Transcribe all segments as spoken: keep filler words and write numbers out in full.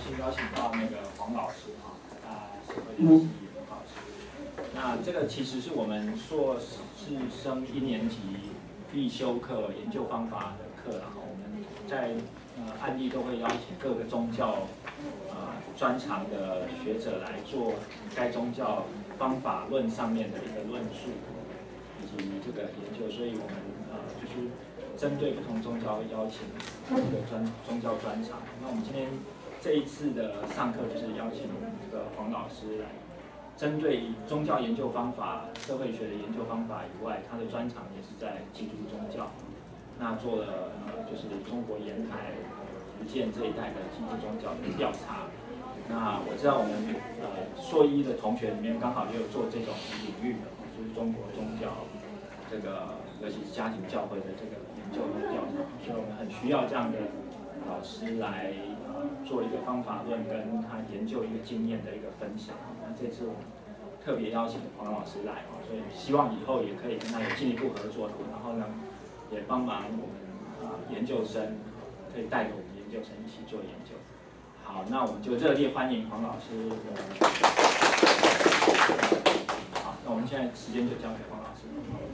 幸邀请到那个黄老师哈，啊，社会学系黄老师。那这个其实是我们硕士生一年级必修课研究方法的课，然后我们在呃案例都会邀请各个宗教呃专长的学者来做该宗教方法论上面的一个论述以及这个研究，所以我们呃就是针对不同宗教邀请这个专宗教专长。那我们今天这一次的上课就是邀请这个黄老师来，针对宗教研究方法、社会学的研究方法以外，他的专长也是在基督宗教。那做了呃就是中国沿海、福建这一带的基督宗教的调查。那我知道我们呃硕一的同学里面刚好也有做这种领域的，就是中国宗教这个尤其是家庭教会的这个研究和调查，所以我们很需要这样的老师来呃做一个方法论跟他研究一个经验的一个分享。那这次我们特别邀请黄老师来，所以希望以后也可以跟他有进一步合作，然后呢也帮忙我们呃研究生可以带着我们研究生一起做研究。好，那我们就热烈欢迎黄老师的。好，那我们现在时间就交给黄老师。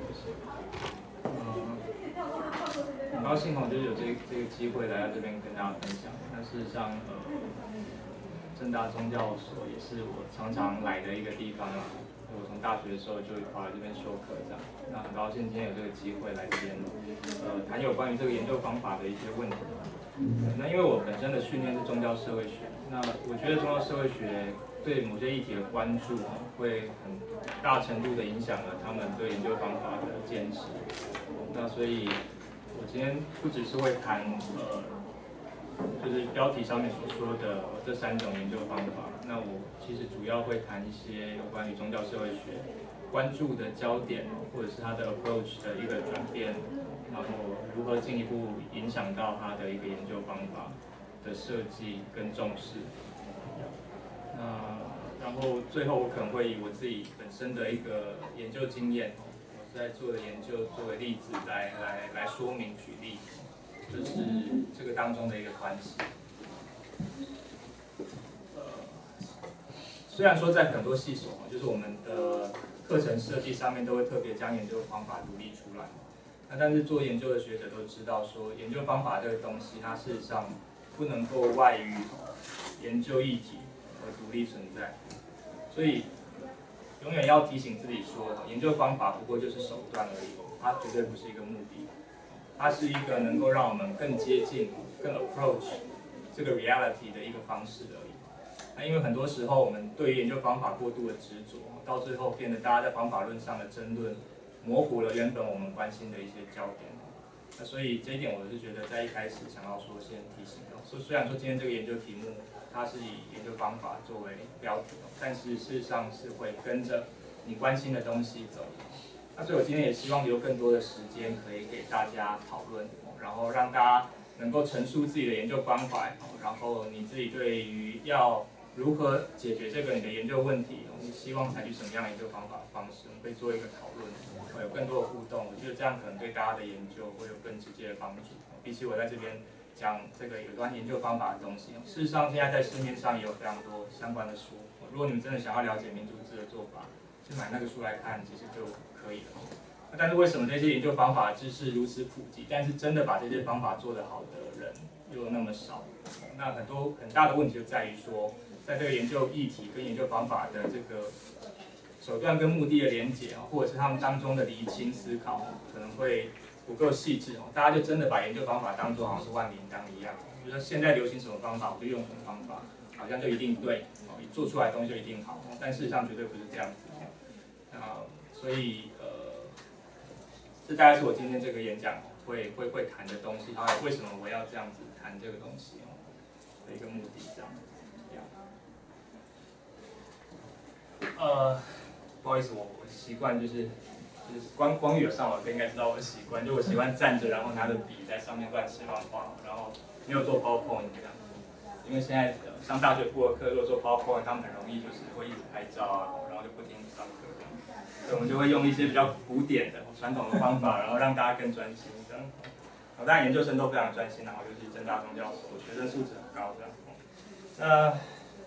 嗯，很高兴哦，就是有这这个机会来到这边跟大家分享。那事实上，呃，政大宗教所也是我常常来的一个地方啦。我从大学的时候就跑来这边修课这样。那很高兴今天有这个机会来这边，呃，谈有关于这个研究方法的一些问题。那因为我本身的训练是宗教社会学，那我觉得宗教社会学对某些议题的关注会很大程度的影响了他们对研究方法的坚持。那所以，我今天不只是会谈呃，就是标题上面所说的这三种研究方法，那我其实主要会谈一些有关于宗教社会学关注的焦点，或者是它的 approach 的一个转变。然后如何进一步影响到他的一个研究方法的设计跟重视。那然后最后我可能会以我自己本身的一个研究经验，我在做的研究作为例子来来来说明举例，就是这个当中的一个关系。呃，虽然说在很多系所，就是我们的课程设计上面都会特别将研究方法独立出来。那但是做研究的学者都知道说，研究方法这个东西，它事实上不能够外于研究议题而独立存在，所以永远要提醒自己说，研究方法不过就是手段而已，它绝对不是一个目的，它是一个能够让我们更接近、更 approach 这个 reality 的一个方式而已。那因为很多时候我们对于研究方法过度的执着，到最后变得大家在方法论上的争论，模糊了原本我们关心的一些焦点。那所以这一点我是觉得在一开始想要说先提醒到，说虽然说今天这个研究题目它是以研究方法作为标题，但是事实上是会跟着你关心的东西走。那所以我今天也希望留更多的时间可以给大家讨论，然后让大家能够陈述自己的研究方法，然后你自己对于要如何解决这个你的研究问题，你希望采取什么样的研究方法方式，我们可以做一个讨论，会有更多的互动。我觉得这样可能对大家的研究会有更直接的帮助。比起我在这边讲这个有关研究方法的东西，事实上现在在市面上也有非常多相关的书。如果你们真的想要了解民主制的做法，去买那个书来看，其实就可以了。但是为什么这些研究方法知识如此普及，但是真的把这些方法做得好的人又那么少？那很多很大的问题就在于说，在这个研究议题跟研究方法的这个手段跟目的的连结，或者是他们当中的厘清思考，可能会不够细致。大家就真的把研究方法当作好像是万灵丹一样，比如说现在流行什么方法，我就用什么方法，好像就一定对，做出来的东西就一定好。但事实上绝对不是这样子。啊，所以呃，这大概是我今天这个演讲会会会谈的东西，还有为什么我要这样子谈这个东西的一个目的，这样。呃，不好意思，我我习惯就是就是光光有上网课应该知道我的习惯，就我喜欢站着，然后拿着笔在上面乱写乱画，然后没有做 PowerPoint 这样。因为现在上大学部的课，如果做 PowerPoint， 他们很容易就是会一直拍照啊，然后就不停上课这样。所以我们就会用一些比较古典的传统的方法，然后让大家更专心这样。当然研究生都非常专心，然后尤其政大宗教所学生素质很高这样。 那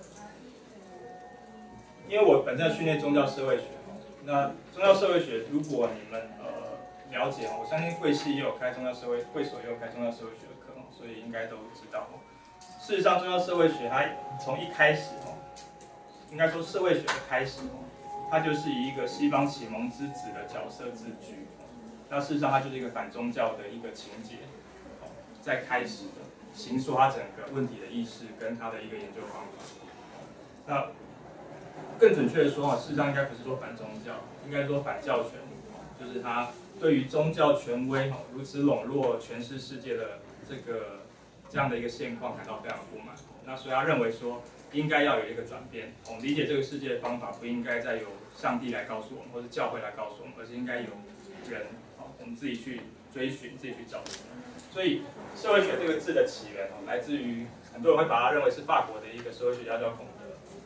因为我本身训练宗教社会学，那宗教社会学如果你们呃了解，我相信贵系也有开宗教社会，贵所也有开宗教社会学的课，所以应该都知道。事实上，宗教社会学它从一开始哦，应该说社会学的开始哦，它就是以一个西方启蒙之子的角色自居。那事实上，它就是一个反宗教的一个情节，哦，在开始的形塑它整个问题的意识跟它的一个研究方法。那更准确的说啊，事实上应该不是说反宗教，应该说反教权，就是他对于宗教权威如此笼络全世世界的这个这样的一个现况感到非常不满。那所以他认为说，应该要有一个转变，我们理解这个世界的方法不应该再由上帝来告诉我们，或者教会来告诉我们，而是应该由人，我们自己去追寻，自己去找寻。所以社会学这个字的起源来自于很多人会把它认为是法国的一个社会学家叫孔德。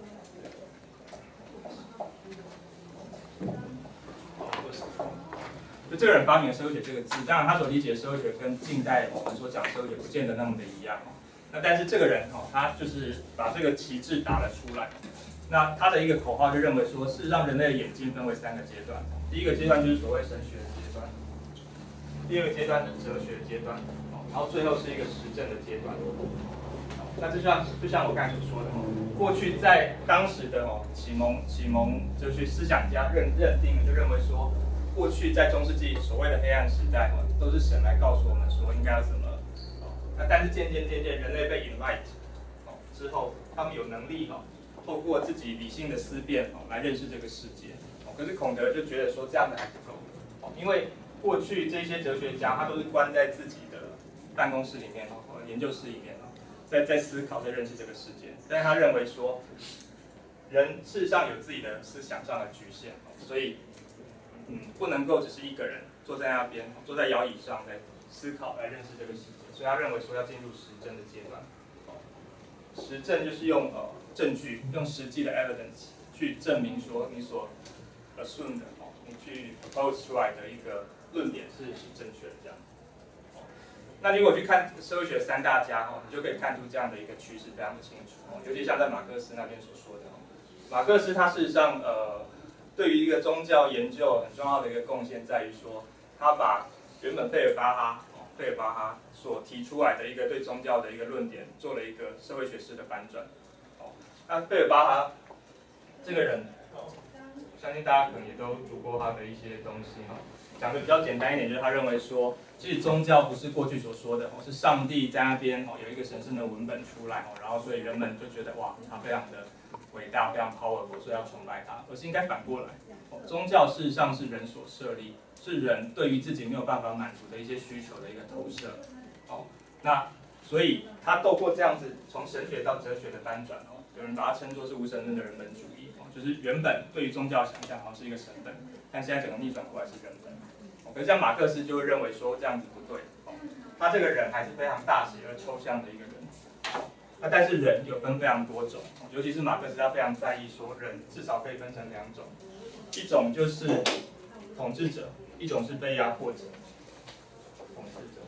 就这个人发明了社会学这个字，当然他所理解的社会学跟近代我们所讲社会学不见得那么的一样。那但是这个人哦，他就是把这个旗帜打了出来。那他的一个口号就认为说，是让人类的眼睛分为三个阶段。第一个阶段就是所谓神学的阶段，第二个阶段是哲学的阶段，然后最后是一个实证的阶段。那就像就像我刚才所说的，过去在当时的哦启蒙启蒙哲学思想家认认定就认为说，过去在中世纪所谓的黑暗时代哦，都是神来告诉我们说应该要怎么。那但是渐渐渐渐人类被 enlight 哦之后，他们有能力哦，透过自己理性的思辨哦来认识这个世界。哦，可是孔德就觉得说这样的还不够哦，因为过去这些哲学家他都是关在自己的办公室里面哦，或者研究室里面哦。在在思考，在认识这个世界，但是他认为说，人事实上有自己的思想上的局限，所以，嗯，不能够只是一个人坐在那边，坐在摇椅上在思考来认识这个世界，所以他认为说要进入实证的阶段。实证就是用呃证据，用实际的 evidence 去证明说你所 assume 的哦，你去 propose 出来的一个论点是是正确的这样。那如果去看社会学三大家哦，你就可以看出这样的一个趋势非常的清楚哦，尤其像在马克思那边所说的哦，马克思他事实上呃，对于一个宗教研究很重要的一个贡献在于说，他把原本费尔巴哈哦，费尔巴哈所提出来的一个对宗教的一个论点，做了一个社会学式的反转哦。那费尔巴哈这个人哦，相信大家可能也都读过他的一些东西哈。讲的比较简单一点，就是他认为说，其实宗教不是过去所说的哦，是上帝在那边哦有一个神圣的文本出来哦，然后所以人们就觉得哇，他非常的伟大，非常 powerful， 所以要崇拜他，而是应该反过来哦，宗教事实上是人所设立，是人对于自己没有办法满足的一些需求的一个投射哦。那所以他透过这样子从神学到哲学的翻转哦，有人把它称作是无神论的人本主义哦，就是原本对于宗教想象好像是一个神本，但现在整个逆转过来是人本。可是像马克思就会认为说这样子不对，他这个人还是非常大写而抽象的一个人。那但是人有分非常多种，尤其是马克思他非常在意说人至少可以分成两种，一种就是统治者，一种是被压迫者。统治者，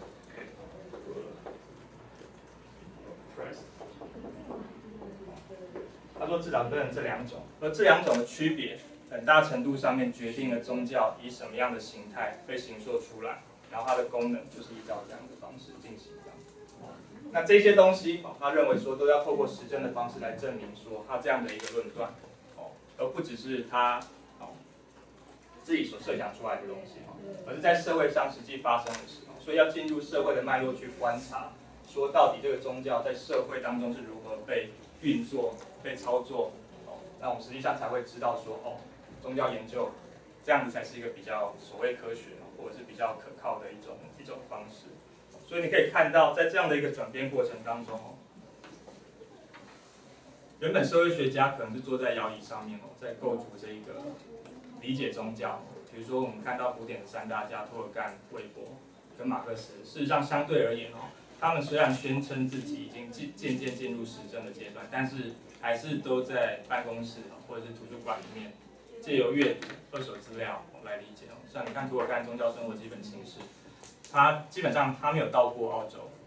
他说至少分成这两种，而这两种的区别，很大程度上面决定了宗教以什么样的形态被形塑出来，然后它的功能就是依照这样的方式进行这样。那这些东西，他认为说都要透过实证的方式来证明说他这样的一个论断，哦，而不只是他哦自己所设想出来的东西，而是在社会上实际发生的时候，所以要进入社会的脉络去观察，说到底这个宗教在社会当中是如何被运作、被操作，哦，那我们实际上才会知道说哦。宗教研究这样子才是一个比较所谓科学，或者是比较可靠的一种一种方式。所以你可以看到，在这样的一个转变过程当中，原本社会学家可能是坐在摇椅上面哦，在构筑这一个理解宗教。比如说，我们看到古典的三大家托尔干、韦伯跟马克思，事实上相对而言哦，他们虽然宣称自己已经渐渐进入实证的阶段，但是还是都在办公室或者是图书馆里面。借由阅读二手资料来理解，像你看图尔干《宗教生活基本形式》，他基本上他没有到过澳洲，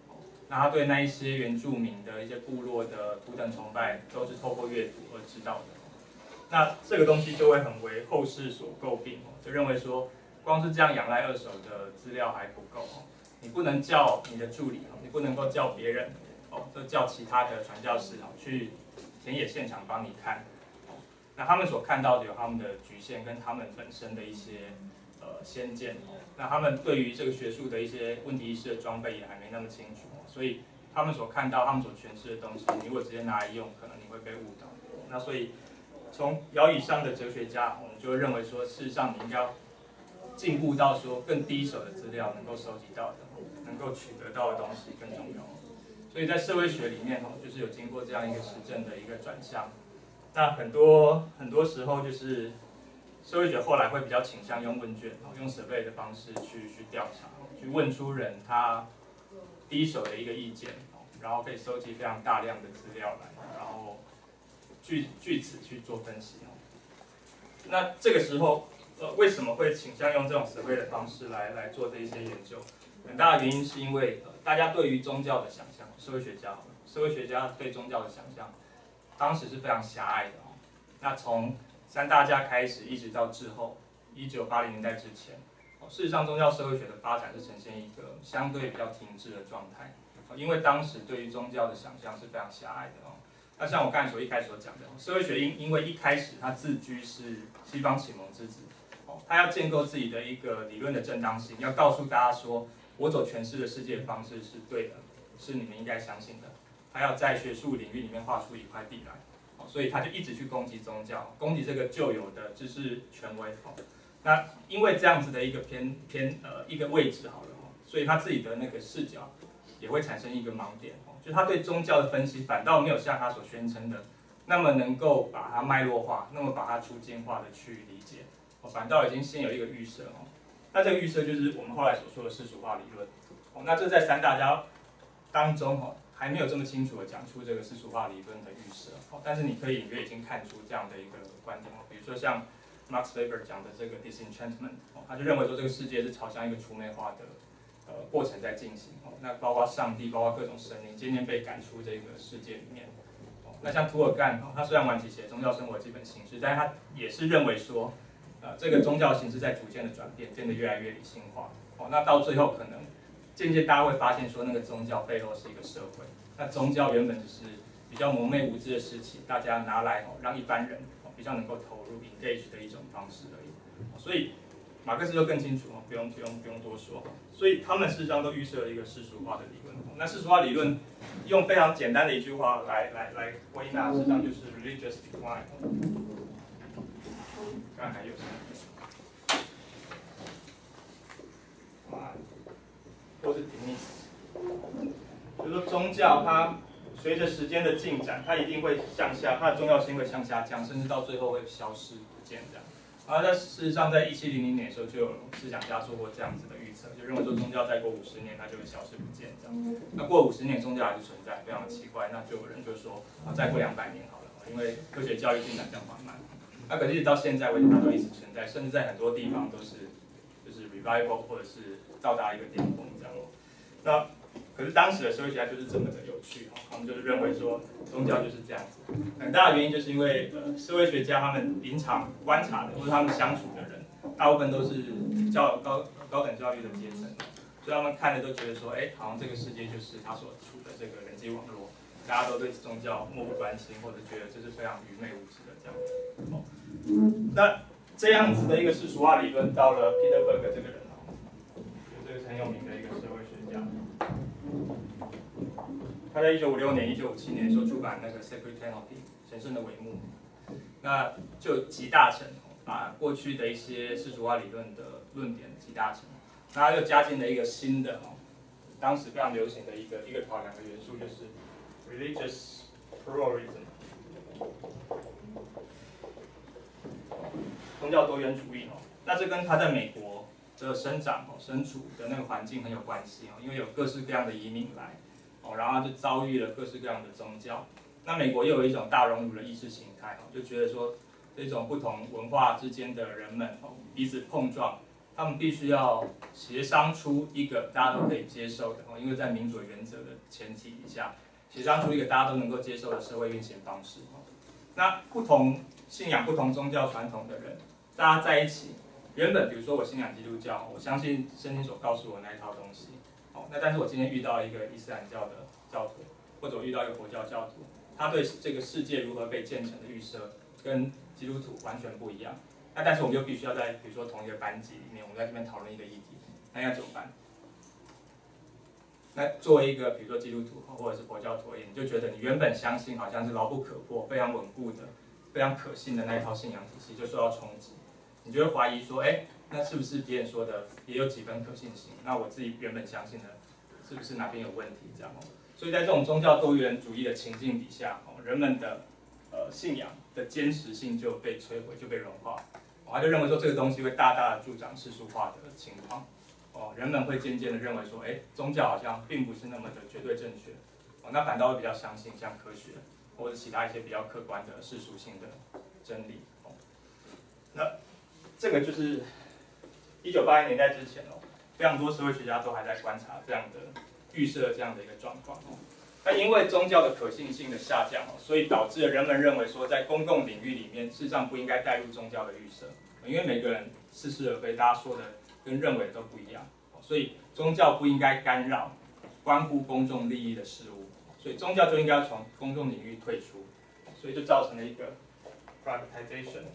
那他对那一些原住民的一些部落的图腾崇拜，都是透过阅读而知道的。那这个东西就会很为后世所诟病，就认为说，光是这样仰赖二手的资料还不够，你不能叫你的助理，你不能够叫别人，哦，都叫其他的传教士去田野现场帮你看。那他们所看到的有他们的局限，跟他们本身的一些呃先见。那他们对于这个学术的一些问题意识的装备也还没那么清楚，所以他们所看到、他们所诠释的东西，你如果直接拿来用，可能你会被误导。那所以从尧以上的哲学家，我们就会认为说，事实上你应该要进步到说更第一手的资料能够收集到的、能够取得到的东西更重要。所以在社会学里面，就是有经过这样一个实证的一个转向。那很多很多时候就是社会学后来会比较倾向用问卷，用 survey 的方式去去调查，去问出人他第一手的一个意见，然后可以收集非常大量的资料来，然后据据此去做分析。那这个时候，呃，为什么会倾向用这种 survey 的方式来来做这一些研究？很大的原因是因为、呃、大家对于宗教的想象，社会学家，社会学家对宗教的想象。当时是非常狭隘的哦。那从三大家开始，一直到之后一九八零年代之前，事实上宗教社会学的发展是呈现一个相对比较停滞的状态，因为当时对于宗教的想象是非常狭隘的哦。那像我刚才所一开始所讲的，社会学因因为一开始它自居是西方启蒙之子，哦，它要建构自己的一个理论的正当性，要告诉大家说，我所诠释的世界方式是对的，是你们应该相信的。他要在学术领域里面画出一块地来，所以他就一直去攻击宗教，攻击这个旧有的知识权威。那因为这样子的一个偏偏呃一个位置好了，所以他自己的那个视角也会产生一个盲点，就是他对宗教的分析反倒没有像他所宣称的那么能够把它脉络化，那么把它出简化的去理解，反倒已经先有一个预设。那这个预设就是我们后来所说的世俗化理论。那这在三大家当中还没有这么清楚的讲出这个世俗化理论的预设，但是你可以隐约已经看出这样的一个观点，比如说像 Max Weber 讲的这个 disenchantment， 他就认为说这个世界是朝向一个除魅化的呃过程在进行，那包括上帝，包括各种神灵，渐渐被赶出这个世界里面。那像涂尔干，他虽然晚期写宗教生活的基本形式，但是他也是认为说，呃，这个宗教形式在逐渐的转变，变得越来越理性化。那到最后可能渐渐大家会发现说，那个宗教背后是一个社会。那宗教原本只是比较蒙昧无知的事情，大家拿来让一般人比较能够投入 engage 的一种方式而已。所以马克思就更清楚，不用不用不用多说。所以他们事实上都预设了一个世俗化的理论。那世俗化理论用非常简单的一句话来来来归纳，实际上就是 religious decline。看还有什么？或是 Demis， 就是说宗教它随着时间的进展，它一定会向下，它的重要性会向下降，甚至到最后会消失不见这样。而在事实上，在一七零零年的时候，就有思想家做过这样子的预测，就认为说宗教再过五十年，它就会消失不见这样。那过五十年，宗教还是存在，非常的奇怪。那就有人就说，啊，再过两百年好了，因为科学教育进展这样缓慢。那可是到现在为止，它都一直存在，甚至在很多地方都是就是 revival 或者是到达一个巅峰这样。那可是当时的社会学家就是这么的有趣，他们就是认为说宗教就是这样子。很大的原因就是因为呃社会学家他们临场观察的或者他们相处的人，大部分都是教高高等教育的阶层，所以他们看的都觉得说，哎，好像这个世界就是他所处的这个人际网络，大家都对宗教漠不关心，或者觉得这是非常愚昧无知的这样子。哦，那这样子的一个世俗化理论，到了 Peter Berg 这个人哦，就这个是很有名的一个社会学家。他在一九五六年、一九五七年的时候出版那个《Sacred Canopy》神圣的帷幕，那就集大成，把过去的一些世俗化理论的论点集大成，那他又加进了一个新的，当时非常流行的一个一个考量的元素，就是 religious pluralism， 宗教多元主义哦。那这跟他在美国的生长、身处的那个环境很有关系哦，因为有各式各样的移民来。然后他就遭遇了各式各样的宗教。那美国又有一种大熔炉的意识形态，就觉得说这种不同文化之间的人们彼此碰撞， 他们必须要协商出一个大家都可以接受的，因为在民主原则的前提底下，协商出一个大家都能够接受的社会运行方式。那不同信仰、不同宗教传统的人，大家在一起，原本比如说我信仰基督教，我相信圣经所告诉我那一套东西，哦，那但是我今天遇到一个伊斯兰教的教徒，或者我遇到一个佛教教徒，他对这个世界如何被建成的预设，跟基督徒完全不一样。那但是我们又必须要在比如说同一个班级里面，我们在这边讨论一个议题，那要怎么办？那作为一个比如说基督徒或者是佛教徒而言，你就觉得你原本相信好像是牢不可破、非常稳固的、非常可信的那一套信仰体系，就受到冲击，你就会怀疑说，哎，那是不是别人说的也有几分可信性？那我自己原本相信的，是不是哪边有问题？这样哦。所以在这种宗教多元主义的情境底下，哦，人们的呃信仰的坚实性就被摧毁，就被融化。哦，他就认为说这个东西会大大的助长世俗化的情况。哦，人们会渐渐的认为说，哎，宗教好像并不是那么的绝对正确。哦，那反倒会比较相信像科学或者其他一些比较客观的世俗性的真理。哦，那这个就是一九八零年代之前哦，非常多社会学家都还在观察这样的预设这样的一个状况。哦，那因为宗教的可信性的下降哦，所以导致了人们认为说，在公共领域里面，事实上不应该带入宗教的预设，因为每个人似是而非，大家说的跟认为的都不一样，所以宗教不应该干扰关乎公众利益的事物，所以宗教就应该从公众领域退出，所以就造成了一个 privatization，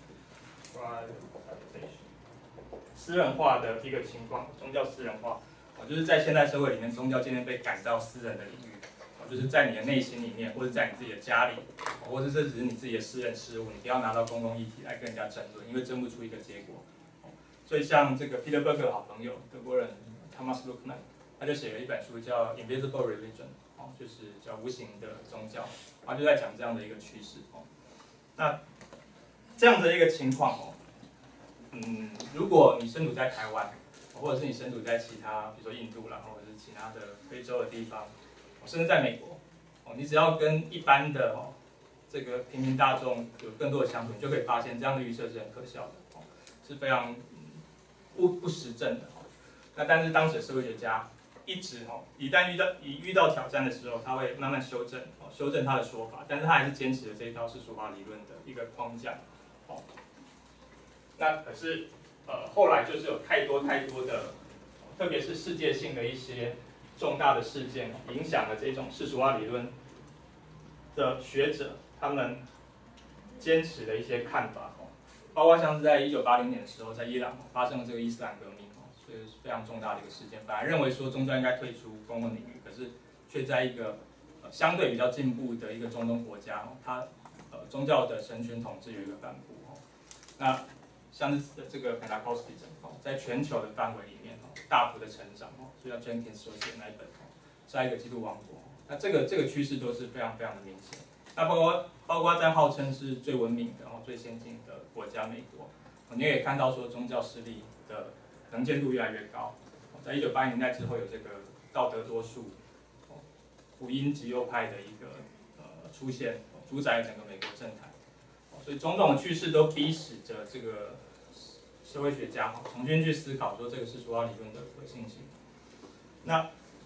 私人化的一个情况，宗教私人化，就是在现代社会里面，宗教渐渐被赶到私人的领域，就是在你的内心里面，或者在你自己的家里，或者这只是你自己的私人事务，你不要拿到公共议题来跟人家争论，因为争不出一个结果。所以像这个 Peter Berger 的好朋友德国人 Thomas Luckmann， 他就写了一本书叫 Invisible Religion， 哦，就是叫无形的宗教，他就在讲这样的一个趋势。哦，那这样的一个情况哦，嗯，如果你身处在台湾，或者是你身处在其他，比如说印度啦，或者是其他的非洲的地方，甚至在美国，哦，你只要跟一般的哦这个平民大众有更多的相处，你就可以发现这样的预设是很可笑的，哦，是非常不不实证的。那但是当时的社会学家一直哦，一旦遇到一遇到挑战的时候，他会慢慢修正哦，修正他的说法，但是他还是坚持了这一套世俗化理论的一个框架。哦，那可是呃后来就是有太多太多的，特别是世界性的一些重大的事件，影响了这种世俗化理论的学者，他们坚持的一些看法。包括像是在一九八零年的时候，在伊朗发生了这个伊斯兰革命，所以是非常重大的一个事件。本来认为说宗教应该退出公共领域，可是却在一个呃相对比较进步的一个中东国家，它呃宗教的神权统治有一个反扑。那像是这个 Pentecostalism 在全球的范围里面大幅的成长，就像 Jenkins 所写的那一本，下一个基督王国。那这个这个趋势都是非常非常的明显。那包括包括在号称是最文明的、最先进的国家美国，你也看到说宗教势力的能见度越来越高。在一九八零年代之后，有这个道德多数、福音极右派的一个呃出现，主宰整个美国政坛。所以种种的趋势都逼使着这个社会学家重新去思考说这个世俗化理论的可信性。那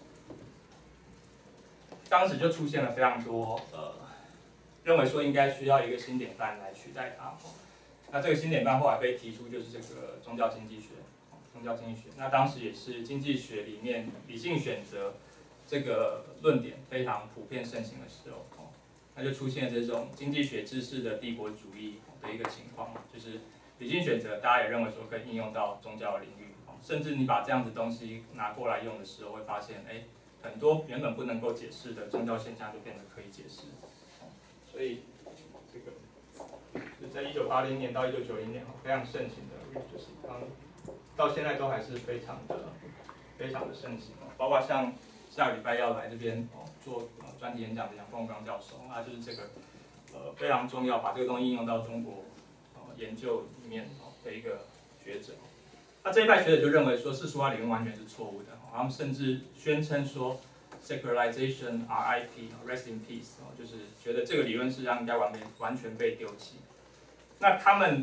当时就出现了非常多呃。认为说应该需要一个新典范来取代它。那这个新典范后来被提出就是这个宗教经济学，宗教经济学。那当时也是经济学里面理性选择这个论点非常普遍盛行的时候，那就出现这种经济学知识的帝国主义的一个情况，就是理性选择大家也认为说可以应用到宗教的领域，甚至你把这样子东西拿过来用的时候，会发现哎，很多原本不能够解释的宗教现象就变得可以解释。所以，这个就在一九八零年到一九九零年非常盛行的，就是刚到现在都还是非常的非常的盛行哦。包括像下个礼拜要来这边哦做专题演讲的杨凤刚教授，他就是这个呃非常重要，把这个东西应用到中国呃研究里面的一个学者。那这一派学者就认为说世俗化理论完全是错误的，他们甚至宣称说。Secularization, R I P, Rest in Peace， 就是觉得这个理论是让应该完全完全被丢弃。那他们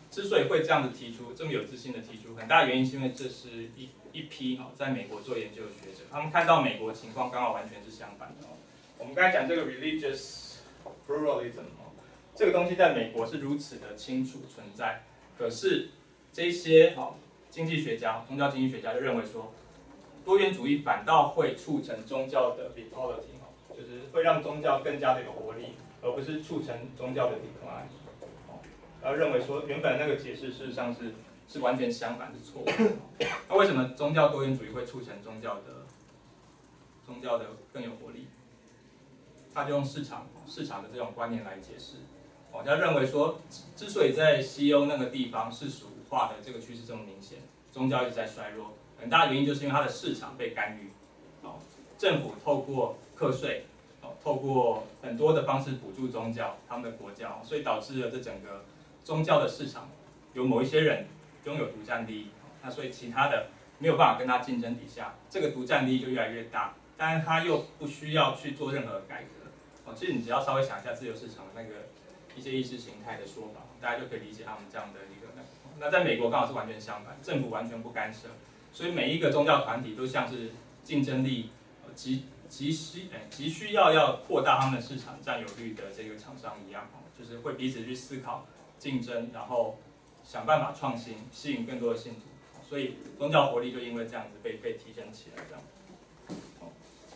之所以会这样子提出，这么有自信的提出，很大原因是因为这是一一批哈在美国做研究的学者，他们看到美国情况刚好完全是相反的哦。我们刚才讲这个 religious pluralism 哦，这个东西在美国是如此的清楚存在，可是这些哈经济学家、宗教经济学家就认为说，多元主义反倒会促成宗教的 vitality 哦，就是会让宗教更加的有活力，而不是促成宗教的 decline。而认为说原本那个解释事实上是是完全相反，是错误的。那为什么宗教多元主义会促成宗教的宗教的更有活力？他就用市场市场的这种观念来解释。哦，他认为说，之所以在西欧那个地方世俗化的这个趋势这么明显，宗教一直在衰弱，很大的原因就是因为它的市场被干预。哦，政府透过课税，哦，透过很多的方式补助宗教他们的国教，所以导致了这整个宗教的市场有某一些人拥有独占利益，那所以其他的没有办法跟他竞争底下，这个独占利益就越来越大，但是他又不需要去做任何改革。哦，其实你只要稍微想一下自由市场的那个一些意识形态的说法，大家就可以理解他们这样的一个那个。那在美国刚好是完全相反，政府完全不干涉，所以每一个宗教团体都像是竞争力急急需哎急需要要扩大他们市场占有率的这个厂商一样，就是会彼此去思考。竞争，然后想办法创新，吸引更多的信徒，所以宗教活力就因为这样子被被提升起来，这样。哦，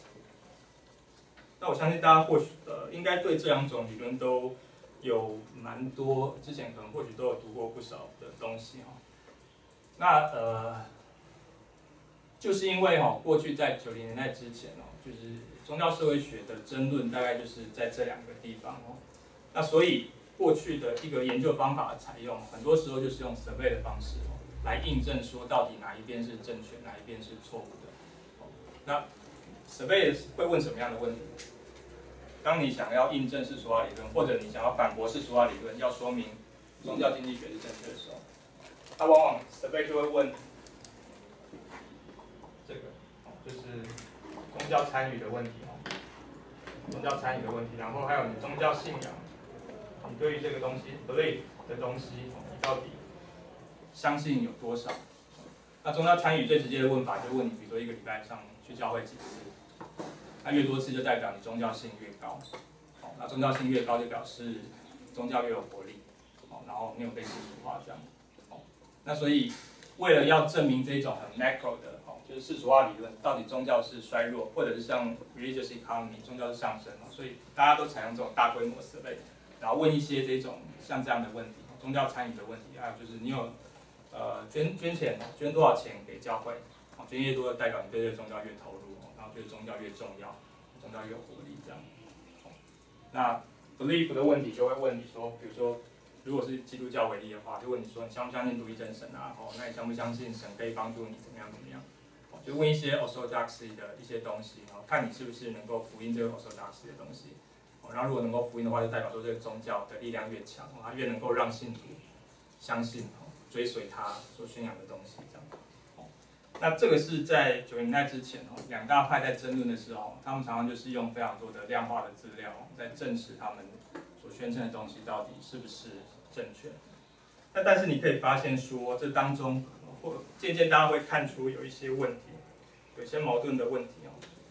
那我相信大家或许呃应该对这两种理论都有蛮多，之前可能或许都有读过不少的东西哈。那呃，就是因为哈过去在九零年代之前哦，就是宗教社会学的争论大概就是在这两个地方哦，那所以。过去的一个研究方法的采用，很多时候就是用 survey 的方式哦，来印证说到底哪一边是正确，哪一边是错误的。哦，那 survey 会问什么样的问题？当你想要印证世俗化理论，或者你想要反驳世俗化理论，要说明宗教经济学是正确的时候，它往往 survey 就会问这个，哦，就是宗教参与的问题哦，宗教参与的问题，然后还有你宗教信仰。你对于这个东西 belief 的东西，你到底相信有多少？那宗教参与最直接的问法，就问你，比如说一个礼拜上去教会几次，那越多次就代表你宗教性越高。好，那宗教性越高就表示宗教越有活力，好，然后没有被世俗化这样。好，那所以为了要证明这种很 macro 的，哦，就是世俗化理论，到底宗教是衰弱，或者是像 religious economy 宗教是上升，所以大家都采用这种大规模设备。然后问一些这种像这样的问题，宗教参与的问题，还有就是你有呃捐捐钱，捐多少钱给教会，捐越多代表你对这个宗教越投入，然后觉得宗教越重要，宗教越有活力这样。那 belief 的问题就会问你说，比如说如果是基督教为例的话，就问你说你相不相信独一真神啊？哦，那你相不相信神可以帮助你怎么样怎么样？就问一些 orthodoxy 的一些东西，然后看你是不是能够福音这个 orthodoxy 的东西。然后如果能够福音的话，就代表说这个宗教的力量越强，它越能够让信徒相信、追随他所宣扬的东西这样。那这个是在九零年代之前哦，两大派在争论的时候，他们常常就是用非常多的量化的资料在证实他们所宣称的东西到底是不是正确。那但是你可以发现说，这当中或渐渐大家会看出有一些问题，有一些矛盾的问题哦。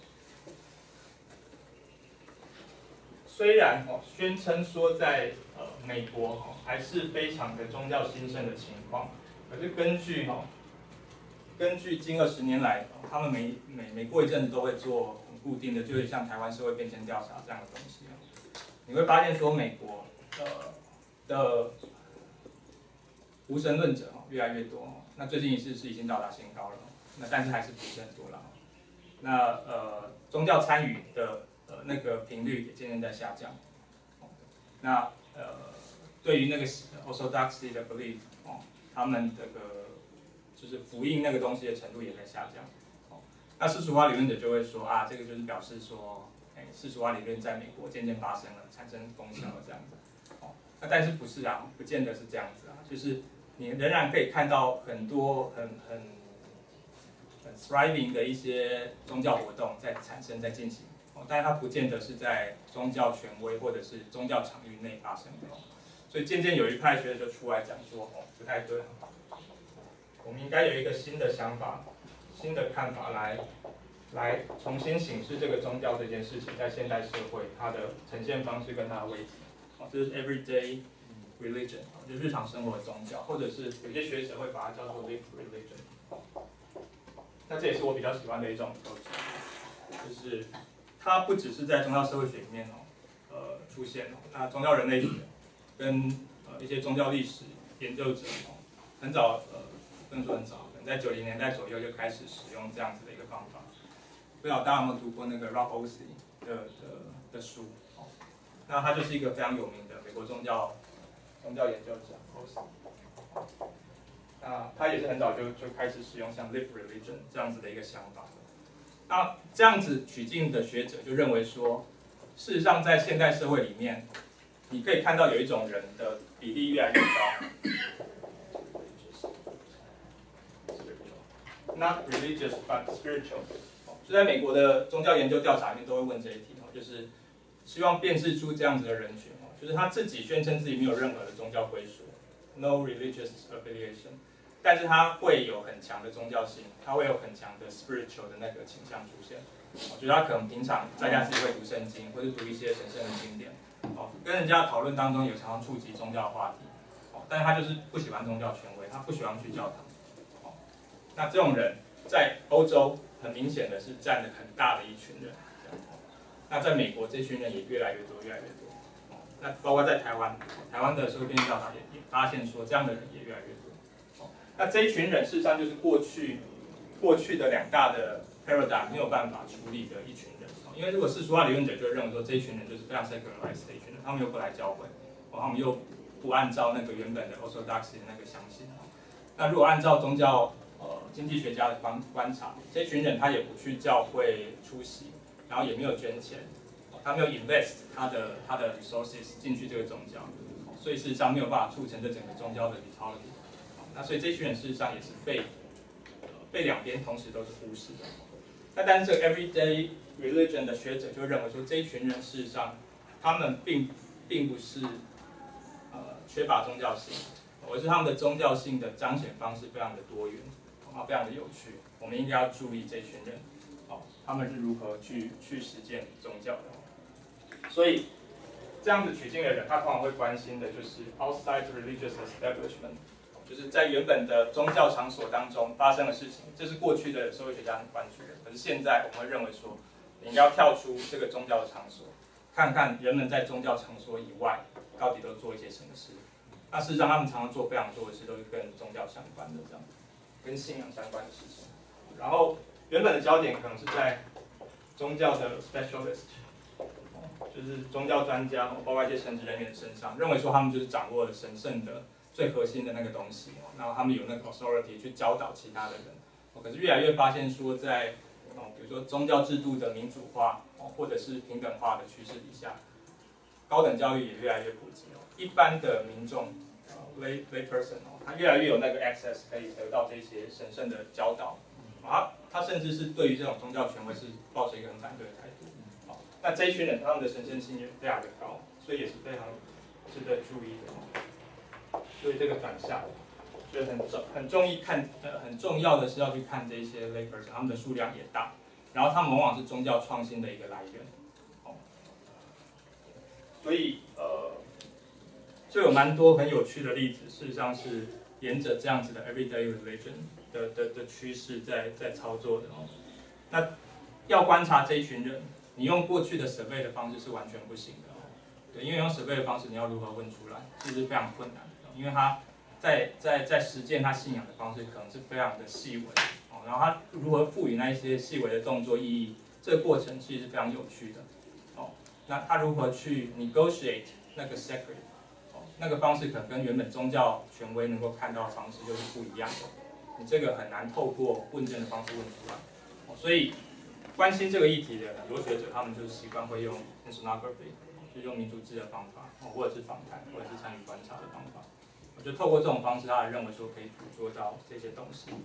虽然哦宣称说在呃美国哦还是非常的宗教兴盛的情况，可是根据哦根据近二十年来，哦、他们每每每过一阵子都会做很固定的，就是像台湾社会变迁调查这样的东西哦，你会发现说美国呃的无神论者哦越来越多哦，那最近一次是已经到达新高了，那但是还是不是很多了。那呃宗教参与的呃那个频率也渐渐在下降。那呃对于那个 orthodoxy 的 belief 哦，他们这个就是福音那个东西的程度也在下降。哦，那世俗化理论者就会说啊，这个就是表示说，哎，世俗化理论在美国渐渐发生了，产生功效了这样子。哦，那但是不是啊？不见得是这样子啊，就是你仍然可以看到很多很很很 thriving 的一些宗教活动在产生在进行。哦，但是它不见得是在宗教权威或者是宗教场域内发生的。 所以渐渐有一派学者就出来讲说，哦，不太对，我们应该有一个新的想法、新的看法来来重新审视这个宗教这件事情在现代社会它的呈现方式跟它的位置。哦，这是 everyday religion， 就日常生活的宗教，或者是有些学者会把它叫做 lived religion。那这也是我比较喜欢的一种 approach， 就是它不只是在宗教社会学里面哦，呃出现哦，那宗教人类学跟呃一些宗教历史研究者哦，很早呃不能说很早，可能在九零年代左右就开始使用这样子的一个方法。不知道大家有没有读过那个 Rob Olsey 的的的书？哦，那他就是一个非常有名的美国宗教宗教研究者 Olsey。那他也是很早就就开始使用像 lived religion 这样子的一个想法。那这样子取径的学者就认为说，事实上在现代社会里面，你可以看到有一种人的比例越来越高。Not religious but spiritual。就在美国的宗教研究调查里面都会问这一题，就是希望辨识出这样子的人群，就是他自己宣称自己没有任何的宗教归属 ，no religious affiliation， 但是他会有很强的宗教性，他会有很强的 spiritual 的那个倾向出现。我觉得他可能平常在家自己会读圣经，或者读一些神圣的经典，哦，跟人家的讨论当中有常常触及宗教话题，哦，但是他就是不喜欢宗教权威，他不喜欢去教堂，哦，那这种人在欧洲很明显的是占了很大的一群人，那在美国这群人也越来越多，越来越多，哦，那包括在台湾，台湾的社会编辑调查也也发现说，这样的人也越来越多，哦，那这一群人事实上就是过去过去的两大的 paradigm 没有办法处理的一群人，因为如果世俗化理论者就认为说这一群人就是非常 secularized 的一群人，他们又不来教会，哦，他们又不按照那个原本的 orthodoxy 的那个相信，那如果按照宗教呃经济学家的观观察，这群人他也不去教会出席，然后也没有捐钱，哦，他没有 invest 他的他的 resources 进去这个宗教，哦，所以事实上没有办法促成这整个宗教的 vitality，哦，那所以这群人事实上也是被被两边同时都是忽视的。那但是这个 everyday religion 的学者就认为说，这一群人事实上他们并并不是呃缺乏宗教性，而是他们的宗教性的彰显方式非常的多元，啊，非常的有趣。我们应该要注意这群人，哦，他们是如何去去实践宗教的。所以这样子取径的人，他通常会关心的就是 outside religious establishment。就是在原本的宗教场所当中发生的事情，这是过去的社会学家很关注的。可是现在我们会认为说，你应该要跳出这个宗教的场所，看看人们在宗教场所以外到底都做一些什么事。那事实上，他们常常做非常多的事都是跟宗教相关的，这样，跟信仰相关的事情。然后原本的焦点可能是在宗教的 specialist， 就是宗教专家，包括一些神职人员身上，认为说他们就是掌握了神圣的。最核心的那个东西，然后他们有那个 authority 去教导其他的人，可是越来越发现说在，比如说宗教制度的民主化或者是平等化的趋势底下，高等教育也越来越普及，一般的民众 lay lay person 他越来越有那个 access 可以得到这些神圣的教导，啊，他甚至是对于这种宗教权威是抱持一个很反对的态度，那这一群人他们的神圣性也非常的高，所以也是非常值得注意的。所以这个转向，就是很重很重意看，呃，很重要的是要去看这些 lay person， 他们的数量也大，然后他们往往是宗教创新的一个来源，哦，所以呃，就有蛮多很有趣的例子，事实上是沿着这样子的 everyday religion 的的的趋势在在操作的哦。那要观察这一群人，你用过去的 survey 的方式是完全不行的哦，对，因为用 survey 的方式，你要如何问出来，其实是非常困难的。因为他在在在实践他信仰的方式可能是非常的细微，哦，然后他如何赋予那一些细微的动作意义，这个过程其实是非常有趣的，哦，那他如何去 negotiate 那个 sacred， 哦，那个方式可能跟原本宗教权威能够看到的方式就是不一样的，你这个很难透过问卷的方式问出来，哦，所以关心这个议题的很多学者，他们就习惯会用 ethnography， 就是用民族志的方法，哦，或者是访谈，或者是参与观察的方法。我就透过这种方式，他认为说可以捕捉到这些东西。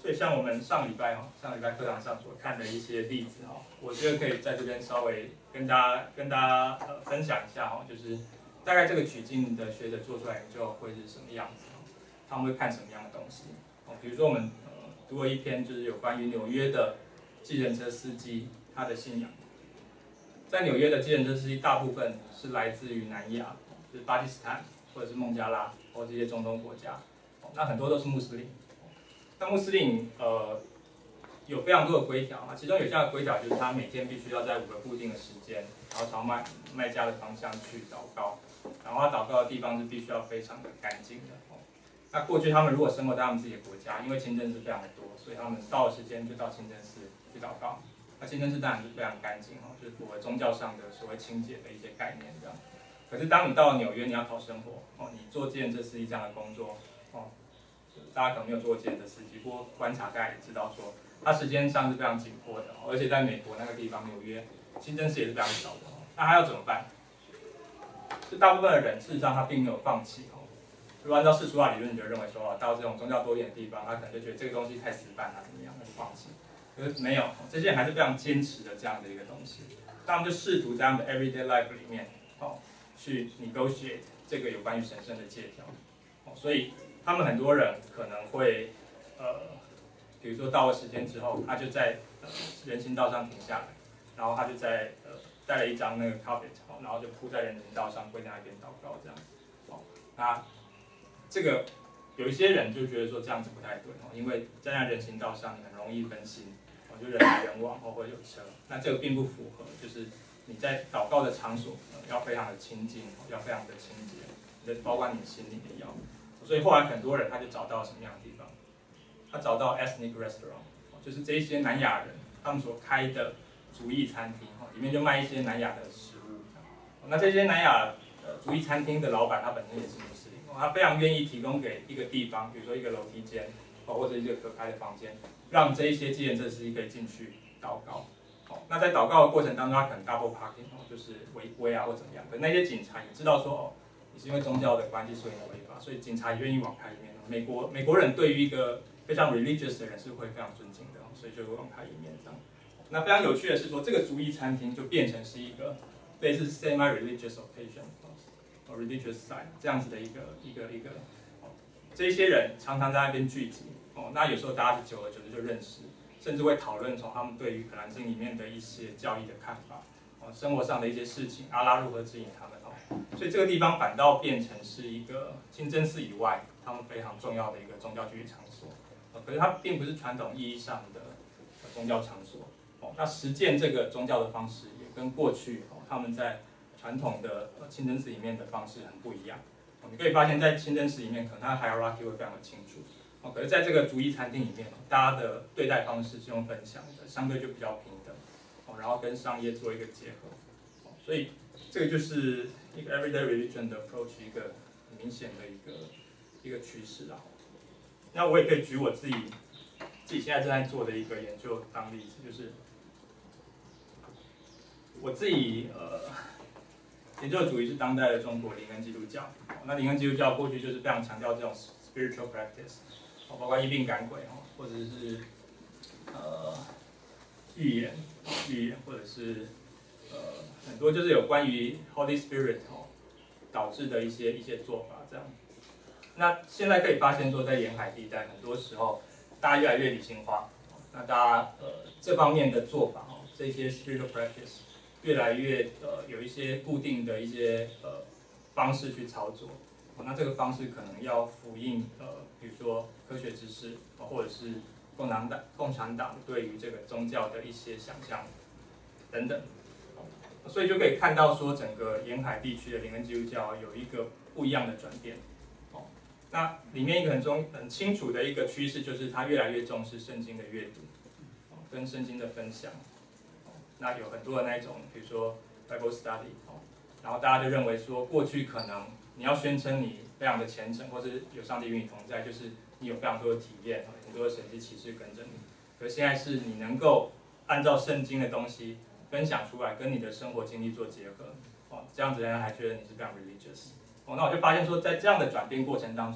所以像我们上礼拜哈，上礼拜课堂上所看的一些例子哈，我觉得可以在这边稍微跟大家跟大家呃分享一下哈，就是大概这个曲径的学者做出来研究会是什么样子，他们会看什么样的东西哦，比如说我们呃读了一篇就是有关于纽约的计程车司机他的信仰，在纽约的计程车司机大部分是来自于南亚，就是巴基斯坦或者是孟加拉或者这些中东国家，那很多都是穆斯林。那穆斯林呃有非常多的规条啊，其中有这样的规条就是他每天必须要在五个固定的时间，然后朝卖卖家的方向去祷告，然后他祷告的地方是必须要非常的干净的。那过去他们如果生活在他们自己的国家，因为清真寺非常的多，所以他们到了时间就到清真寺去祷告。那清真寺当然是非常干净哦，就是符合宗教上的所谓清洁的一些概念这样。可是当你到了纽约，你要讨生活哦，你做计程车司机这样的工作哦，大家可能没有做过计程车司机，不过观察大家也知道说，它时间上是非常紧迫的，而且在美国那个地方纽约，清真寺也是非常少的。那他要怎么办？就大部分的人事实上他并没有放弃哦。如果按照世俗化理论，你就认为说，到这种宗教多点的地方，他可能就觉得这个东西太死板了，怎么样，那就放弃。可是没有，这些人还是非常坚持的这样的一个东西。他们就试图在他们的 everyday life 里面，哦，去 negotiate 这个有关于神圣的戒条。哦，所以他们很多人可能会，呃，比如说到了时间之后，他就在、呃、人行道上停下来，然后他就在呃带了一张那个 carpet， 哦，然后就铺在人行道上，跪在那边祷告这样。哦，那这个有一些人就觉得说这样子不太对哦，因为在那人行道上你很容易分心，哦，就人来人往或者有车，那这个并不符合，就是你在祷告的场所、呃、要非常的清净，要非常的清洁，你的包括你心里也要。所以后来很多人他就找到什么样的地方？他找到 ethnic restaurant， 就是这一些南亚人他们所开的族裔餐厅，里面就卖一些南亚的食物。那这些南亚呃族裔餐厅的老板他本身也是穆斯林，他非常愿意提供给一个地方，比如说一个楼梯间，或者一个可开的房间，让这一些计程车司机可以进去祷告。那在祷告的过程当中，他可能 double parking， 就是违规啊或怎么样。可那些警察也知道说，哦，你是因为宗教的关系所以你违法，所以警察也愿意往开一面。美国美国人对于一个非常 religious 的人是会非常尊敬的，所以就会往开一面这样。那非常有趣的是说，这个族裔餐厅就变成是一个类似 semi-religious occasion、religious site 这样子的一个一个一个。这些人常常在那边聚集，哦，那有时候大家久而久之就认识，甚至会讨论从他们对于可兰经里面的一些教义的看法，哦，生活上的一些事情，阿拉如何指引他们哦。所以这个地方反倒变成是一个清真寺以外，他们非常重要的一个宗教聚集场所。可是它并不是传统意义上的宗教场所。哦，那实践这个宗教的方式也跟过去哦他们在传统的清真寺里面的方式很不一样。哦，你可以发现，在清真寺里面，可能它的 hierarchy 会非常的清楚。哦，可是在这个族裔餐厅里面，大家的对待方式是用分享的，相对就比较平等。哦，然后跟商业做一个结合。哦，所以这个就是一个 everyday religion 的 approach， 一个很明显的一个一个趋势啦。那我也可以举我自己自己现在正在做的一个研究当例子，就是我自己呃研究的主题是当代的中国灵恩基督教。那灵恩基督教过去就是非常强调这种 spiritual practice， 包括医病赶鬼或者是呃预言、预言或者是呃很多就是有关于 Holy Spirit 导致的一些一些做法这样。那现在可以发现说，在沿海地带，很多时候大家越来越理性化，那大家呃这方面的做法哦，这些 spiritual practice 越来越呃有一些固定的一些呃方式去操作。那这个方式可能要呼应呃，比如说科学知识，或者是共产党共产党对于这个宗教的一些想象等等。所以就可以看到说，整个沿海地区的灵恩基督教有一个不一样的转变。那里面一个很中很清楚的一个趋势，就是它越来越重视圣经的阅读，跟圣经的分享。那有很多的那种，比如说 Bible study， 然后大家就认为说，过去可能你要宣称你非常的虔诚，或是有上帝与你同在，就是你有非常多的体验，很多的神迹奇事跟着你。可是现在是你能够按照圣经的东西分享出来，跟你的生活经历做结合，这样子人还觉得你是非常 religious。哦，那我就发现说，在这样的转变过程当中，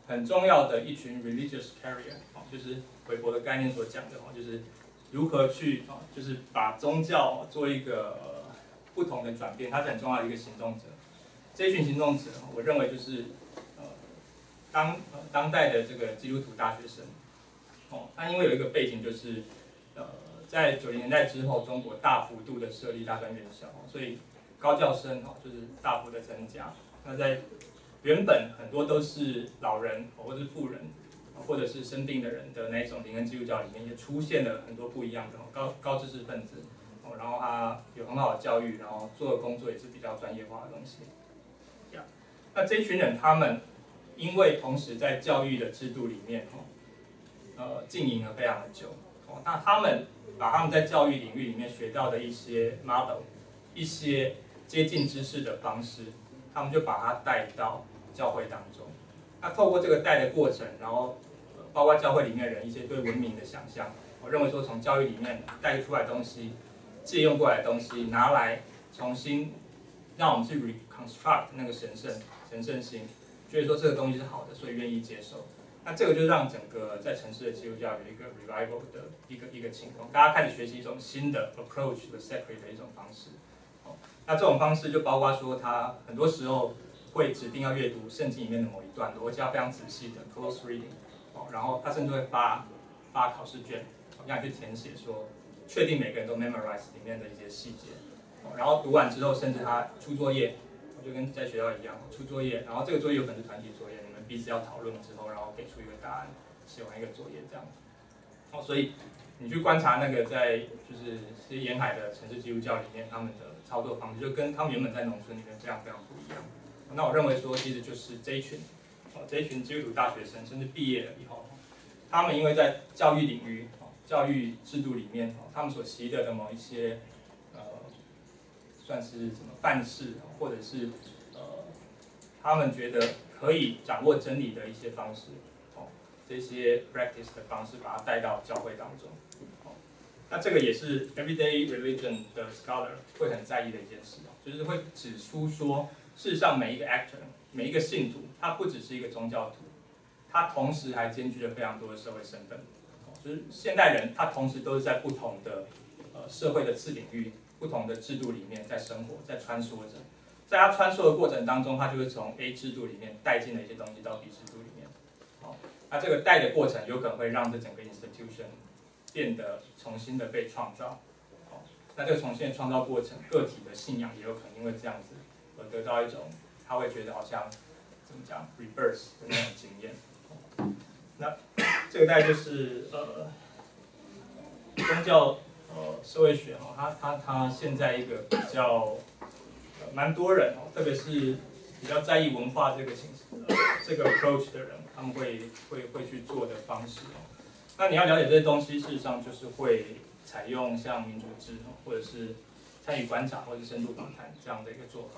很重要的一群 religious carrier， 就是韦伯的概念所讲的，就是如何去就是把宗教做一个不同的转变，它是很重要的一个行动者。这一群行动者，我认为就是呃当呃当代的这个基督徒大学生。哦，那因为有一个背景就是，呃，在九零年代之后，中国大幅度的设立大专院校，所以高教生哦就是大幅的增加。那在原本很多都是老人或者是富人，或者是生病的人的那种灵恩基督教里面，也出现了很多不一样的高高知识分子，哦，然后他有很好的教育，然后做的工作也是比较专业化的东西。那这一群人，他们因为同时在教育的制度里面，呃，经营了非常的久，哦，那他们把他们在教育领域里面学到的一些 model， 一些接近知识的方式，他们就把它带到教会当中。那透过这个带的过程，然后、呃、包括教会里面人一些对文明的想象，我认为说从教育里面带出来的东西，借用过来的东西，拿来重新让我们去 reconstruct 那个神圣神圣性，觉得说这个东西是好的，所以愿意接受。那这个就让整个在城市的基督教有一个 revival 的一个一个情况，大家开始学习一种新的 approach the sacred 的一种方式。哦，那这种方式就包括说，他很多时候会指定要阅读圣经里面的某一段落，而且要非常仔细的 close reading。哦，然后他甚至会发发考试卷，让你去填写说，确定每个人都 memorize 里面的一些细节。哦，然后读完之后，甚至他出作业，就跟在学校一样，出作业，然后这个作业有可能是团体作业。彼此要讨论之后，然后给出一个答案，写完一个作业这样。哦，所以你去观察那个在就是其实沿海的城市基督教里面，他们的操作方式就跟他们原本在农村里面非常非常不一样。那我认为说，其实就是这一群哦这一群基督徒大学生，甚至毕业了以后，他们因为在教育领域、教育制度里面，他们所习得的某一些呃算是什么范式，或者是呃他们觉得可以掌握真理的一些方式，哦，这些 practice 的方式，把它带到教会当中，哦，那这个也是 everyday religion 的 scholar 会很在意的一件事，就是会指出说，事实上每一个 actor， 每一个信徒，他不只是一个宗教徒，他同时还兼具了非常多的社会身份，哦，就是现代人，他同时都是在不同的呃社会的次领域、不同的制度里面在生活，在穿梭着。在他穿梭的过程当中，他就会从 A 制度里面带进了一些东西到 B 制度里面。好，那这个带的过程有可能会让这整个 institution 变得重新的被创造。好，那这个重新的创造过程，个体的信仰也有可能因为这样子而得到一种他会觉得好像怎么讲 rebirth 的那种经验。那这个大概就是呃宗教呃社会学哈，它它它现在一个比较。蛮多人哦，特别是比较在意文化这个形式、呃、这个 approach 的人，他们会会会去做的方式哦。那你要了解这些东西，事实上就是会采用像民主制哦，或者是参与观察或者是深度访谈这样的一个做法。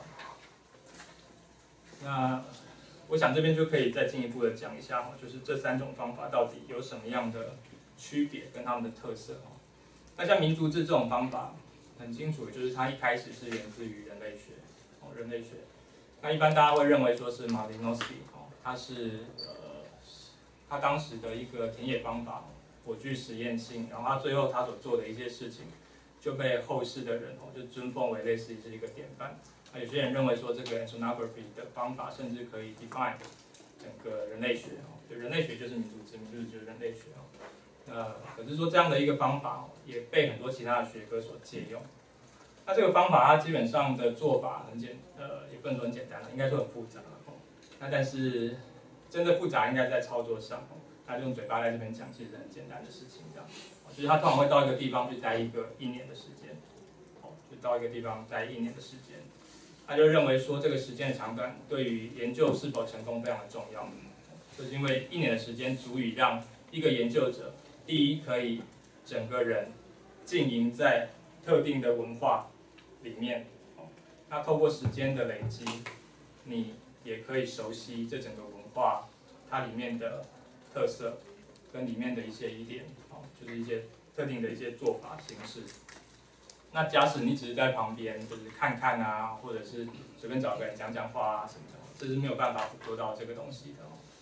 那我想这边就可以再进一步的讲一下哦，就是这三种方法到底有什么样的区别跟他们的特色哦。那像民族志这种方法。很清楚，就是它一开始是源自于人类学，哦，人类学。那一般大家会认为说是马林诺斯基，哦，他是呃，他当时的一个田野方法，颇具实验性，然后他最后他所做的一些事情，就被后世的人哦就尊奉为类似于是一个典范。那有些人认为说这个 ethnography 的方法甚至可以 define 整个人类学，哦，就人类学就是民族志，民族志就是人类学，哦。呃，可是说这样的一个方法也被很多其他的学科所借用。那这个方法它基本上的做法很简，呃，也不能说很简单了，应该说很复杂。那但是真的复杂应该在操作上。那用嘴巴在这边讲，其实很简单的事情，这样。就是他通常会到一个地方去待一个一年的时间，就到一个地方待一年的时间。他就认为说这个时间的长短对于研究是否成功非常的重要，就是因为一年的时间足以让一个研究者。第一，可以整个人浸淫在特定的文化里面，那透过时间的累积，你也可以熟悉这整个文化它里面的特色跟里面的一些疑点，就是一些特定的一些做法形式。那假使你只是在旁边就是看看啊，或者是随便找个人讲讲话啊什么的，这是没有办法捕捉到这个东西的。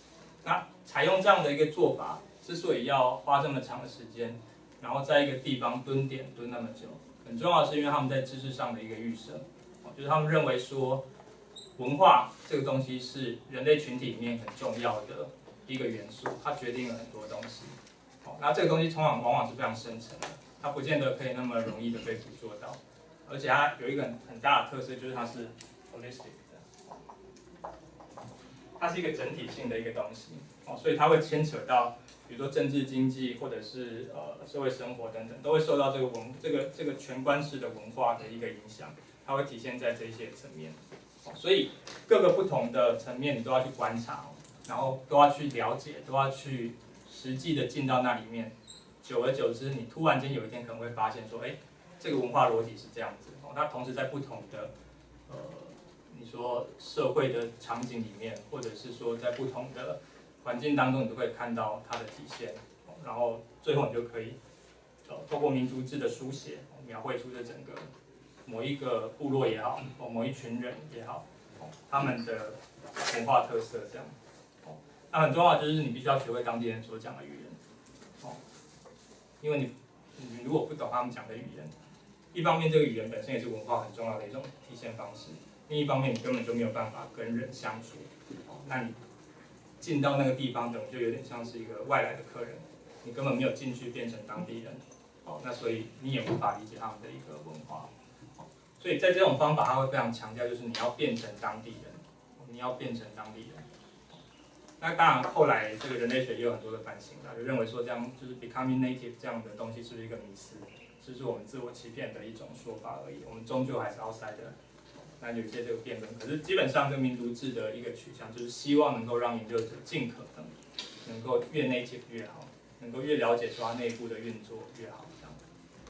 那采用这样的一个做法，之所以要花这么长的时间，然后在一个地方蹲点蹲那么久，很重要的是因为他们在知识上的一个预设，就是他们认为说文化这个东西是人类群体里面很重要的一个元素，它决定了很多东西。那这个东西通常往往是非常深层的，它不见得可以那么容易的被捕捉到，而且它有一个很很大的特色，就是它是 holistic 的，它是一个整体性的一个东西，哦，所以它会牵扯到，比如说政治经济或者是呃社会生活等等，都会受到这个文这个这个全观式的文化的一个影响，它会体现在这些层面，哦，所以各个不同的层面你都要去观察，然后都要去了解，都要去实际的进到那里面，久而久之，你突然间有一天可能会发现说，哎，这个文化逻辑是这样子，哦，它同时在不同的呃，你说社会的场景里面，或者是说在不同的环境当中，你都会看到它的体现，哦，然后最后你就可以，呃，透过民族志的书写，哦，描绘出这整个某一个部落也好，哦，某一群人也好，哦，他们的文化特色这样。那很重要的就是你必须要学会当地人所讲的语言，哦，因为你你如果不懂他们讲的语言，一方面这个语言本身也是文化很重要的一种体现方式，另一方面你根本就没有办法跟人相处，哦，那你进到那个地方，等于就有点像是一个外来的客人，你根本没有进去变成当地人，哦，那所以你也无法理解他们的一个文化，哦，所以在这种方法，它会非常强调就是你要变成当地人，你要变成当地人。那当然，后来这个人类学也有很多的反省啦，就认为说这样就是 becoming native 这样的东西是不是一个迷思，这是我们自我欺骗的一种说法而已。我们终究还是 outsider。那有一些这个辩论，可是基本上这个民族志的一个取向，就是希望能够让研究者尽可能能够越 native 越好，能够越了解说它内部的运作越好。这样。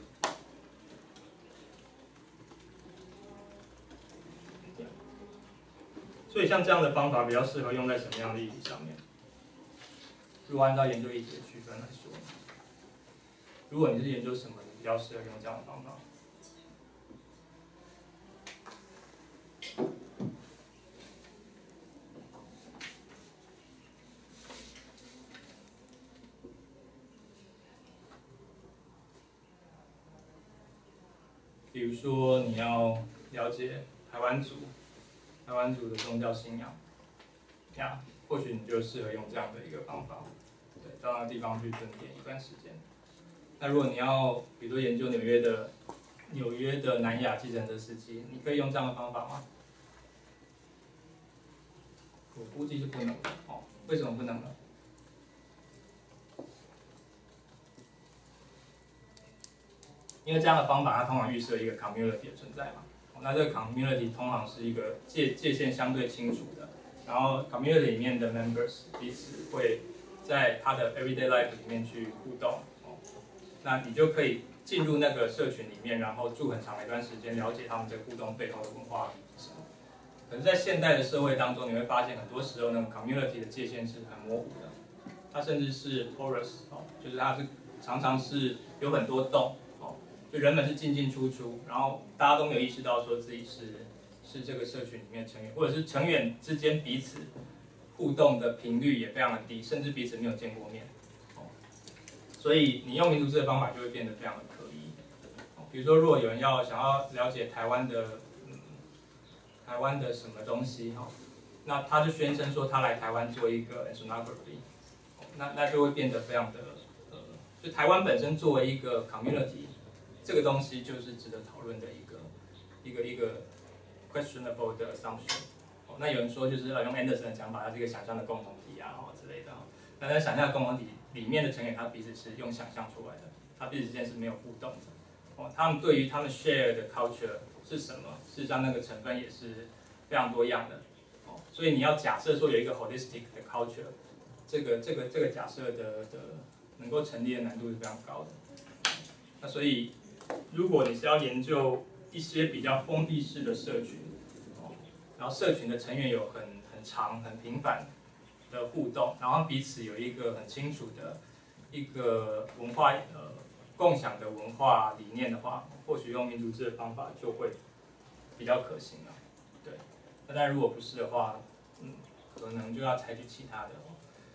所以像这样的方法比较适合用在什么样的议题上面？如果按照研究议题的区分来说，如果你是研究什么，你比较适合用这样的方法？比如说你要了解台湾族。台湾族的宗教信仰，呀，或许你就适合用这样的一个方法，对，到那个地方去蹲点一段时间。那如果你要，比如说研究纽约的纽约的南亚计程车司机，你可以用这样的方法吗？我估计是不能的，哦，为什么不能呢？因为这样的方法，它通常预设一个 community 的存在嘛。那这个 community 通常是一个界界限相对清楚的，然后 community 里面的 members 彼此会在他的 everyday life 里面去互动，哦，那你就可以进入那个社群里面，然后住很长的一段时间，了解他们这个互动背后的文化是什么。可是，在现代的社会当中，你会发现很多时候那个 community 的界限是很模糊的，它甚至是 porous， 哦，就是它是常常是有很多洞。就人们是进进出出，然后大家都没有意识到说自己是是这个社群里面成员，或者是成员之间彼此互动的频率也非常的低，甚至彼此没有见过面。哦，所以你用民族志的方法就会变得非常的可疑。哦，比如说，如果有人要想要了解台湾的，嗯，台湾的什么东西哈，那他就宣称说他来台湾做一个 ethnography， 那那就会变得非常的呃，就台湾本身作为一个 community。这个东西就是值得讨论的一个一个一个 questionable 的 assumption。哦，那有人说就是用 Anderson 的讲法，它是一个想象的共同体啊，哦之类的。那在想象的共同体里面的成员，他彼此是用想象出来的，他彼此之间是没有互动的。哦，他们对于他们 share 的 culture 是什么？事实上，那个成分也是非常多样的。哦，所以你要假设说有一个 holistic 的 culture， 这个这个这个假设的的能够成立的难度是非常高的。那所以。如果你是要研究一些比较封闭式的社群，哦，然后社群的成员有很很长、很频繁的互动，然后彼此有一个很清楚的一个文化呃共享的文化理念的话，或许用民族志的方法就会比较可行了。对，那但如果不是的话，嗯，可能就要采取其他的。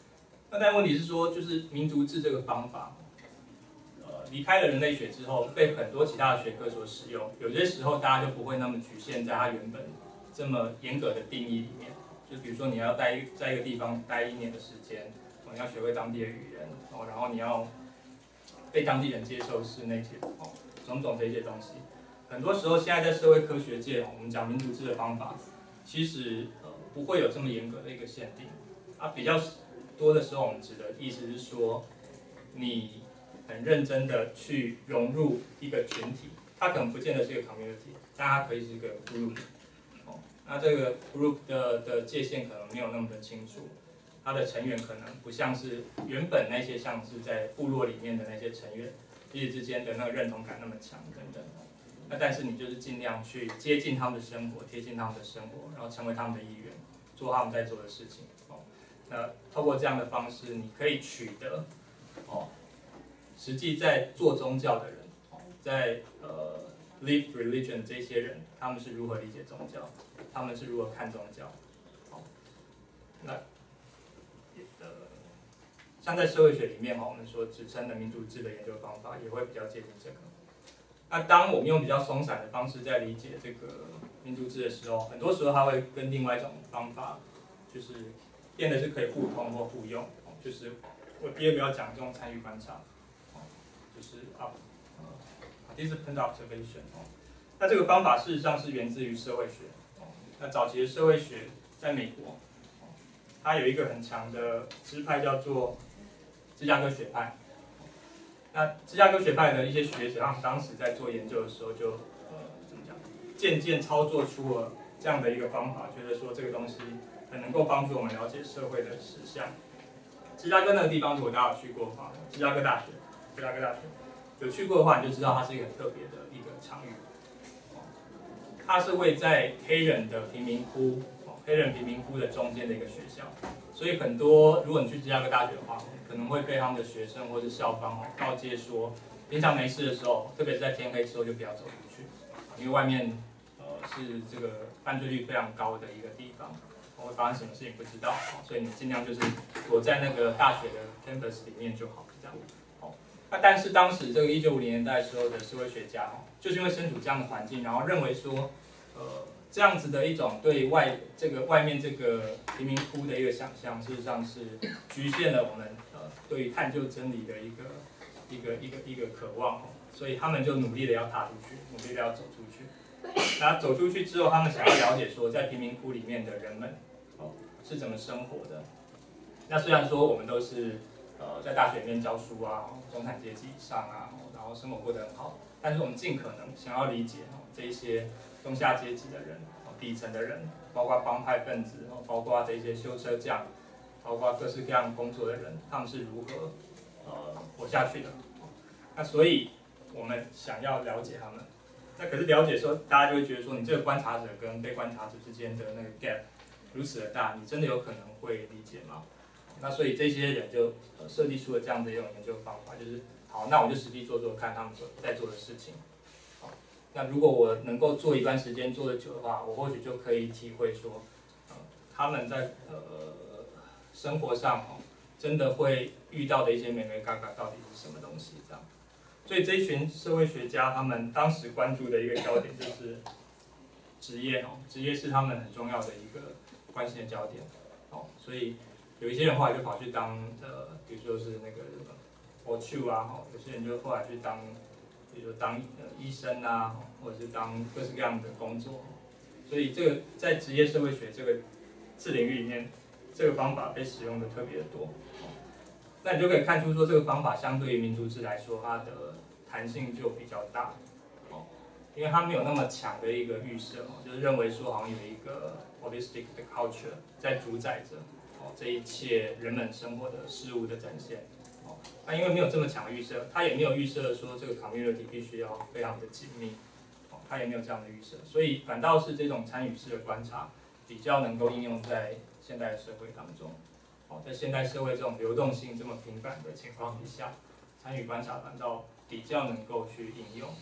那但问题是说，就是民族志这个方法，呃，离开了人类学之后，被很多其他的学科所使用。有些时候大家就不会那么局限在它原本这么严格的定义里面。就比如说你要待在一个地方待一年的时间，哦，你要学会当地的语言，哦，然后你要被当地人接受是那些哦，种种这些东西。很多时候现在在社会科学界，我们讲民族志的方法，其实呃不会有这么严格的一个限定。啊，比较多的时候，我们指的意思是说，你很认真的去融入一个群体，它可能不见得是一个 community， 但它可以是一个 group。哦，那这个 group 的的界限可能没有那么的清楚，它的成员可能不像是原本那些像是在部落里面的那些成员，彼此之间的那个认同感那么强等等。那但是你就是尽量去接近他们的生活，贴近他们的生活，然后成为他们的一员，做他们在做的事情。哦，那透过这样的方式，你可以取得哦，实际在做宗教的人，哦，在呃 live religion 这些人，他们是如何理解宗教，他们是如何看宗教。哦，那呃，像在社会学里面哈，我们说指称的民族志的研究方法，也会比较接近这个。那当我们用比较松散的方式在理解这个民族志的时候，很多时候它会跟另外一种方法，就是变得是可以互通或互用。就是我第二个要讲这种参与观察，就是 up participant observation。那这个方法事实上是源自于社会学。那早期的社会学在美国，它有一个很强的支派叫做芝加哥学派。那芝加哥学派的一些学者，他们当时在做研究的时候就，呃怎么讲，渐渐操作出了这样的一个方法，觉得说这个东西很能够帮助我们了解社会的实相。芝加哥那个地方，如果大家有去过的话，芝加哥大学，芝加哥大学有去过的话，你就知道它是一个很特别的一个场域。它是位在黑人的贫民窟，黑人贫民窟的中间的一个学校，所以很多如果你去芝加哥大学的话，可能会被他们的学生或是校方告诫说，平常没事的时候，特别是在天黑之后就不要走出去，因为外面呃是这个犯罪率非常高的一个地方，会发生什么事情不知道，所以你尽量就是躲在那个大学的 campus 里面就好，这样。好，那但是当时这个一九五零年代时候的社会学家，就是因为身处这样的环境，然后认为说，呃。这样子的一种对外这个外面这个贫民窟的一个想象，事实上是局限了我们呃对于探究真理的一个一个一个一个渴望，所以他们就努力的要踏出去，努力的要走出去。那走出去之后，他们想要了解说，在贫民窟里面的人们哦是怎么生活的。那虽然说我们都是呃在大学里面教书啊，中产阶级以上啊，然后生活过得很好，但是我们尽可能想要理解哦这一些。中下阶级的人，底层的人，包括帮派分子，包括这些修车匠，包括各式各样工作的人，他们是如何呃活下去的？那所以我们想要了解他们，那可是了解的时候，大家就会觉得说，你这个观察者跟被观察者之间的那个 gap 如此的大，你真的有可能会理解吗？那所以这些人就设计出了这样的一种研究方法，就是好，那我就实际做做看他们在做的事情。那如果我能够做一段时间做得久的话，我或许就可以体会说，呃，他们在呃生活上哦，真的会遇到的一些眉眉角角到底是什么东西这样。所以这一群社会学家他们当时关注的一个焦点就是职业哦，职业是他们很重要的一个关心的焦点哦。所以有一些人后来就跑去当呃，比如说是那个佛丘啊，哦，有些人就后来去当。比如当呃医生啊，或者是当各式各样的工作，所以这个在职业社会学这个这领域里面，这个方法被使用的特别的多。那你就可以看出说，这个方法相对于民族志来说，它的弹性就比较大，哦，因为它没有那么强的一个预设，就是认为说好像有一个 holistic 的 culture 在主宰着哦这一切人们生活的事物的展现。那因为没有这么强的预设，他也没有预设说这个 community 必须要非常的紧密，他也没有这样的预设，所以反倒是这种参与式的观察比较能够应用在现代社会当中。在现代社会这种流动性这么频繁的情况之下，参与观察反倒比较能够去应用。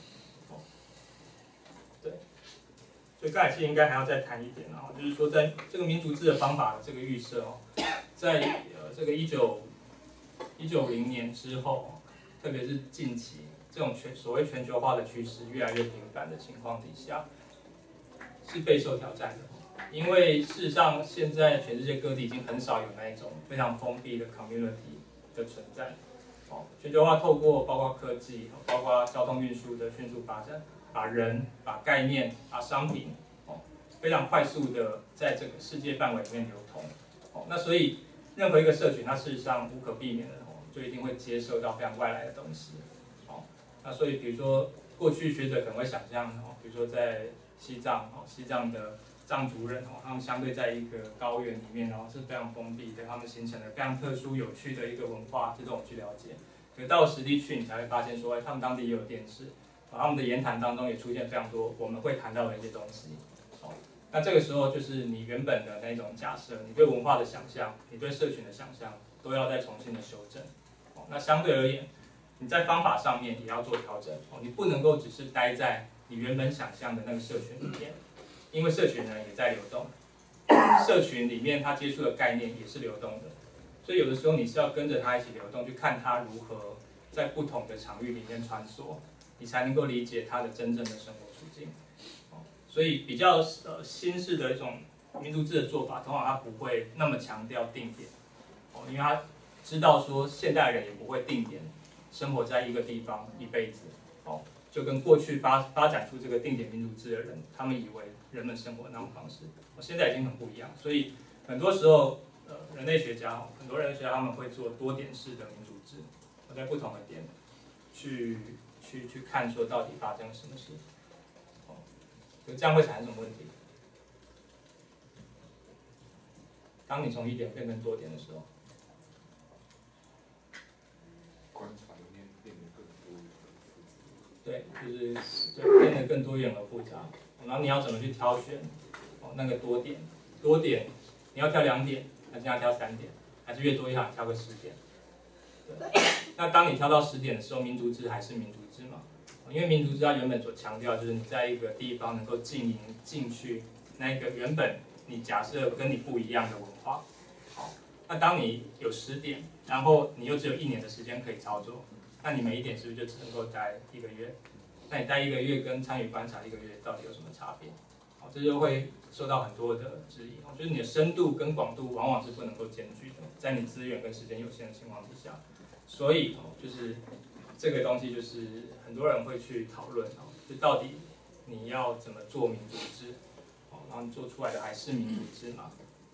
对，所以刚才其实应该还要再谈一点啊，就是说在这个民族志的方法的这个预设哦，在呃这个一九一九五零年之后，特别是近期这种全所谓全球化的趋势越来越频繁的情况底下，是备受挑战的。因为事实上，现在全世界各地已经很少有那一种非常封闭的 community 的存在。哦，全球化透过包括科技，包括交通运输的迅速发展，把人、把概念、把商品，哦，非常快速的在这个世界范围里面流通。哦，那所以任何一个社群，它事实上无可避免的，哦，就一定会接受到非常外来的东西。哦，那所以比如说过去学者可能会想象，哦，比如说在西藏，哦，西藏的藏族人哦，他们相对在一个高原里面，然后是非常封闭的，他们形成了非常特殊有趣的一个文化，这种我们去了解。可到实地去，你才会发现说，哎，他们当地也有电视，啊，他们的言谈当中也出现非常多我们会谈到的一些东西。哦，那这个时候就是你原本的那种假设，你对文化的想象，你对社群的想象，都要再重新的修正。哦，那相对而言，你在方法上面也要做调整。哦，你不能够只是待在你原本想象的那个社群里面。因为社群呢也在流动，社群里面它接触的概念也是流动的，所以有的时候你是要跟着它一起流动，去看它如何在不同的场域里面穿梭，你才能够理解它的真正的生活处境。所以比较呃新式的一种民族志的做法，通常它不会那么强调定点，哦，因为他知道说现代人也不会定点生活在一个地方一辈子，哦。就跟过去发发展出这个定点民族志的人，他们以为人们生活的那种方式，我现在已经很不一样。所以很多时候，呃，人类学家，很多人类学家他们会做多点式的民族志，我在不同的点去去去看说到底发生了什么事，哦，就这样会产生什么问题？当你从一点变成多点的时候， 观察里面变得更多元。 对，就是对变得更多元而复杂。然后你要怎么去挑选哦那个多点？多点你要挑两点，还是要挑三点？还是越多越好，挑个十点？对。那当你挑到十点的时候，民族志还是民族志嘛？因为民族志它原本所强调就是你在一个地方能够经营进去那个原本你假设跟你不一样的文化。好，那当你有十点，然后你又只有一年的时间可以操作。那你每一点是不是就只能够待一个月？那你待一个月跟参与观察一个月到底有什么差别？好，这就会受到很多的质疑。就是你的深度跟广度往往是不能够兼具的，在你资源跟时间有限的情况之下，所以就是这个东西就是很多人会去讨论哦，就到底你要怎么做民族志？哦，然后你做出来的还是民族志吗？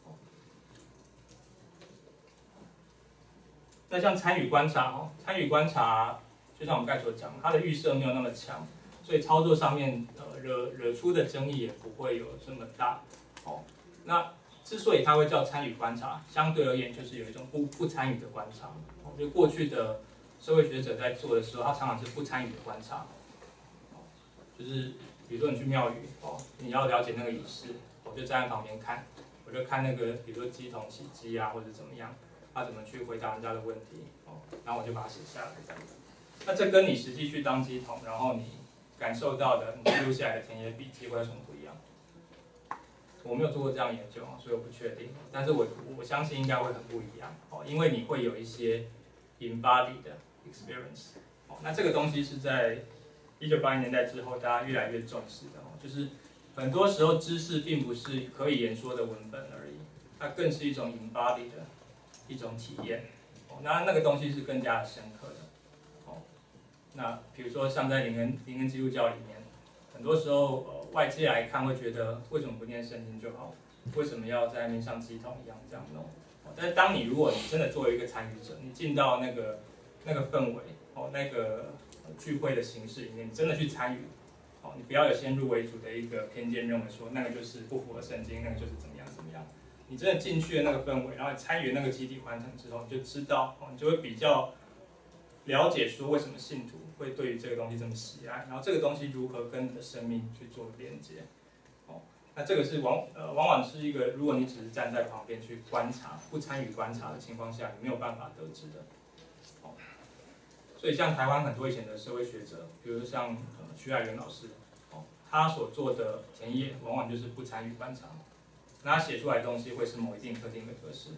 那像参与观察哦，参与观察，就像我们刚才所讲，它的预设没有那么强，所以操作上面呃惹惹出的争议也不会有这么大。哦，那之所以它会叫参与观察，相对而言就是有一种不不参与的观察。哦，就过去的社会学者在做的时候，他常常是不参与的观察。哦，就是比如说你去庙宇哦，你要了解那个仪式，我就站在旁边看，我就看那个比如说乩童起乩啊，或者怎么样。他怎么去回答人家的问题，哦，然后我就把它写下来这样子。那这跟你实际去当乩童，然后你感受到的、你记录下来的田野笔记会有什么不一样？我没有做过这样研究，所以我不确定。但是我我相信应该会很不一样，哦，因为你会有一些 embodied 的 experience，哦，那这个东西是在一九八零年代之后，大家越来越重视的，哦，就是很多时候知识并不是可以言说的文本而已，它更是一种 embodied 的一种体验，哦，那那个东西是更加的深刻的，哦，那比如说像在灵恩灵恩基督教里面，很多时候呃外界来看会觉得为什么不念圣经就好，为什么要在那边像乩童一样这样弄？哦，但是当你如果你真的作为一个参与者，你进到那个那个氛围，哦，那个聚会的形式里面，你真的去参与，哦，你不要有先入为主的一个偏见，认为说那个就是不符合圣经，那个就是怎么样怎么样。你真的进去了那个氛围，然后参与那个集体完成之后，你就知道，哦，你就会比较了解说为什么信徒会对于这个东西这么喜爱，然后这个东西如何跟你的生命去做连接，哦，那这个是往呃往往是一个，如果你只是站在旁边去观察，不参与观察的情况下，你没有办法得知的，哦，所以像台湾很多以前的社会学者，比如说像呃徐海源老师，哦，他所做的田野往往就是不参与观察。那他写出来的东西会是某一定特定的格式，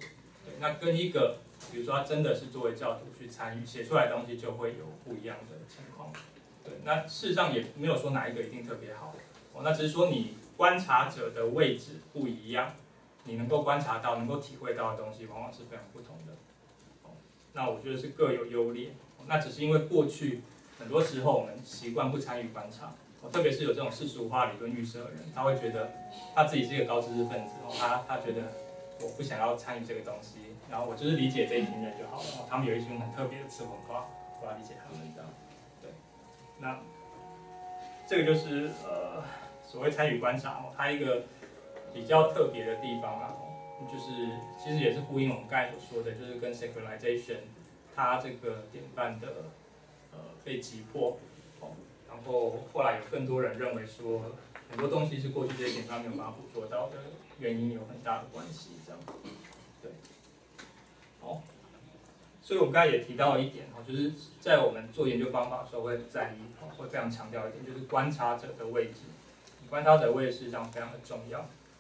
对，那跟一个比如说他真的是作为教徒去参与写出来的东西，就会有不一样的情况。对，那事实上也没有说哪一个一定特别好，哦，那只是说你观察者的位置不一样，你能够观察到、能够体会到的东西，往往是非常不同的。哦，那我觉得是各有优劣。哦，那只是因为过去很多时候我们习惯不参与观察，哦，特别是有这种世俗化理论预设的人，他会觉得他自己是一个高知识分子，哦，他他觉得我不想要参与这个东西，然后我就是理解这一群人就好了。哦，他们有一群很特别的次文化，我要理解他们这样。对，那这个就是呃所谓参与观察哦，它一个比较特别的地方啦，哦，就是其实也是呼应我们刚才所说的，就是跟 secularization 它这个典范的呃被击破，哦，然后后来有更多人认为说很多东西是过去这些典范没有办法捕捉到的原因有很大的关系，这样。对，好，所以我们刚才也提到一点哦，就是在我们做研究方法的时候会在意，哦，会非常强调一点，就是观察者的位置。观察者位事实上非常的重要。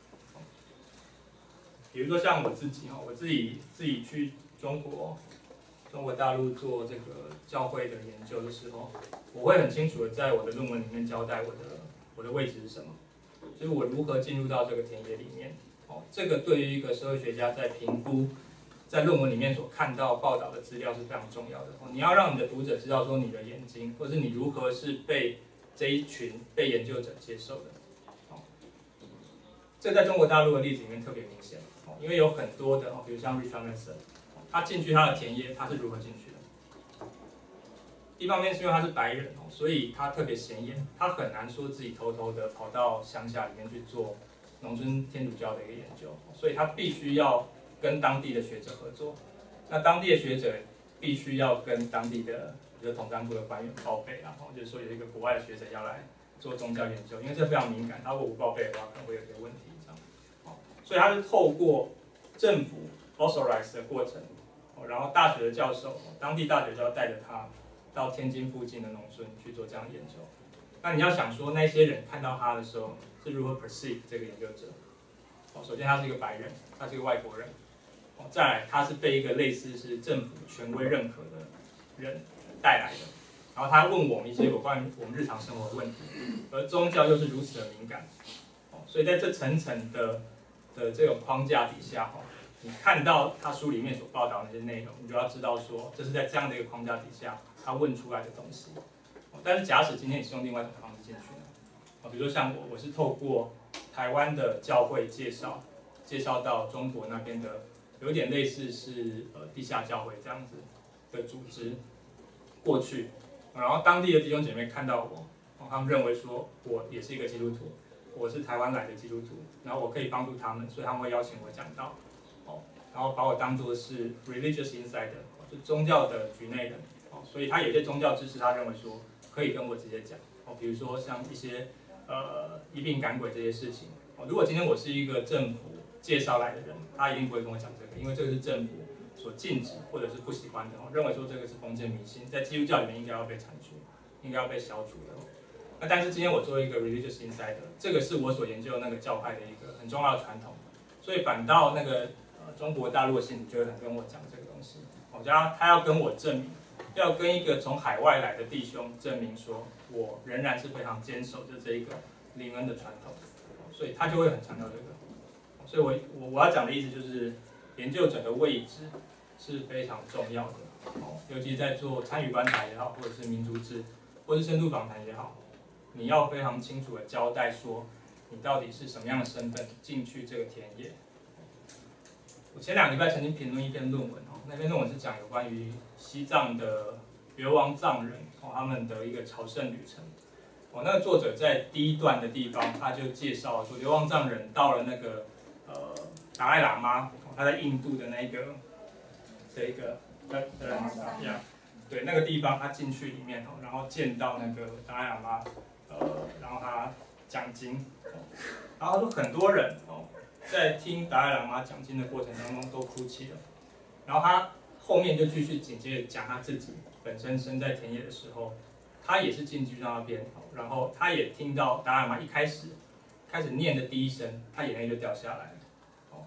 比如说像我自己哈，我自己自己去中国中国大陆做这个教会的研究的时候，我会很清楚的在我的论文里面交代我的我的位置是什么，就是我如何进入到这个田野里面。哦，这个对于一个社会学家在评估在论文里面所看到报道的资料是非常重要的。哦，你要让你的读者知道说你的眼睛，或是你如何是被这一群被研究者接受的。这在中国大陆的例子里面特别明显，因为有很多的，比如像 Richard Manson， 他进去他的田野，他是如何进去的？一方面是因为他是白人，所以他特别显眼，他很难说自己偷偷的跑到乡下里面去做农村天主教的一个研究，所以他必须要跟当地的学者合作。那当地的学者必须要跟当地的，比如统战部的官员报备，然后就是说有一个国外的学者要来做宗教研究，因为这非常敏感，他如果不报备的话，可能会有些问题。所以他是透过政府 authorize 的过程，然后大学的教授，当地大学就要带着他到天津附近的农村去做这样的研究。那你要想说，那些人看到他的时候是如何 perceive 这个研究者？首先他是一个白人，他是一个外国人，再来他是被一个类似是政府权威认可的人带来的，然后他问我们一些有关于我们日常生活的问题，而宗教又是如此的敏感，所以在这层层的的这种框架底下，你看到他书里面所报道的那些内容，你就要知道说，这是在这样的一个框架底下，他问出来的东西。但是假使今天你是用另外一种方式进去呢？比如说像我，我是透过台湾的教会介绍，介绍到中国那边的，有点类似是呃地下教会这样子的组织过去，然后当地的弟兄姐妹看到我，他们认为说我也是一个基督徒。我是台湾来的基督徒，然后我可以帮助他们，所以他们会邀请我讲道，哦，然后把我当作是 religious insider， 就宗教的局内人，哦，所以他有些宗教知识，他认为说可以跟我直接讲，哦，比如说像一些呃医病赶鬼这些事情，哦，如果今天我是一个政府介绍来的人，他一定不会跟我讲这个，因为这个是政府所禁止或者是不喜欢的，哦，认为说这个是封建迷信，在基督教里面应该要被铲除，应该要被消除的。那但是今天我作为一个 religious insider， 这个是我所研究的那个教派的一个很重要的传统，所以反倒那个呃中国大陆的信徒就会很跟我讲这个东西，我叫他他要跟我证明，要跟一个从海外来的弟兄证明说，我仍然是非常坚守着这一个灵恩的传统，所以他就会很强调这个。所以我我我要讲的意思就是，研究者的位置是非常重要的，尤其在做参与观察也好，或者是民族志，或是深度访谈也好。你要非常清楚的交代说，你到底是什么样的身份进去这个田野。我前两个礼拜曾经评论一篇论文，那篇论文是讲有关于西藏的流亡藏人他们的一个朝圣旅程。那个作者在第一段的地方，他就介绍说，流亡藏人到了那个呃达赖喇嘛，他在印度的那个这个达赖喇嘛呀，对那个地方，他进去里面，然后见到那个达赖喇嘛。呃，然后他讲经，然后他说很多人哦，在听达赖喇嘛讲经的过程当中都哭泣了，然后他后面就继续紧接着讲他自己本身身在田野的时候，他也是进去到那边，然后他也听到达赖喇嘛一开始开始念的第一声，他眼泪就掉下来了，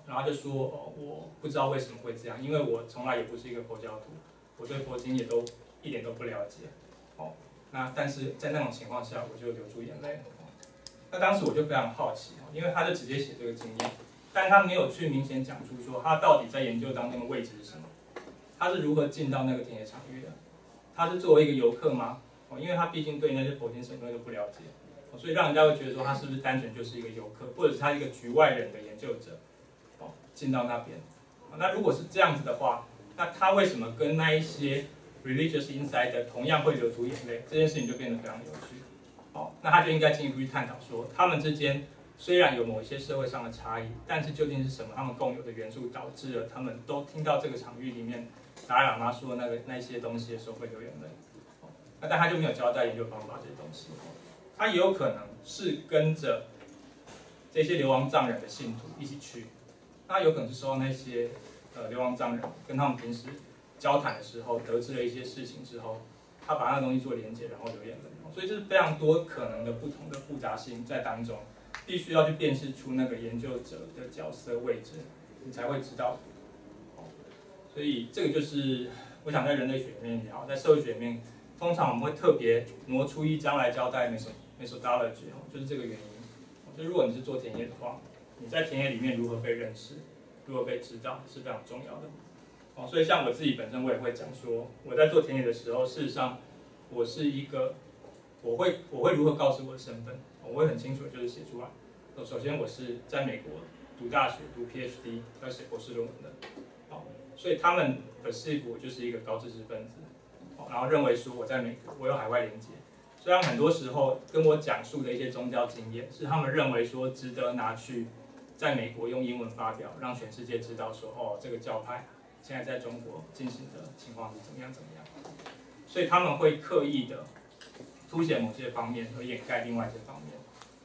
然后就说哦，我不知道为什么会这样，因为我从来也不是一个佛教徒，我对佛经也都一点都不了解。哦，那但是在那种情况下，我就流出眼泪。那当时我就非常好奇，因为他就直接写这个经验，但他没有去明显讲出说他到底在研究当中的位置是什么，他是如何进到那个田野场域的，他是作为一个游客吗？哦，因为他毕竟对那些佛经什么东西都不了解，哦，所以让人家会觉得说他是不是单纯就是一个游客，或者是他一个局外人的研究者，哦，进到那边。哦，那如果是这样子的话，那他为什么跟那一些 religious insider 同样会流出眼泪？这件事情就变得非常有趣。好，那他就应该进一步去探讨说，他们之间虽然有某一些社会上的差异，但是究竟是什么他们共有的元素导致了他们都听到这个场域里面达赖喇嘛说的那个那些东西的时候会流眼泪？那但他就没有交代研究方法这些东西，他也有可能是跟着这些流亡藏人的信徒一起去，他有可能是收到那些呃流亡藏人跟他们平时交谈的时候得知了一些事情之后，他把那个东西做连结，然后流眼泪。所以这是非常多可能的不同的复杂性在当中，必须要去辨识出那个研究者的角色位置，你才会知道。所以这个就是我想在人类学里面也好，在社会学里面，通常我们会特别挪出一章来交代 methodology， 就是这个原因。就如果你是做田野的话，你在田野里面如何被认识，如何被知道是非常重要的。哦，所以像我自己本身，我也会讲说，我在做田野的时候，事实上我是一个。我会我会如何告诉我的身份？我会很清楚的就是写出来。首先我是在美国读大学读 PhD 要写博士论文的，好，所以他们的视我就是一个高知识分子，然后认为说我在美国我有海外连接，虽然很多时候跟我讲述的一些宗教经验是他们认为说值得拿去在美国用英文发表，让全世界知道说哦这个教派现在在中国进行的情况是怎么样怎么样，所以他们会刻意的凸显某些方面，而掩盖另外一些方面。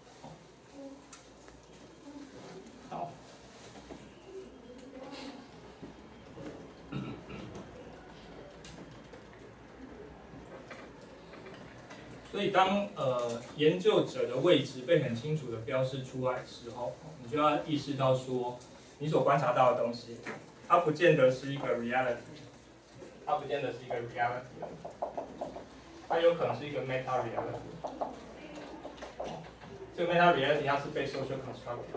好，所以当呃研究者的位置被很清楚的标示出来的时候，你就要意识到说，你所观察到的东西，它不见得是一个 reality， 它不见得是一个 reality。它有可能是一个 meta reality， 这个 meta reality 它是被 social constructed，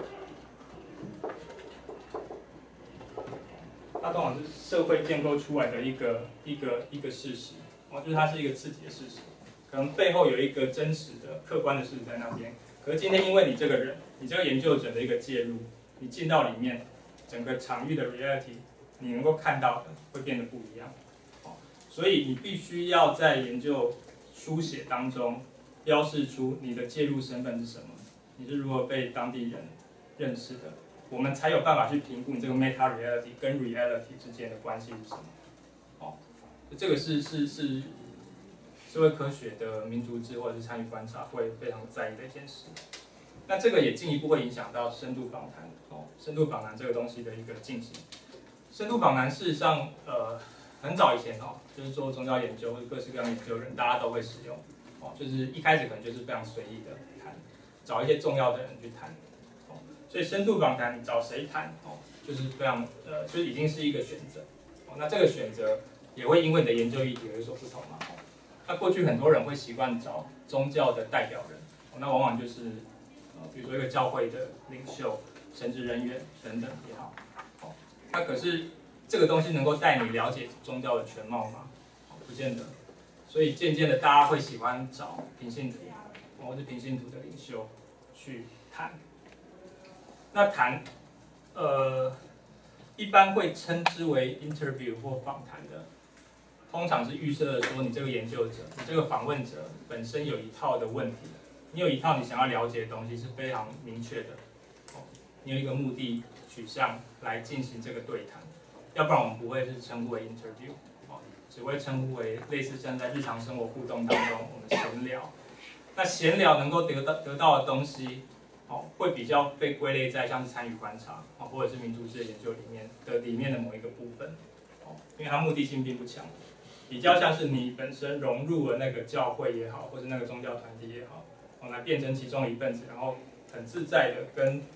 它通常是社会建构出来的一个一个一个事实，哦，就是它是一个自己的事实，可能背后有一个真实的客观的事实在那边。可是今天因为你这个人，你这个研究者的一个介入，你进到里面，整个场域的 reality， 你能够看到的会变得不一样。所以你必须要在研究书写当中标示出你的介入身份是什么，你是如何被当地人认识的，我们才有办法去评估你这个 meta reality 跟 reality 之间的关系是什么。哦，这个是是是社会科学的民族志或者是参与观察会非常在意的一件事。那这个也进一步会影响到深度访谈，哦，深度访谈这个东西的一个进行。深度访谈事实上，呃。很早以前哦，就是做宗教研究或者各式各样的研究人，大家都会使用哦。就是一开始可能就是非常随意的谈，找一些重要的人去谈哦。所以深度访谈，你找谁谈哦，就是非常呃，就是已经是一个选择哦。那这个选择也会因为你的研究议题有所不同嘛。哦，那过去很多人会习惯找宗教的代表人，哦，那往往就是呃，比如说一个教会的领袖、神职人员等等也好。哦，那可是。这个东西能够带你了解宗教的全貌吗？不见得。所以渐渐的，大家会喜欢找平信徒，或是平信徒的领袖去谈。那谈，呃，一般会称之为 interview 或访谈的，通常是预设的说，你这个研究者，你这个访问者本身有一套的问题，你有一套你想要了解的东西是非常明确的，你有一个目的取向来进行这个对谈。要不然我们不会是称呼为 interview， 只会称呼为类似像在日常生活互动当中我们闲聊。那闲聊能够得到得到的东西，哦，会比较被归类在像是参与观察，哦，或者是民族志的研究里面的里面的某一个部分，哦，因为它目的性并不强，比较像是你本身融入了那个教会也好，或是那个宗教团体也好，哦，来变成其中一份子，然后很自在的跟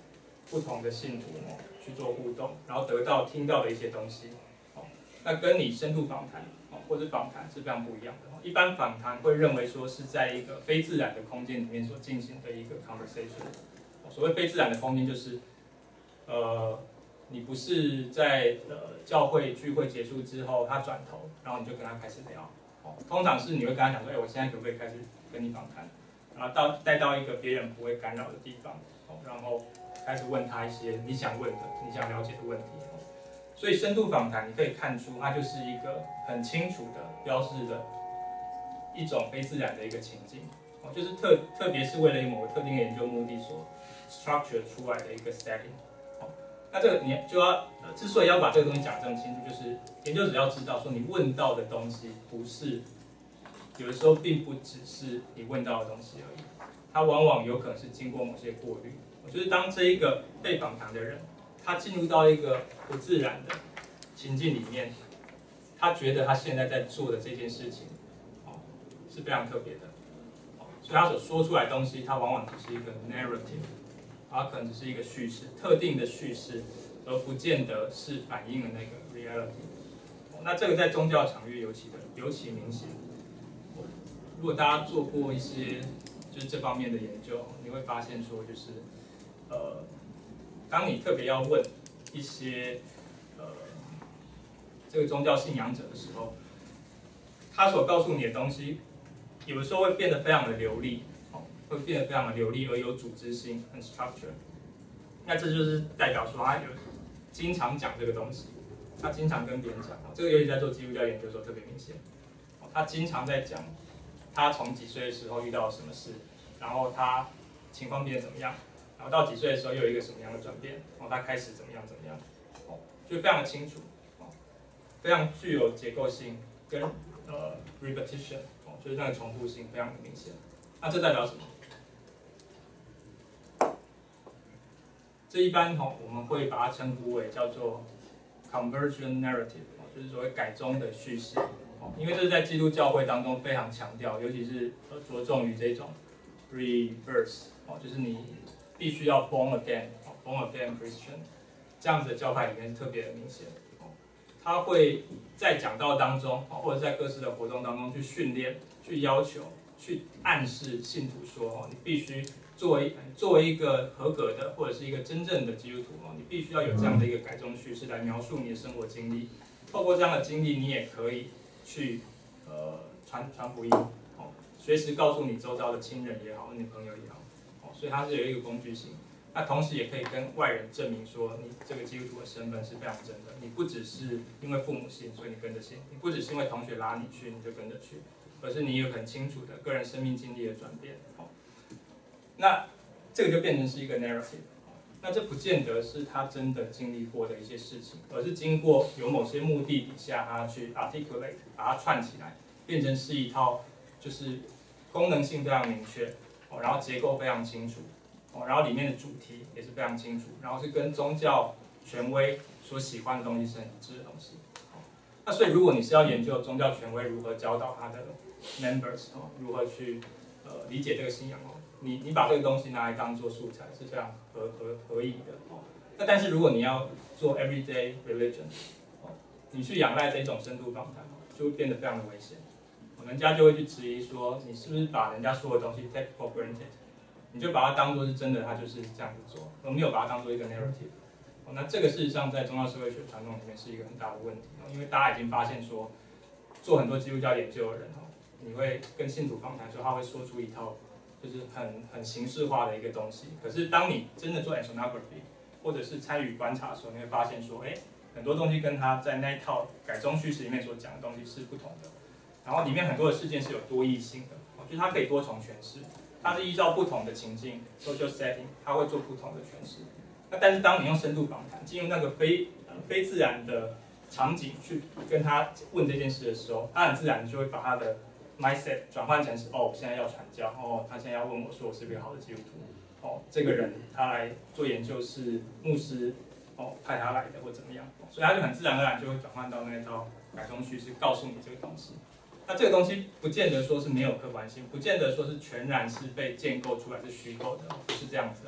不同的信徒哦去做互动，然后得到听到的一些东西。哦，那跟你深度访谈哦或者访谈是非常不一样的。一般访谈会认为说是在一个非自然的空间里面所进行的一个 conversation。所谓非自然的空间就是，呃，你不是在呃教会聚会结束之后，他转头，然后你就跟他开始聊。哦，通常是你会跟他讲说，哎，我现在可不可以开始跟你访谈？然后到带到一个别人不会干扰的地方，哦，然后开始问他一些你想问的、你想了解的问题。哦，所以深度访谈你可以看出，它就是一个很清楚的标示的一种非自然的一个情境。哦，就是特特别是为了某个特定的研究目的所 structure 出来的一个 setting。哦，那这个你就要，呃，之所以要把这个东西讲这么清楚，就是研究者要知道说你问到的东西不是，有的时候并不只是你问到的东西而已，它往往有可能是经过某些过滤。就是当这一个被访谈的人，他进入到一个不自然的情境里面，他觉得他现在在做的这件事情，哦，是非常特别的。所以他所说出来的东西，它往往只是一个 narrative， 它可能只是一个叙事，特定的叙事，而不见得是反映了那个 reality。那这个在宗教场域尤其的尤其明显。如果大家做过一些就是这方面的研究，你会发现说，就是呃，当你特别要问一些呃这个宗教信仰者的时候，他所告诉你的东西，有的时候会变得非常的流利，哦，会变得非常的流利而有组织性，很 structure。那这就是代表说他有经常讲这个东西，他经常跟别人讲，这个尤其在做基督教研究的时候特别明显。他经常在讲他从几岁的时候遇到了什么事，然后他情况变得怎么样，然后到几岁的时候又有一个什么样的转变，然后他开始怎么样怎么样，哦，就非常的清楚，哦，非常具有结构性跟呃 repetition。就是那个重复性非常的明显，那这代表什么？这一般哈我们会把它称呼为叫做 conversion narrative， 就是所谓改宗的叙事。因为这是在基督教会当中非常强调，尤其是着重于这种 rebirth， 就是你必须要 born again，born again Christian， 这样子的教派里面特别的明显。他会在讲道当中，或者在各式的活动当中去训练、去要求、去暗示信徒说，你必须作为作为一个合格的或者是一个真正的基督徒，你必须要有这样的一个改宗叙事来描述你的生活经历。透过这样的经历，你也可以去呃传传福音，哦，随时告诉你周遭的亲人也好，你朋友也好，哦，所以它是有一个工具性。那同时也可以跟外人证明说，你这个基督徒的身份是非常真的。你不只是因为父母信，所以你跟着信；你不只是因为同学拉你去，你就跟着去，而是你有很清楚的个人生命经历的转变。那这个就变成是一个 narrative。那这不见得是他真的经历过的一些事情，而是经过有某些目的底下，他去 articulate， 把它串起来，变成是一套就是功能性非常明确，然后结构非常清楚。哦，然后里面的主题也是非常清楚，然后是跟宗教权威所喜欢的东西是很一致的东西。哦，那所以如果你是要研究宗教权威如何教导他的 members， 哦，如何去呃理解这个信仰，哦，你你把这个东西拿来当做素材是非常合合合意的。哦，那但是如果你要做 everyday religion， 哦，你去仰赖这种深度访谈，就会变得非常的危险。哦，人家就会去质疑说，你是不是把人家说的东西 take for granted？你就把它当作是真的，它就是这样子做，而没有把它当作一个 narrative。哦，那这个事实上在宗教社会学传统里面是一个很大的问题，因为大家已经发现说，做很多基督教研究的人，你会跟信徒访谈的时候，他会说出一套就是很很形式化的一个东西。可是当你真的做 ethnography 或者是参与观察的时候，你会发现说，哎，很多东西跟他在那一套改宗叙事里面所讲的东西是不同的。然后里面很多的事件是有多义性的，就是它可以多重诠释。它是依照不同的情境 social setting， 它会做不同的诠释。那但是当你用深度访谈，进入那个非呃非自然的场景去跟他问这件事的时候，他很自然就会把他的 mindset 转换成是哦，现在要传教，哦，他现在要问我说我是不是一个好的基督徒，哦，这个人他来做研究是牧师哦派他来的或怎么样，所以他就很自然而然就会转换到那一套改宗叙事，告诉你这个东西。那这个东西不见得说是没有客观性，不见得说是全然是被建构出来是虚构的，不是这样子哦。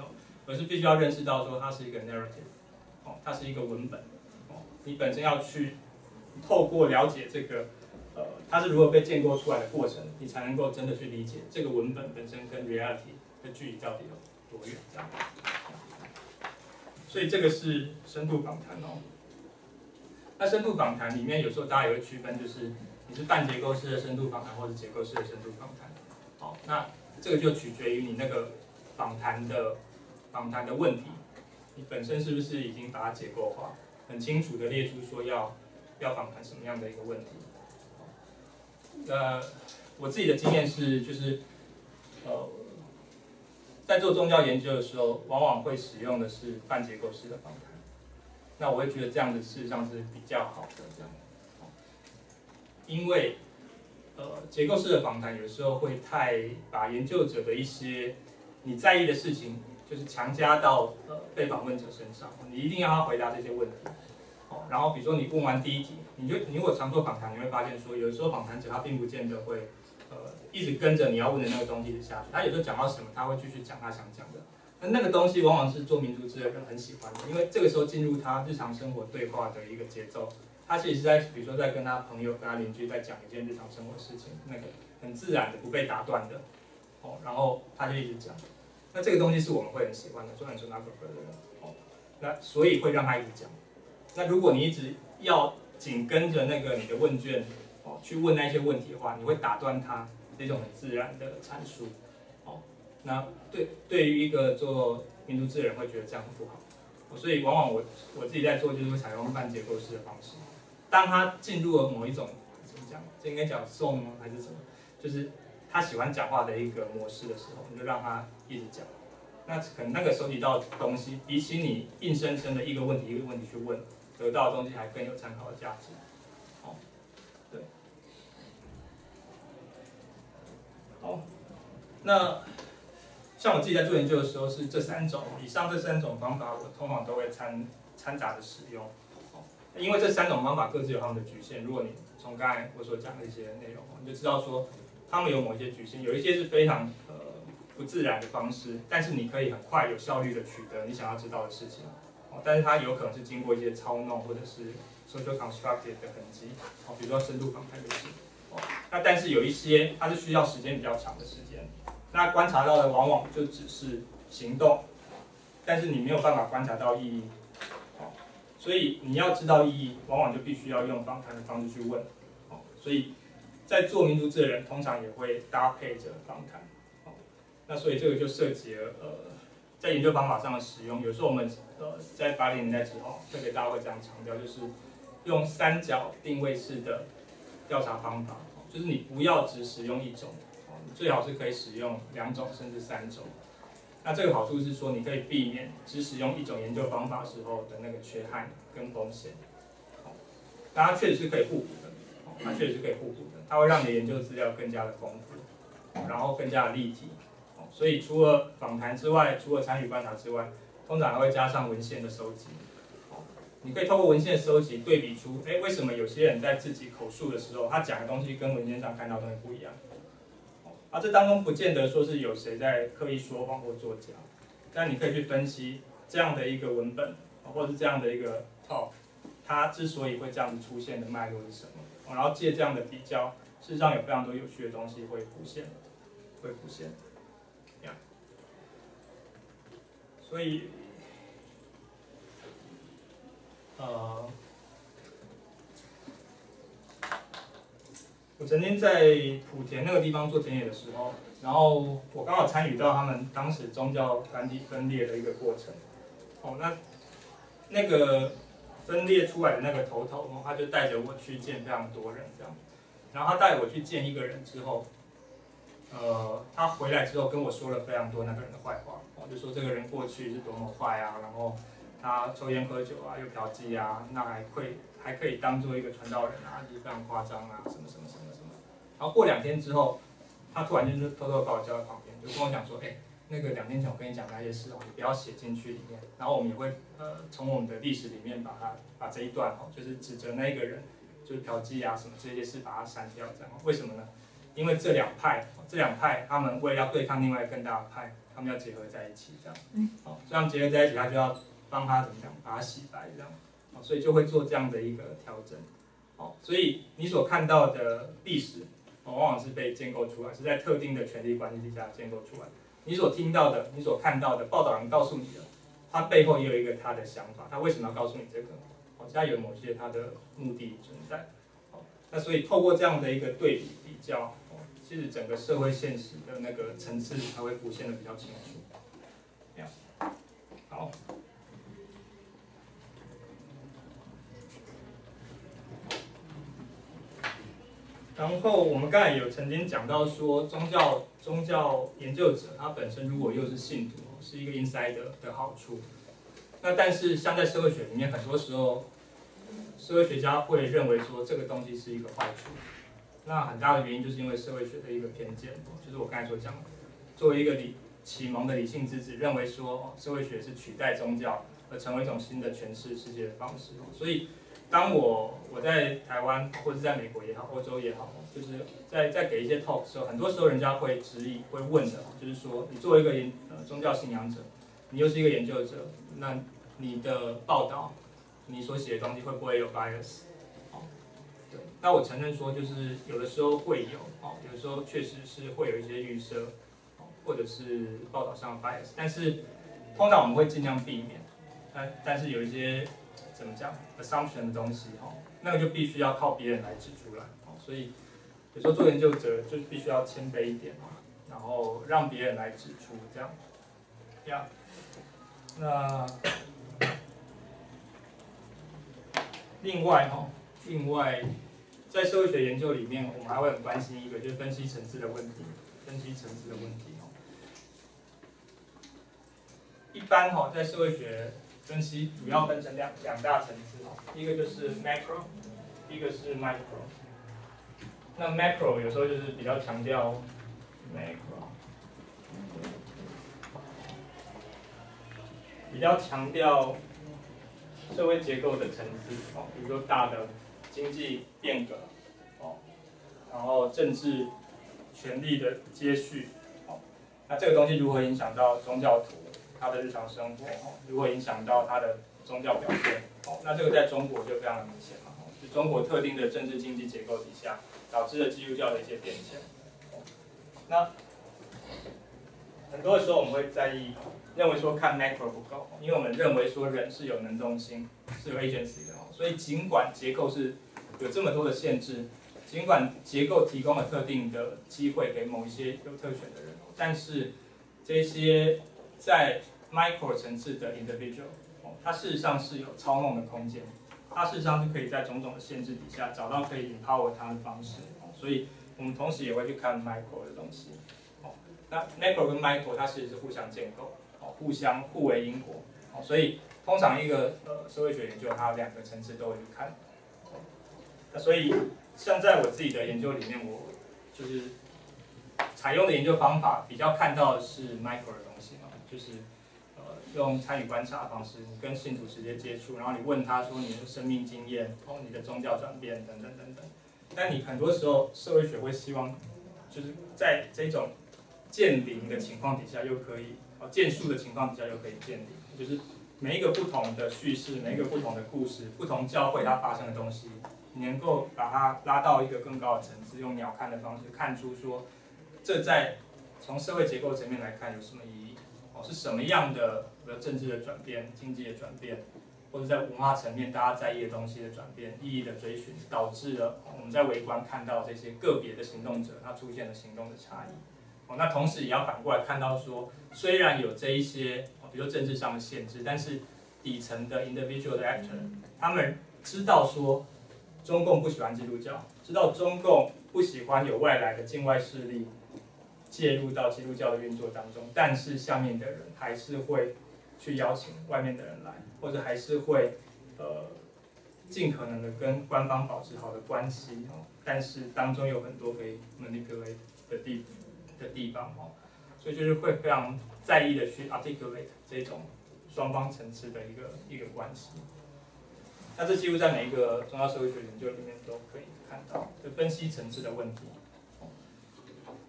而是必须要认识到说它是一个 narrative， 哦，它是一个文本，哦，你本身要去透过了解这个，呃，它是如何被建构出来的过程，你才能够真的去理解这个文本本身跟 reality 的距离到底有多远，这样。所以这个是深度访谈哦。那深度访谈里面有时候大家也会区分，就是你是半结构式的深度访谈，或者结构式的深度访谈。好，那这个就取决于你那个访谈的访谈的问题，你本身是不是已经把它结构化，很清楚的列出说要要访谈什么样的一个问题。呃，我自己的经验是，就是呃，在做宗教研究的时候，往往会使用的是半结构式的访谈。那我会觉得这样子事实上是比较好的，这样，因为呃结构式的访谈有时候会太把研究者的一些你在意的事情，就是强加到呃被访问者身上，你一定要他回答这些问题。哦，然后比如说你问完第一题，你就你如果常做访谈，你会发现说，有时候访谈者他并不见得会呃一直跟着你要问的那个东西一直下去，他有时候讲到什么，他会继续讲他想讲的。那那个东西往往是做民族志的人很喜欢的，因为这个时候进入他日常生活对话的一个节奏，他其实是在比如说在跟他朋友、跟他邻居在讲一件日常生活事情，那个很自然的不被打断的，哦，然后他就一直讲。那这个东西是我们会很喜欢的，做很说那个的人，哦，那所以会让他一直讲。那如果你一直要紧跟着那个你的问卷，哦，去问那些问题的话，你会打断他这种很自然的阐述，哦。那对对于一个做民族志的人会觉得这样不好，所以往往我我自己在做就是会采用半结构式的方式。当他进入了某一种怎么讲，这应该讲颂吗还是什么，就是他喜欢讲话的一个模式的时候，你就让他一直讲。那可能那个收集到的东西，比起你硬生生的一个问题一个问题去问，得到的东西还更有参考的价值。好，对，好，那。像我自己在做研究的时候，是这三种以上这三种方法，我通常都会掺掺杂的使用。因为这三种方法各自有它们的局限。如果你从刚才我所讲的一些内容，你就知道说，它们有某一些局限，有一些是非常呃不自然的方式，但是你可以很快有效率的取得你想要知道的事情。但是它有可能是经过一些操弄或者是 social constructed 的痕迹，比如说深度访谈就是。那但是有一些它是需要时间比较长的时间。那观察到的往往就只是行动，但是你没有办法观察到意义，所以你要知道意义，往往就必须要用访谈的方式去问，所以在做民族志的人通常也会搭配着访谈，那所以这个就涉及了呃在研究方法上的使用，有时候我们呃在八零年代之后，特别大家会这样强调，就是用三角定位式的调查方法，就是你不要只使用一种。最好是可以使用两种甚至三种。那这个好处是说，你可以避免只使用一种研究方法时候的那个缺憾跟风险。那它确实是可以互补的，它确实是可以互补的，它会让你的研究资料更加的丰富，然后更加的立体。所以除了访谈之外，除了参与观察之外，通常还会加上文献的收集。你可以透过文献收集对比出，哎，为什么有些人在自己口述的时候，他讲的东西跟文件上看到的东西不一样？啊，这当中不见得说是有谁在刻意说谎或作假，但你可以去分析这样的一个文本，或者是这样的一个 talk， 它之所以会这样子出现的脉络是什么？然后借这样的比较，事实上有非常多有趣的东西会浮现，会浮现。Yeah. 所以，呃。我曾经在莆田那个地方做田野的时候，然后我刚好参与到他们当时宗教团体分裂的一个过程。哦，那那个分裂出来的那个头头，他就带着我去见非常多人这样。然后他带我去见一个人之后，呃，他回来之后跟我说了非常多那个人的坏话，哦，就说这个人过去是多么坏啊，然后他抽烟喝酒啊，又嫖妓啊，那还会还可以当做一个传道人啊，就是非常夸张啊，什么什么什么什么。然后过两天之后，他突然间就偷偷把我叫到旁边，就跟我讲说，哎、欸，那个两天前我跟你讲那些事哦，你不要写进去里面。然后我们也会呃从我们的历史里面把它把这一段哦，就是指责那一个人就是嫖妓啊什么这些事把它删掉，这样。为什么呢？因为这两派这两派他们为了要对抗另外更大的派， 他们要结合在一起这样。好，所以他们结合在一起，他就要帮他怎么讲，把它洗白这样。好，所以就会做这样的一个调整。好，所以你所看到的历史，往往是被建构出来，是在特定的权力关系底下建构出来。你所听到的，你所看到的，报道人告诉你的，他背后也有一个他的想法，他为什么要告诉你这个？好，他有某些他的目的存在。好，那所以透过这样的一个对比比较，其实整个社会现实的那个层次才会浮现的比较清楚。这样，好。然后我们刚才有曾经讲到说，宗教宗教研究者他本身如果又是信徒，是一个 insider 的好处。那但是像在社会学里面，很多时候社会学家会认为说这个东西是一个坏处。那很大的原因就是因为社会学的一个偏见，就是我刚才所讲的，作为一个理启蒙的理性之子，认为说社会学是取代宗教而成为一种新的诠释世界的方式。所以当我我在台湾或者在美国也好，欧洲也好，就是在在给一些 talk 的时候，很多时候人家会质疑、会问的，就是说你作为一个研呃宗教信仰者，你又是一个研究者，那你的报道、你所写的东西会不会有 bias？ 对，那我承认说，就是有的时候会有，哦，有的时候确实是会有一些预设，或者是报道上的 bias， 但是通常我们会尽量避免，但但是有一些怎么讲 assumption 的东西，哈，那个就必须要靠别人来指出来，所以有时候做研究者就必须要谦卑一点，然后让别人来指出，这样，这样，那另外哈，另外在社会学研究里面，我们还会很关心一个就是分析层次的问题，分析层次的问题，哈，一般哈在社会学分析主要分成两两大层次，一个就是 macro， 一个是 micro。那 macro 有时候就是比较强调 macro， 比较强调社会结构的层次，哦，比如说大的经济变革，哦，然后政治权力的接续，哦，那这个东西如何影响到宗教徒他的日常生活，哦，如何影响到他的宗教表现，哦，那这个在中国就非常的明显了，哦，是中国特定的政治经济结构底下导致了基督教的一些变迁。那很多的时候我们会在意，认为说看 macro 不够，因为我们认为说人是有能动性，是有 agency 的，所以尽管结构是有这么多的限制，尽管结构提供了特定的机会给某一些有特权的人，但是这些在 micro 层次的 individual， 它事实上是有操弄的空间。它事实上是可以在种种的限制底下找到可以 empower 它的方式，所以我们同时也会去看 micro 的东西。那 macro 跟 micro 它其实是互相建构，互相互为因果，所以通常一个呃社会学研究它有两个层次都会去看。那所以像在我自己的研究里面，我就是采用的研究方法比较看到的是 micro 的东西，就是。用参与观察的方式，你跟信徒直接接触，然后你问他说你的生命经验，哦，你的宗教转变等等等等。但你很多时候社会学会希望，就是在这种建零的情况底下，又可以哦建数的情况底下又可以建零，就是每一个不同的叙事，每一个不同的故事，不同教会它发生的东西，你能够把它拉到一个更高的层次，用鸟瞰的方式看出说，这在从社会结构层面来看有什么意义。是什么样的政治的转变、经济的转变，或者在文化层面大家在意的东西的转变、意义的追寻，导致了我们在微观看到这些个别的行动者他出现了行动的差异。哦，那同时也要反过来看到说，虽然有这一些，比如说政治上的限制，但是底层的 individual 的 actor， 他们知道说中共不喜欢基督教，知道中共不喜欢有外来的境外势力介入到基督教的运作当中，但是下面的人还是会去邀请外面的人来，或者还是会呃尽可能的跟官方保持好的关系，但是当中有很多可以 manipulate 的地的地方哦，所以就是会非常在意的去 articulate 这种双方层次的一个一个关系。那这几乎在每一个宗教社会学研究里面都可以看到，就分析层次的问题。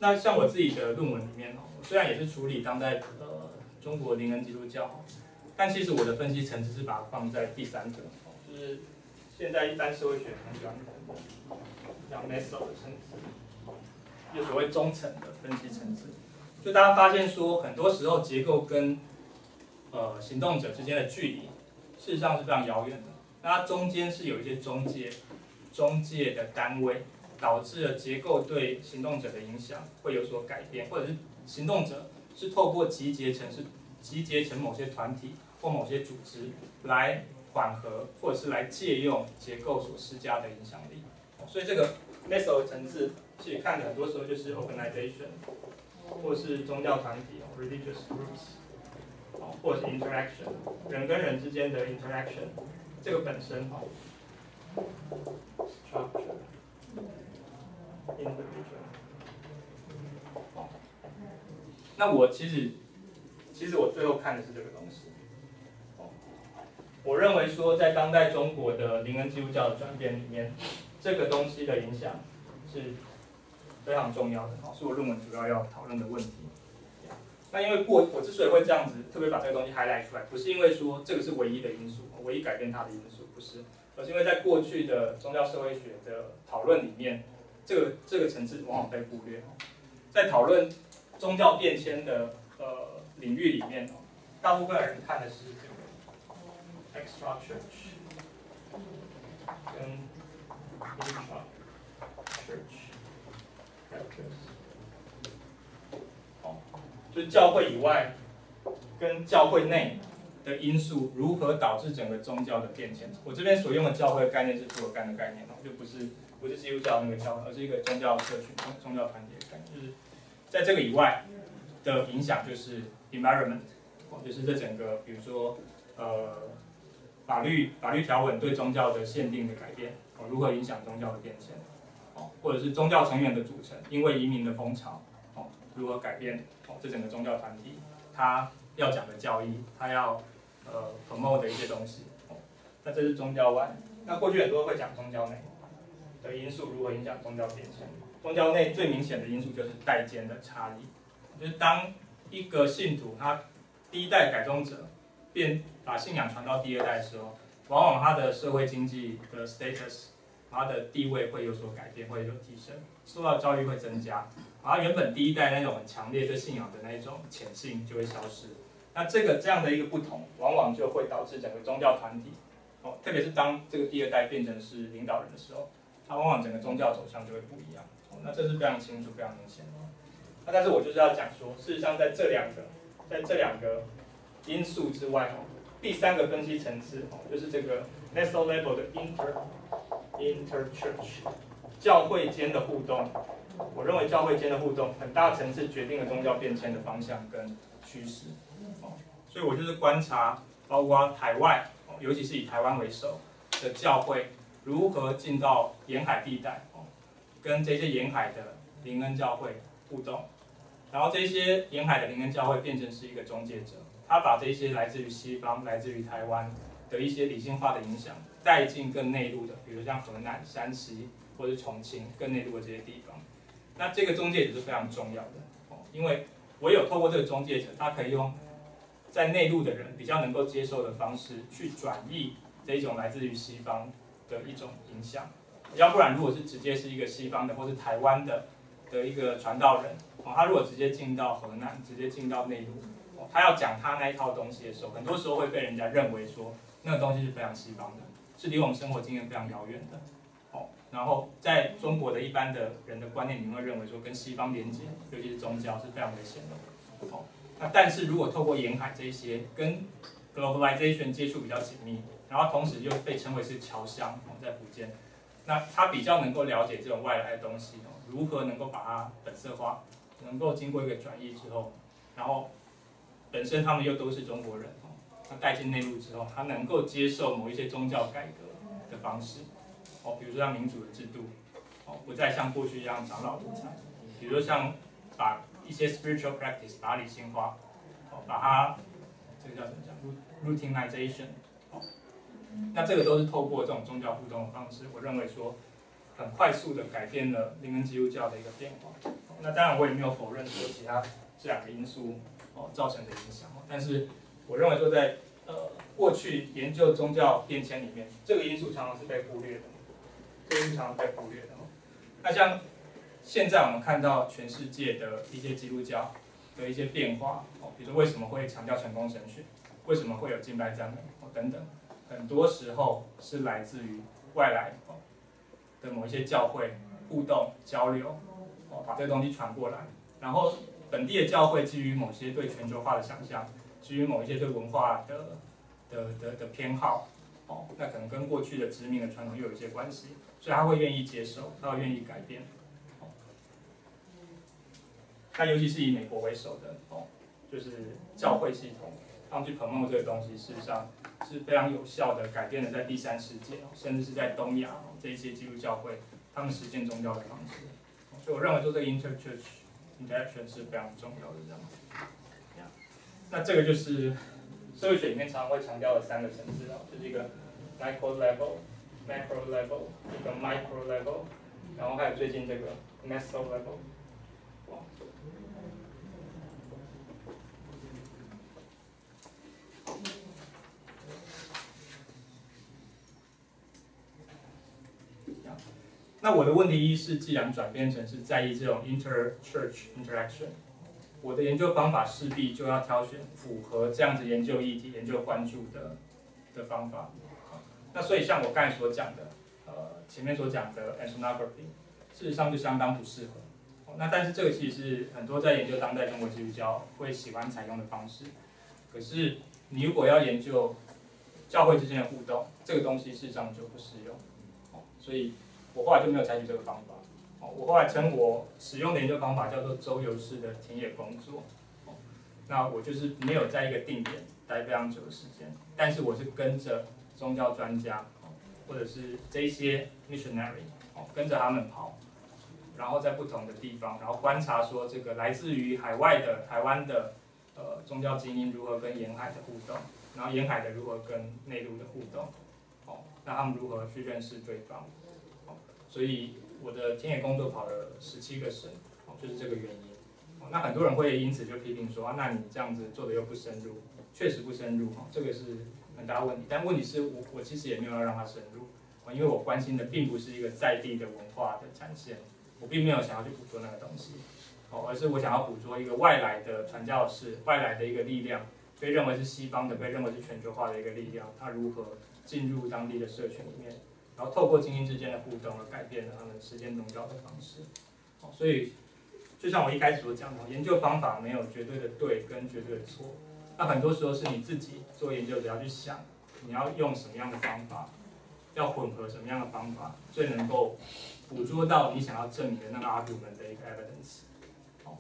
那像我自己的论文里面哦，虽然也是处理当代呃中国灵恩基督教，但其实我的分析层次是把它放在第三个，就是现在一般社会学很喜欢讲 meso 的层次，就所谓中层的分析层次。就大家发现说，很多时候结构跟呃行动者之间的距离，事实上是非常遥远的。那它中间是有一些中介，中介的单位，导致了结构对行动者的影响会有所改变，或者是行动者是透过集结成是集结成某些团体或某些组织来缓和，或者是来借用结构所施加的影响力。所以这个 meso 层次，其实看的很多时候就是 organization， 或是宗教团体 religious groups， 或者是 interaction， 人跟人之间的 interaction， 这个本身 structure individual。那我其实其实我最后看的是这个东西。我认为说，在当代中国的灵恩基督教的转变里面，这个东西的影响是非常重要的，是我论文主要要讨论的问题。那因为过我之所以会这样子特别把这个东西 highlight 出来，不是因为说这个是唯一的因素，唯一改变它的因素，不是，而是因为在过去的宗教社会学的讨论里面，这个这个层次往往被忽略。在讨论宗教变迁的呃领域里面，大部分人看的是这个 extra church 跟 intra church factors， 哦，就是教会以外跟教会内的因素如何导致整个宗教的变迁。我这边所用的教会的概念是涂尔干的概念，就不是不是基督教那个教会，而是一个宗教社群、宗教团体的概念，就是在这个以外的影响就是 environment， 就是这整个比如说呃法律法律条文对宗教的限定的改变，哦，如何影响宗教的变迁，哦，或者是宗教成员的组成，因为移民的风潮，哦，如何改变哦这整个宗教团体它要讲的教义，它要呃 promote 的一些东西，哦，那这是宗教外。那过去很多会讲宗教内的因素如何影响宗教变迁。宗教内最明显的因素就是代间的差异，就是当一个信徒他第一代改宗者变把信仰传到第二代的时候，往往他的社会经济的 status， 他的地位会有所改变，会有提升，受到教育会增加，而原本第一代那种很强烈对信仰的那一种潜性就会消失。那这个这样的一个不同，往往就会导致整个宗教团体，哦，特别是当这个第二代变成是领导人的时候，它往往整个宗教走向就会不一样。那这是非常清楚、非常明显的。那但是我就是要讲说，事实上在这两个，在这两个因素之外，哦，第三个分析层次，哦，就是这个 meso level 的 inter interchurch 教会间的互动。我认为教会间的互动，很大层次决定了宗教变迁的方向跟趋势。哦，所以我就是观察，包括海外，哦，尤其是以台湾为首的教会如何进到沿海地带。跟这些沿海的灵恩教会互动，然后这些沿海的灵恩教会变成是一个中介者，他把这些来自于西方、来自于台湾的一些理性化的影响带进更内陆的，比如像河南、山西或者重庆更内陆的这些地方。那这个中介者是非常重要的，因为唯有透过这个中介者，他可以用在内陆的人比较能够接受的方式去转译这一种来自于西方的一种影响。要不然，如果是直接是一个西方的或是台湾的的一个传道人，哦，他如果直接进到河南，直接进到内陆，哦，他要讲他那一套东西的时候，很多时候会被人家认为说那个东西是非常西方的，是离我们生活经验非常遥远的，哦，然后在中国的一般的人的观念里面会认为说跟西方连接，尤其是宗教是非常危险的，哦，那但是如果透过沿海这一些跟 globalization 接触比较紧密，然后同时又被称为是侨乡，哦，在福建。那他比较能够了解这种外来的东西，如何能够把它本色化，能够经过一个转译之后，然后本身他们又都是中国人，他带进内陆之后，他能够接受某一些宗教改革的方式，哦，比如说像民主的制度，哦，不再像过去一样长老独裁，比如说像把一些 spiritual practice 把它理性化，哦，把它这个叫什么讲 routinization。那这个都是透过这种宗教互动的方式，我认为说， 很快速的改变了灵恩基督教的一个变化。那当然我也没有否认说其他这两个因素哦造成的影响，但是我认为说在呃过去研究宗教变迁里面，这个因素常常是被忽略的，这个因素常常被忽略的。那像现在我们看到全世界的一些基督教的一些变化，哦，比如说为什么会强调成功神学，为什么会有敬拜赞美，哦等等，很多时候是来自于外来哦的某一些教会互动交流，哦把这个东西传过来，然后本地的教会基于某些对全球化的想象，基于某一些对文化的的的的偏好，哦，那可能跟过去的殖民的传统又有一些关系，所以他会愿意接受，他会愿意改变。哦，那尤其是以美国为首的哦，就是教会系统，他们去 promote 这个东西，事实上是非常有效的改变了在第三世界，甚至是在东亚这一些基督教会他们实践宗教的方式。所以我认为说这个 interchurch interaction 是非常重要的这样子。那这个就是社会学里面常常会强调的三个层次啊，就是一个 micro level、macro level， 一个 micro level， 然后还有最近这个 meso level。那我的问题一是，既然转变成是在意这种 inter-church interaction， 我的研究方法势必就要挑选符合这样子研究议题、研究关注的的方法。那所以像我刚才所讲的，呃，前面所讲的 ethnography， 事实上就相当不适合。那但是这个其实是很多在研究当代中国基督教会喜欢采用的方式。可是你如果要研究教会之间的互动，这个东西事实上就不适用。所以我后来就没有采取这个方法。我后来称我使用的研究方法叫做周游式的田野工作。那我就是没有在一个定点待非常久的时间，但是我是跟着宗教专家，或者是这一些 missionary， 跟着他们跑，然后在不同的地方，然后观察说这个来自于海外的台湾的呃宗教精英如何跟沿海的互动，然后沿海的如何跟内陆的互动，哦，那他们如何去认识对方，哦，所以我的田野工作跑了十七个省，哦，就是这个原因。哦，那很多人会因此就批评说啊，那你这样子做的又不深入，确实不深入，哦，这个是很大的问题。但问题是我我其实也没有要让它深入，哦，因为我关心的并不是一个在地的文化的展现，我并没有想要去捕捉那个东西，哦，而是我想要捕捉一个外来的传教士，外来的一个力量，被认为是西方的，被认为是全球化的一个力量，它如何进入当地的社群里面，然后透过精英之间的互动而改变了他们实践宗教的方式。哦，所以就像我一开始所讲的，研究方法没有绝对的对跟绝对的错，那很多时候是你自己做研究者要去想，你要用什么样的方法，要混合什么样的方法，最能够捕捉到你想要证明的那个 argument 的一个 evidence。好，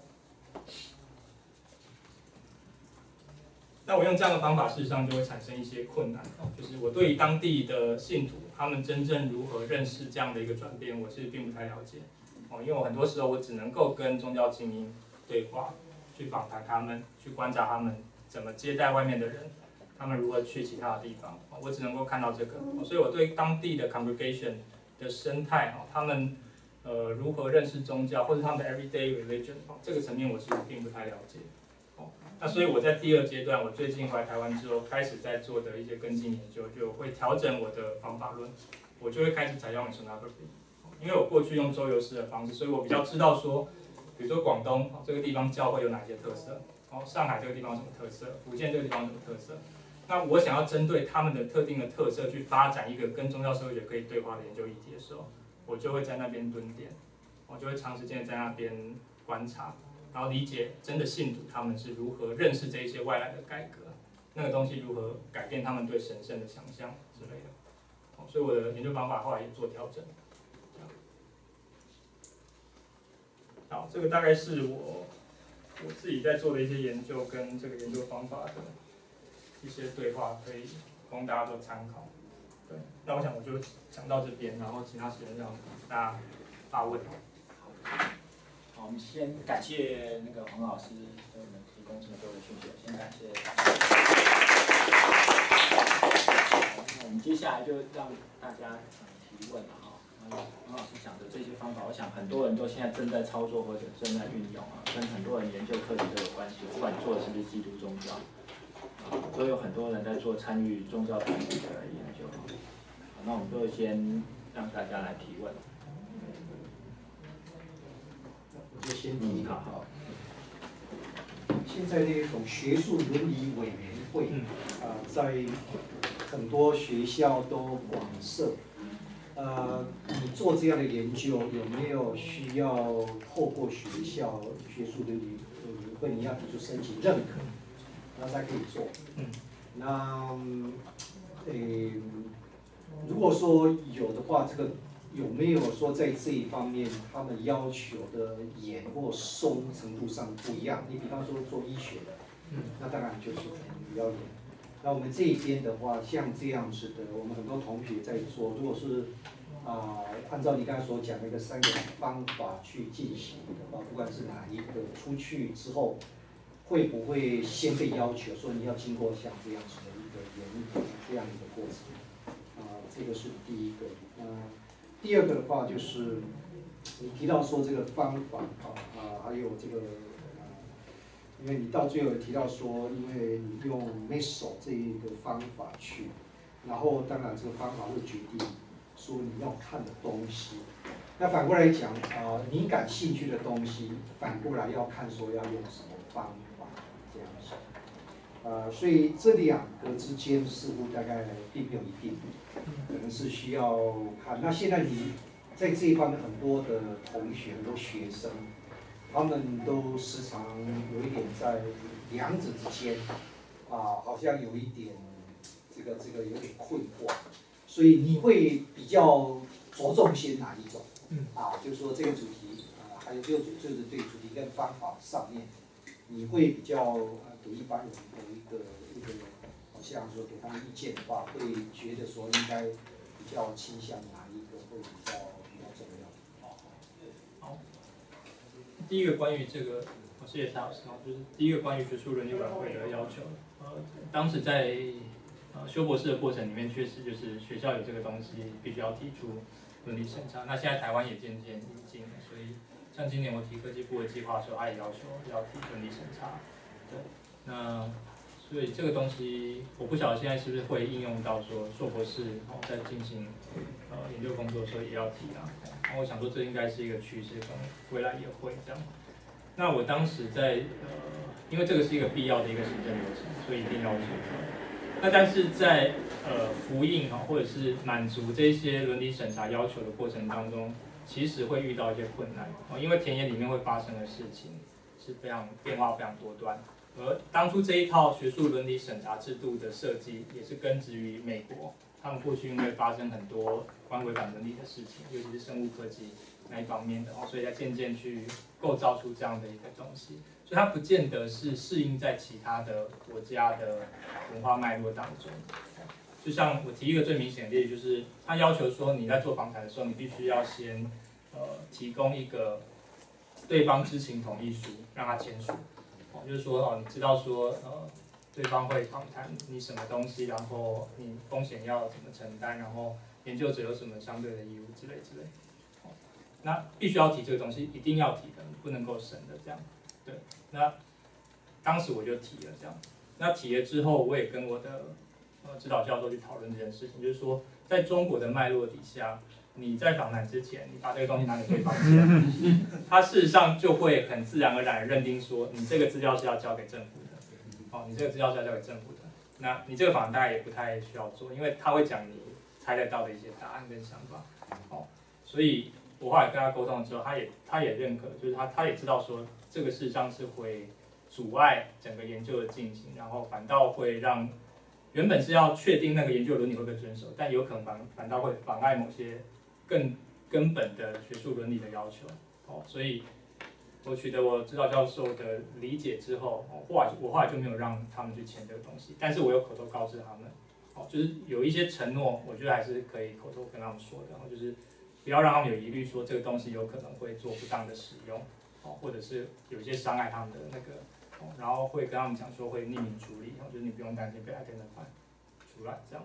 那我用这样的方法，事实上就会产生一些困难，就是我对于当地的信徒，他们真正如何认识这样的一个转变，我其实并不太了解。因为我很多时候我只能够跟宗教精英对话，去访谈他们，去观察他们怎么接待外面的人，他们如何去其他的地方，我只能够看到这个，所以我对当地的 congregation 的生态，他们呃如何认识宗教，或者他们的 everyday religion 这个层面我其实并不太了解。那所以我在第二阶段，我最近回来台湾之后，开始在做的一些跟进研究，就会调整我的方法论，我就会开始采用 ethnography。因为我过去用周游式的方式，所以我比较知道说，比如说广东这个地方教会有哪些特色，哦，上海这个地方有什么特色，福建这个地方有什么特色。那我想要针对他们的特定的特色去发展一个跟宗教社会学可以对话的研究议题的时候，我就会在那边蹲点，我就会长时间在那边观察，然后理解真的信徒他们是如何认识这一些外来的改革，那个东西如何改变他们对神圣的想象之类的。哦，所以我的研究方法后来也做调整。好，这个大概是我我自己在做的一些研究跟这个研究方法的一些对话，可以供大家做参考。对，那我想我就讲到这边，然后其他时间让大家发问。 好，我们先感谢那个黄老师给我们提供这么多的讯息，先感谢。那我们接下来就让大家提问了哈。 王老师讲的这些方法，我想很多人都现在正在操作或者正在运用啊，跟很多人研究课题都有关系。不管做的是不是基督宗教，啊，都有很多人在做参与宗教团体的研究。好，那我们就先让大家来提问。 我就先提好好。 现在那种学术伦理委员会，啊、呃，在很多学校都广设。呃，你做这样的研究有没有需要透过学校学术伦理委员会，你要提出申请认可，然后才可以做？ 嗯。 那，呃，如果说有的话，这个有没有说在这一方面他们要求的严或松程度上不一样？你比方说做医学的，那当然就是比较严。那我们这边的话，像这样子的，我们很多同学在做，如果是啊、呃，按照你刚才所讲的一个三个方法去进行的话，不管是哪一个，出去之后会不会先被要求说你要经过像这样子的一个严格这样一个过程？啊、呃，这个是第一个。那、呃、第二个的话就是你提到说这个方法啊啊、呃，还有这个。因为你到最后提到说，因为你用 M E S O 这一个方法去，然后当然这个方法会决定说你要看的东西。那反过来讲，呃，你感兴趣的东西，反过来要看说要用什么方法这样子。呃，所以这两个之间似乎大概并没有一定，可能是需要看。那现在你在这一方面很多的同学、很多学生。他们都时常有一点在两者之间，啊，好像有一点这个这个有点困惑，所以你会比较着重些哪一种？啊，就是说这个主题啊，还有这个主就是对主题跟方法上面，你会比较呃给一般人有一个一个，好像说给他们意见的话，会觉得说应该比较倾向哪一个会比较比较重要？ 好。第一个关于这个，我谢谢蔡老师啊，就是第一个关于学术伦理委员会的要求，呃，当时在呃修博士的过程里面，确实就是学校有这个东西，必须要提出伦理审查。那现在台湾也渐渐引进了，所以像今年我提科技部的计划的时候，他也要求要提伦理审查。对，那所以这个东西，我不晓得现在是不是会应用到说硕博士哦在进行呃研究工作的时候也要提啊。然后我想说这应该是一个趋势，可能未来也会这样。那我当时在呃，因为这个是一个必要的一个行政流程，所以一定要做。那但是在呃复印哈，或者是满足这些伦理审查要求的过程当中，其实会遇到一些困难哦，因为田野里面会发生的事情是非常变化非常多端。而当初这一套学术伦理审查制度的设计，也是根植于美国。他们过去因为发生很多关违反伦理的事情，尤其是生物科技那一方面的，所以才渐渐去构造出这样的一个东西。所以它不见得是适应在其他的国家的文化脉络当中。就像我提一个最明显的例子，就是他要求说你在做访谈的时候，你必须要先呃提供一个对方知情同意书，让他签署。就是说哦，你知道说呃。对方会访谈你什么东西，然后你风险要怎么承担，然后研究者有什么相对的义务之类之类。那必须要提这个东西，一定要提的，不能够省的这样。对，那当时我就提了这样。那提了之后，我也跟我的呃指导教授去讨论这件事情，就是说在中国的脉络底下，你在访谈之前，你把这个东西拿给对方签，他事实上就会很自然而然地认定说，你这个资料是要交给政府的。哦，你这个资料是要交给政府的，那你这个访谈大概也不太需要做，因为他会讲你猜得到的一些答案跟想法。哦，所以我后来跟他沟通之后，他也他也认可，就是他他也知道说这个事实上是会阻碍整个研究的进行，然后反倒会让原本是要确定那个研究伦理会被遵守，但有可能反反倒会妨碍某些更根本的学术伦理的要求。哦，所以。我取得我指导教授的理解之后，后来我后来就没有让他们去签这个东西，但是我有口头告知他们，哦，就是有一些承诺，我觉得还是可以口头跟他们说的，就是不要让他们有疑虑说这个东西有可能会做不当的使用，哦，或者是有一些伤害他们的那个，哦，然后会跟他们讲说会匿名处理，就是你不用担心被 identify 出来这样。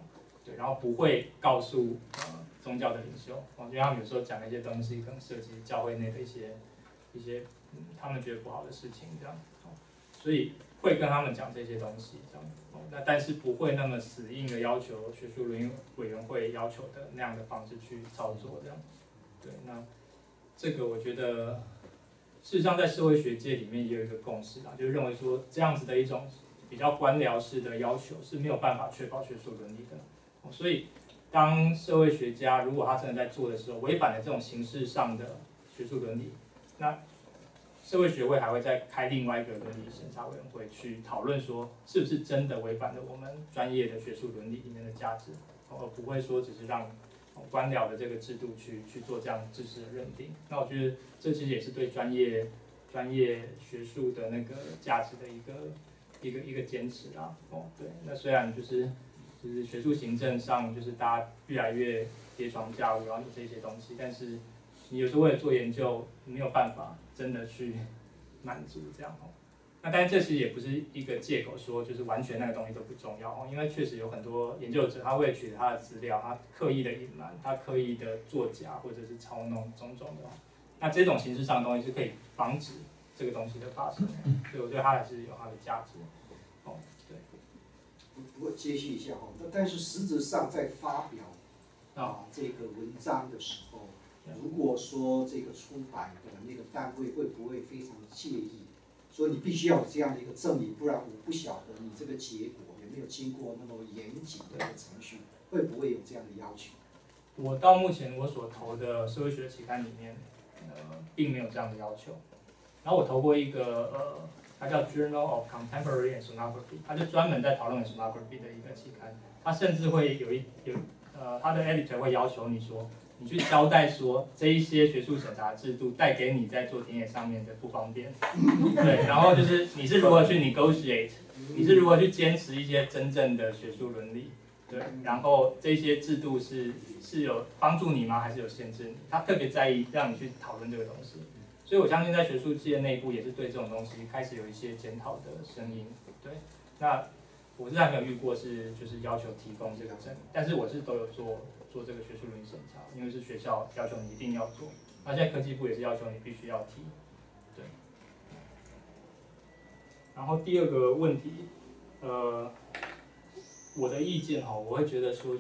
对，然后不会告诉呃宗教的领袖，哦，因为他们有时候讲一些东西可能涉及教会内的一些一些、嗯、他们觉得不好的事情这样，哦，所以会跟他们讲这些东西这样，哦，那但是不会那么死硬的要求学术伦理委员会要求的那样的方式去操作这样，对，那这个我觉得。事实上，在社会学界里面也有一个共识啊，就是认为说这样子的一种比较官僚式的要求是没有办法确保学术伦理的。哦，所以，当社会学家如果他真的在做的时候，违反了这种形式上的学术伦理，那社会学会还会再开另外一个伦理审查委员会去讨论说，是不是真的违反了我们专业的学术伦理里面的价值，而不会说只是让官僚的这个制度去去做这样知识的认定。那我觉得这其实也是对专业专业学术的那个价值的一个一个一个坚持啊。哦，对，那虽然就是就是学术行政上就是大家越来越叠床架屋，然后有这些东西，但是你有时候为了做研究，没有办法真的去满足这样哦。那但是这其实也不是一个借口，说就是完全那个东西都不重要哦，因为确实有很多研究者，他为了取得他的资料，他刻意的隐瞒，他刻意的作假或者是操弄种种的，那这种形式上的东西是可以防止这个东西的发生，所以我觉得它还是有它的价值。哦，对。 不过接续一下哈，但是实质上在发表啊这个文章的时候，如果说这个出版的那个单位会不会非常介意？所以你必须要有这样的一个证明，不然我不晓得你这个结果有没有经过那么严谨的程序，会不会有这样的要求？ 我到目前我所投的社会学期刊里面，呃，并没有这样的要求。然后我投过一个呃，它叫 Journal of Contemporary Ethnography， 它就专门在讨论 ethnography 的一个期刊。它甚至会有一有呃，它的 editor 会要求你说，你去交代说这一些学术审查制度带给你在做田野上面的不方便，对，然后就是你是如何去 negotiate， 你是如何去坚持一些真正的学术伦理，对，然后这些制度是是有帮助你吗，还是有限制你？他特别在意让你去讨论这个东西，所以我相信在学术界内部也是对这种东西开始有一些检讨的声音，对，那我是还没有遇过是就是要求提供这个证明，但是我是都有做。做这个学术伦理审查，因为是学校要求你一定要做，那现在科技部也是要求你必须要提，对。然后第二个问题，呃，我的意见哈，我会觉得说就是，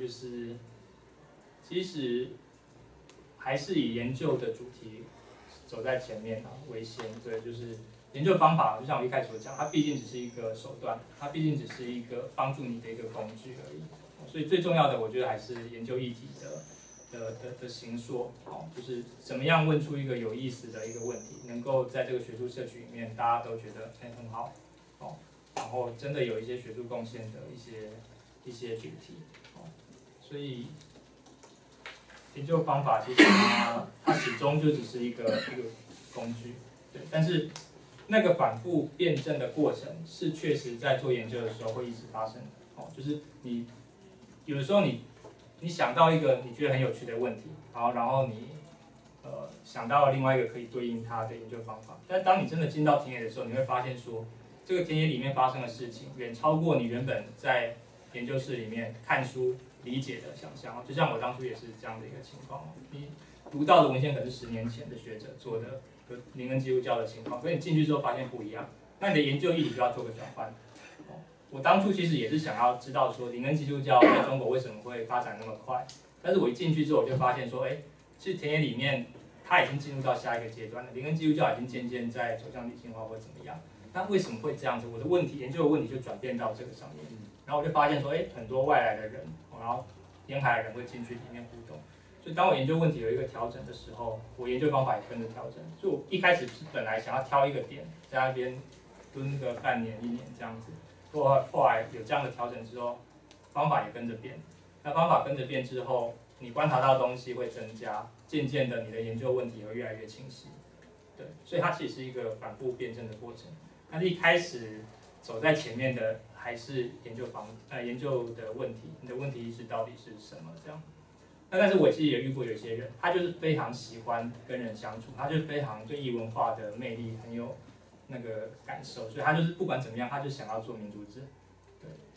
其实还是以研究的主题走在前面啊为先，对，就是研究方法，就像我一开始所讲，它毕竟只是一个手段，它毕竟只是一个帮助你的一个工具而已。所以最重要的，我觉得还是研究议题的的的的形塑，哦，就是怎么样问出一个有意思的一个问题，能够在这个学术社区里面大家都觉得哎很好，哦，然后真的有一些学术贡献的一些一些主题，哦，所以研究方法其实它它始终就只是一个一个工具，对，但是那个反复辩证的过程是确实在做研究的时候会一直发生的，哦，就是你。有的时候你，你想到一个你觉得很有趣的问题，然后然后你，呃，想到另外一个可以对应它的研究方法，但当你真的进到田野的时候，你会发现说，这个田野里面发生的事情远超过你原本在研究室里面看书理解的想象。就像我当初也是这样的一个情况，你读到的文献可能是十年前的学者做的，和灵恩基督教的情况，可是你进去之后发现不一样，那你的研究议题就要做个转换。我当初其实也是想要知道说灵恩基督教在中国为什么会发展那么快，但是我一进去之后我就发现说，哎，其实田野里面它已经进入到下一个阶段了，灵恩基督教已经渐渐在走向理性化或怎么样，那为什么会这样子？我的问题研究的问题就转变到这个上面，然后我就发现说，哎，很多外来的人，然后沿海的人会进去里面互动，所以当我研究问题有一个调整的时候，我研究方法也跟着调整，所以我一开始是本来想要挑一个点在那边蹲个半年一年这样子。后后来有这样的调整之后，方法也跟着变。那方法跟着变之后，你观察到的东西会增加，渐渐的你的研究问题会越来越清晰。对，所以它其实是一个反复辩证的过程。那一开始走在前面的还是研究方呃研究的问题，你的问题是到底是什么这样？那但是我其实也遇过有些人，他就是非常喜欢跟人相处，他就非常对异文化的魅力很有那个感受，所以他就是不管怎么样，他就想要做民主制，对，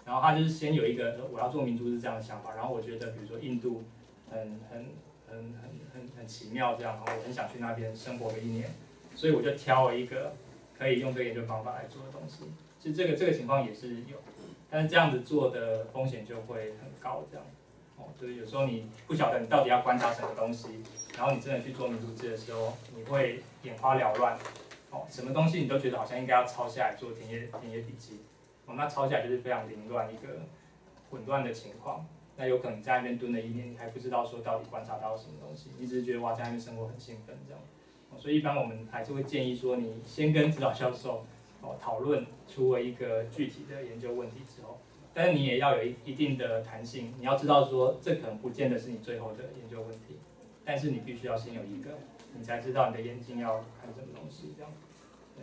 然后他就是先有一个我要做明珠是这样的想法，然后我觉得比如说印度很很很很很很奇妙这样，然后我很想去那边生活个一年，所以我就挑了一个可以用这个研究方法来做的东西。其实这个这个情况也是有，但是这样子做的风险就会很高这样。哦，就是有时候你不晓得你到底要观察什么东西，然后你真的去做明珠制的时候，你会眼花缭乱。哦，什么东西你都觉得好像应该要抄下来做田野田野笔记。哦，那抄下来就是非常凌乱一个混乱的情况。那有可能在那边蹲了一年，你还不知道说到底观察到什么东西，你只是觉得哇在那边生活很兴奋这样。哦，所以一般我们还是会建议说，你先跟指导教授哦讨论出了一个具体的研究问题之后。但是你也要有一一定的弹性，你要知道说这可能不见得是你最后的研究问题，但是你必须要先有一个，你才知道你的眼睛要看什么东西这样。对。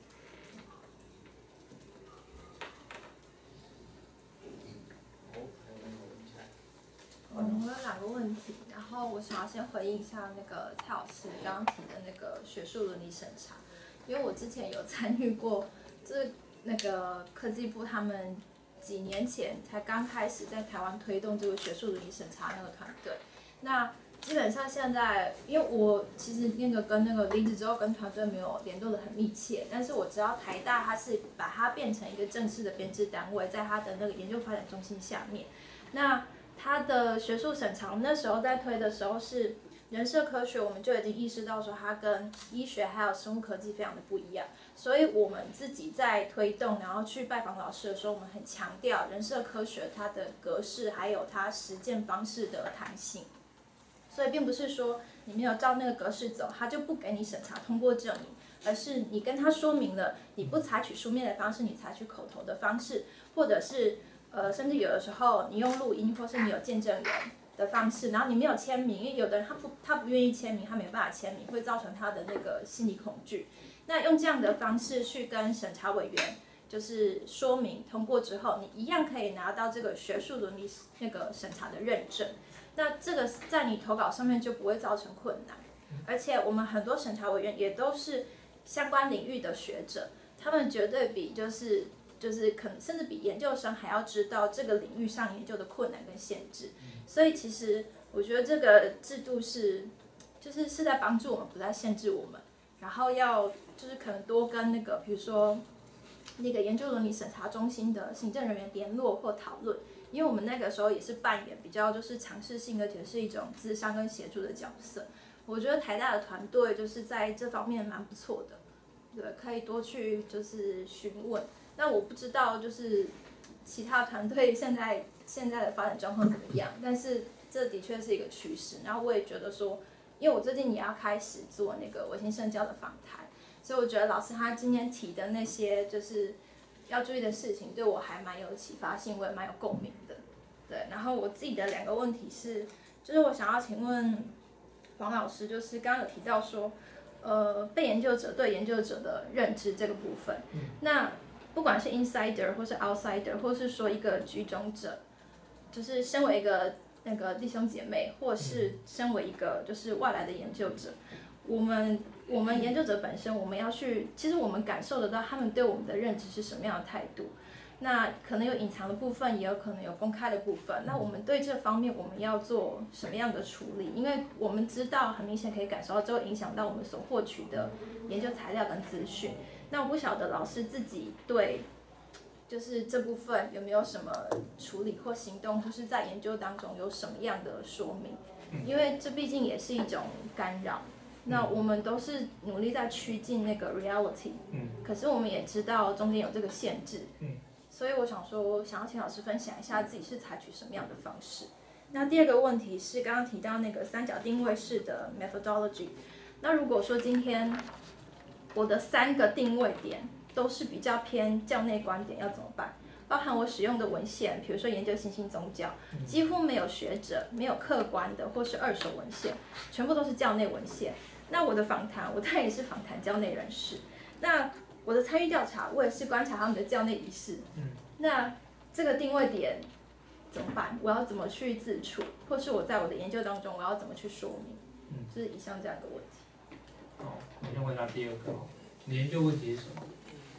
嗯，我有两个问题，然后我想要先回应一下那个蔡老师刚刚提的那个学术伦理审查，因为我之前有参与过，就是那个科技部他们。几年前才刚开始在台湾推动这个学术伦理审查那个团队，那基本上现在，因为我其实那个跟那个离职之后跟团队没有联络的很密切，但是我知道台大它是把它变成一个正式的编制单位，在它的那个研究发展中心下面，那它的学术审查，我们那时候在推的时候是人社科学，我们就已经意识到说它跟医学还有生物科技非常的不一样。所以我们自己在推动，然后去拜访老师的时候，我们很强调人社科学它的格式，还有它实践方式的弹性。所以并不是说你没有照那个格式走，他就不给你审查通过证明，而是你跟他说明了，你不采取书面的方式，你采取口头的方式，或者是呃，甚至有的时候你用录音，或是你有见证人的方式，然后你没有签名，因为有的人他不他不愿意签名，他没办法签名，会造成他的那个心理恐惧。那用这样的方式去跟审查委员就是说明通过之后，你一样可以拿到这个学术伦理那个审查的认证。那这个在你投稿上面就不会造成困难，而且我们很多审查委员也都是相关领域的学者，他们绝对比就是就是可能甚至比研究生还要知道这个领域上研究的困难跟限制。所以其实我觉得这个制度是就是是在帮助我们，不在限制我们。然后要就是可能多跟那个比如说那个研究伦理审查中心的行政人员联络或讨论，因为我们那个时候也是扮演比较就是尝试性，而且是一种咨商跟协助的角色。我觉得台大的团队就是在这方面蛮不错的，对，可以多去就是询问。那我不知道就是其他团队现在现在的发展状况怎么样，但是这的确是一个趋势。然后我也觉得说，因为我最近也要开始做那个微型社交的访谈，所以我觉得老师他今天提的那些就是要注意的事情，对我还蛮有启发性，我也蛮有共鸣的。对，然后我自己的两个问题是，就是我想要请问黄老师，就是刚刚有提到说，呃，被研究者对研究者的认知这个部分，嗯、那不管是 insider 或是 outsider， 或是说一个居中者，就是身为一个那个弟兄姐妹，或是身为一个就是外来的研究者，我们我们研究者本身，我们要去，其实我们感受得到他们对我们的认知是什么样的态度。那可能有隐藏的部分，也有可能有公开的部分。那我们对这方面我们要做什么样的处理？因为我们知道很明显可以感受到，这会影响到我们所获取的研究材料跟资讯。那我不晓得老师自己对就是这部分有没有什么处理或行动，或是在研究当中有什么样的说明？因为这毕竟也是一种干扰。那我们都是努力在趋近那个 reality， 可是我们也知道中间有这个限制。所以我想说，想要请老师分享一下自己是采取什么样的方式。那第二个问题是刚刚提到那个三角定位式的 methodology。那如果说今天我的三个定位点都是比较偏教内观点，要怎么办？包含我使用的文献，比如说研究新兴宗教，几乎没有学者，没有客观的或是二手文献，全部都是教内文献。那我的访谈，我当然也是访谈教内人士。那我的参与调查，我也是观察他们的教内仪式。嗯、那这个定位点怎么办？我要怎么去自处，或是我在我的研究当中，我要怎么去说明？嗯，就是以上这样一个问题。 好，我先回答第二个。你的研究问题是什么？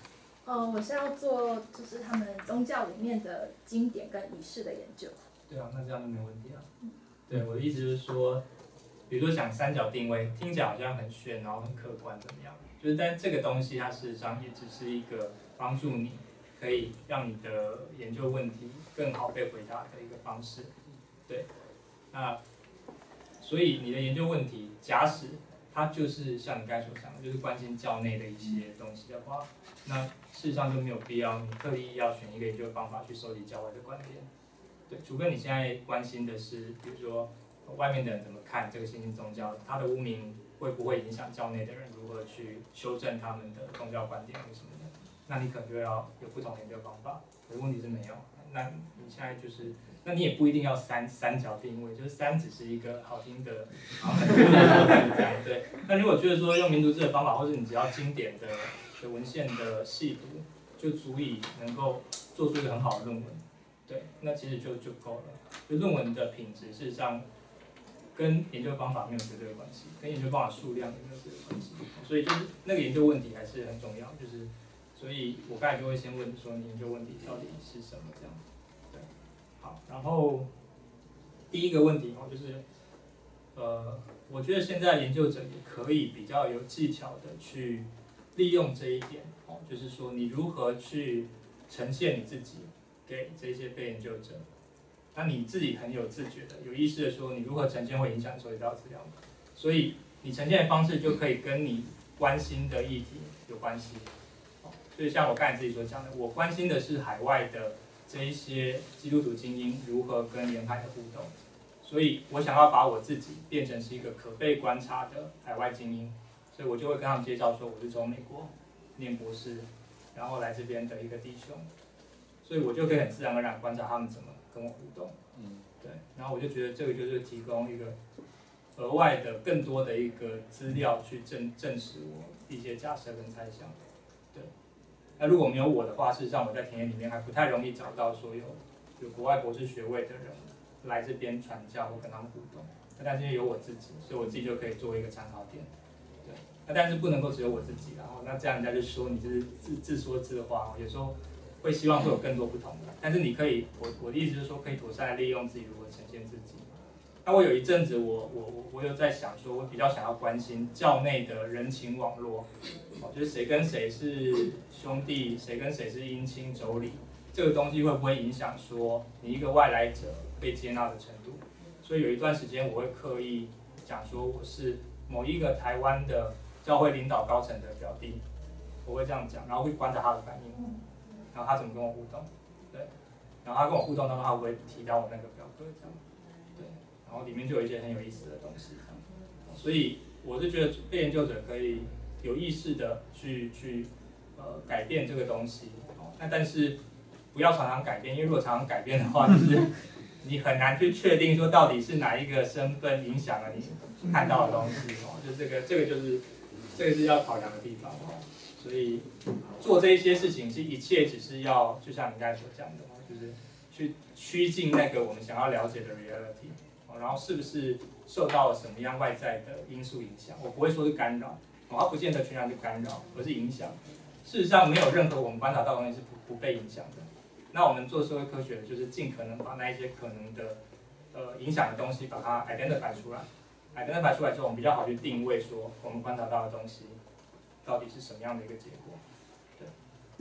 呃，我是要做就是他们宗教里面的经典跟仪式的研究。 对啊，那这样就没问题啊。对，我的意思就是说，比如说讲三角定位，听起来好像很炫，然后很客观怎么样？就是但这个东西它事实上也只是一个帮助你可以让你的研究问题更好被回答的一个方式。对，那所以你的研究问题，假使它就是像你刚才所讲的，就是关心教内的一些东西的话，那事实上就没有必要你特意要选一个研究方法去收集教外的观点。对，除非你现在关心的是，比如说外面的人怎么看这个新兴宗教，它的污名会不会影响教内的人如何去修正他们的宗教观点或什么的，那你可能就要有不同的研究方法。可是问题是没有，那你现在就是，那你也不一定要三三角定位，就是三只是一个好听的，好很多的这样对。那如果觉得说用民族志的方法，或者你只要经典的的文献的细读，就足以能够做出一个很好的论文。对，那其实就就够了。就论文的品质，事实上跟研究方法没有绝对的关系，跟研究方法数量也没有绝对的关系。所以就是那个研究问题还是很重要。就是，所以我刚才就会先问说，你研究问题到底是什么这样。对，好，然后第一个问题哦，就是，呃，我觉得现在研究者也可以比较有技巧的去利用这一点哦，就是说你如何去呈现你自己。给这些被研究者，那你自己很有自觉的、有意识的说，你如何呈现会影响收集到资料，所以你呈现的方式就可以跟你关心的议题有关系。所以像我刚才自己所讲的，我关心的是海外的这一些基督徒精英如何跟沿海的互动，所以我想要把我自己变成是一个可被观察的海外精英，所以我就会跟他们介绍说，我是从美国念博士，然后来这边的一个弟兄。所以我就可以很自然而然观察他们怎么跟我互动，嗯，对，然后我就觉得这个就是提供一个额外的、更多的一个资料去证证实我一些假设跟猜想，对。那如果没有我的话，事实上我在田野里面还不太容易找到说有有国外博士学位的人来这边传教或跟他们互动。那但是因为有我自己，所以我自己就可以做一个参考点，对。那但是不能够只有我自己，然后那这样人家就说你就是自自说自话，有时候。会希望会有更多不同的，但是你可以，我我的意思就是说，可以妥善的利用自己如何呈现自己。那我有一阵子我，我我我有在想说，我比较想要关心教内的人情网络，哦，就是谁跟谁是兄弟，谁跟谁是姻亲妯娌，这个东西会不会影响说你一个外来者被接纳的程度？所以有一段时间我会刻意讲说，我是某一个台湾的教会领导高层的表弟，我会这样讲，然后会观察他的反应。然后他怎么跟我互动，对，然后他跟我互动当中，他会不会提到我那个表格这样，对，然后里面就有一些很有意思的东西这样，所以我是觉得被研究者可以有意识的去去呃改变这个东西，哦，那但是不要常常改变，因为如果常常改变的话，就是你很难去确定说到底是哪一个身份影响了你看到的东西哦，就这个这个就是这个是要考量的地方哦。所以做这一些事情，是一切只是要，就像你刚才所讲的，就是去趋近那个我们想要了解的 reality， 然后是不是受到了什么样外在的因素影响？我不会说是干扰，它不见得全然是干扰，而是影响。事实上，没有任何我们观察到的东西是不不被影响的。那我们做社会科学，就是尽可能把那一些可能的呃影响的东西，把它 identify 出来。identify 出来之后，我们比较好去定位说我们观察到的东西。到底是什么样的一个结果？对。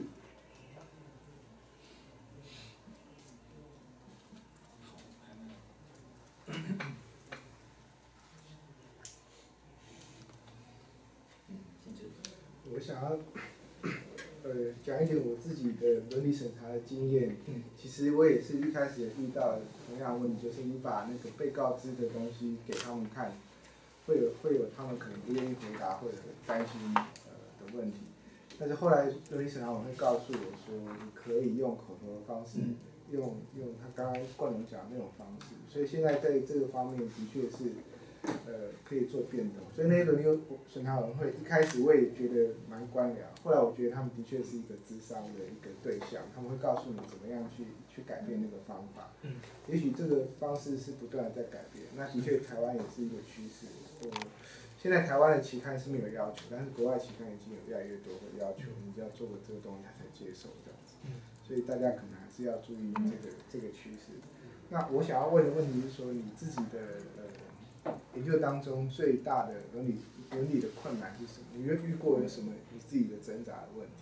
我想要呃讲一点我自己的伦理审查的经验。其实我也是一开始也遇到同样的问题，就是你把那个被告知的东西给他们看，会有会有他们可能不愿意回答或者担心呃的问题。但是后来伦理审查委会告诉我说，你可以用口头的方式，用用他刚刚冠龙讲的那种方式。所以现在在这个方面的确是。呃，可以做变动，所以那些伦理审查委员会一开始我也觉得蛮官僚，后来我觉得他们的确是一个咨商的一个对象，他们会告诉你怎么样去去改变那个方法。嗯，也许这个方式是不断的在改变，那的确台湾也是一个趋势。我现现在台湾的期刊是没有要求，但是国外期刊已经有越来越多的要求，你就要做过这个东西他才接受这样子。所以大家可能还是要注意这个这个趋势。那我想要问的问题是说，你自己的呃研究当中最大的伦理伦理的困难是什么？你有遇过有什么你自己的挣扎的问题？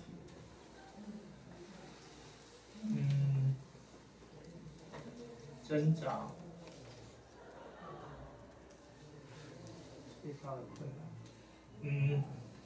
嗯，挣扎最大的困难，嗯，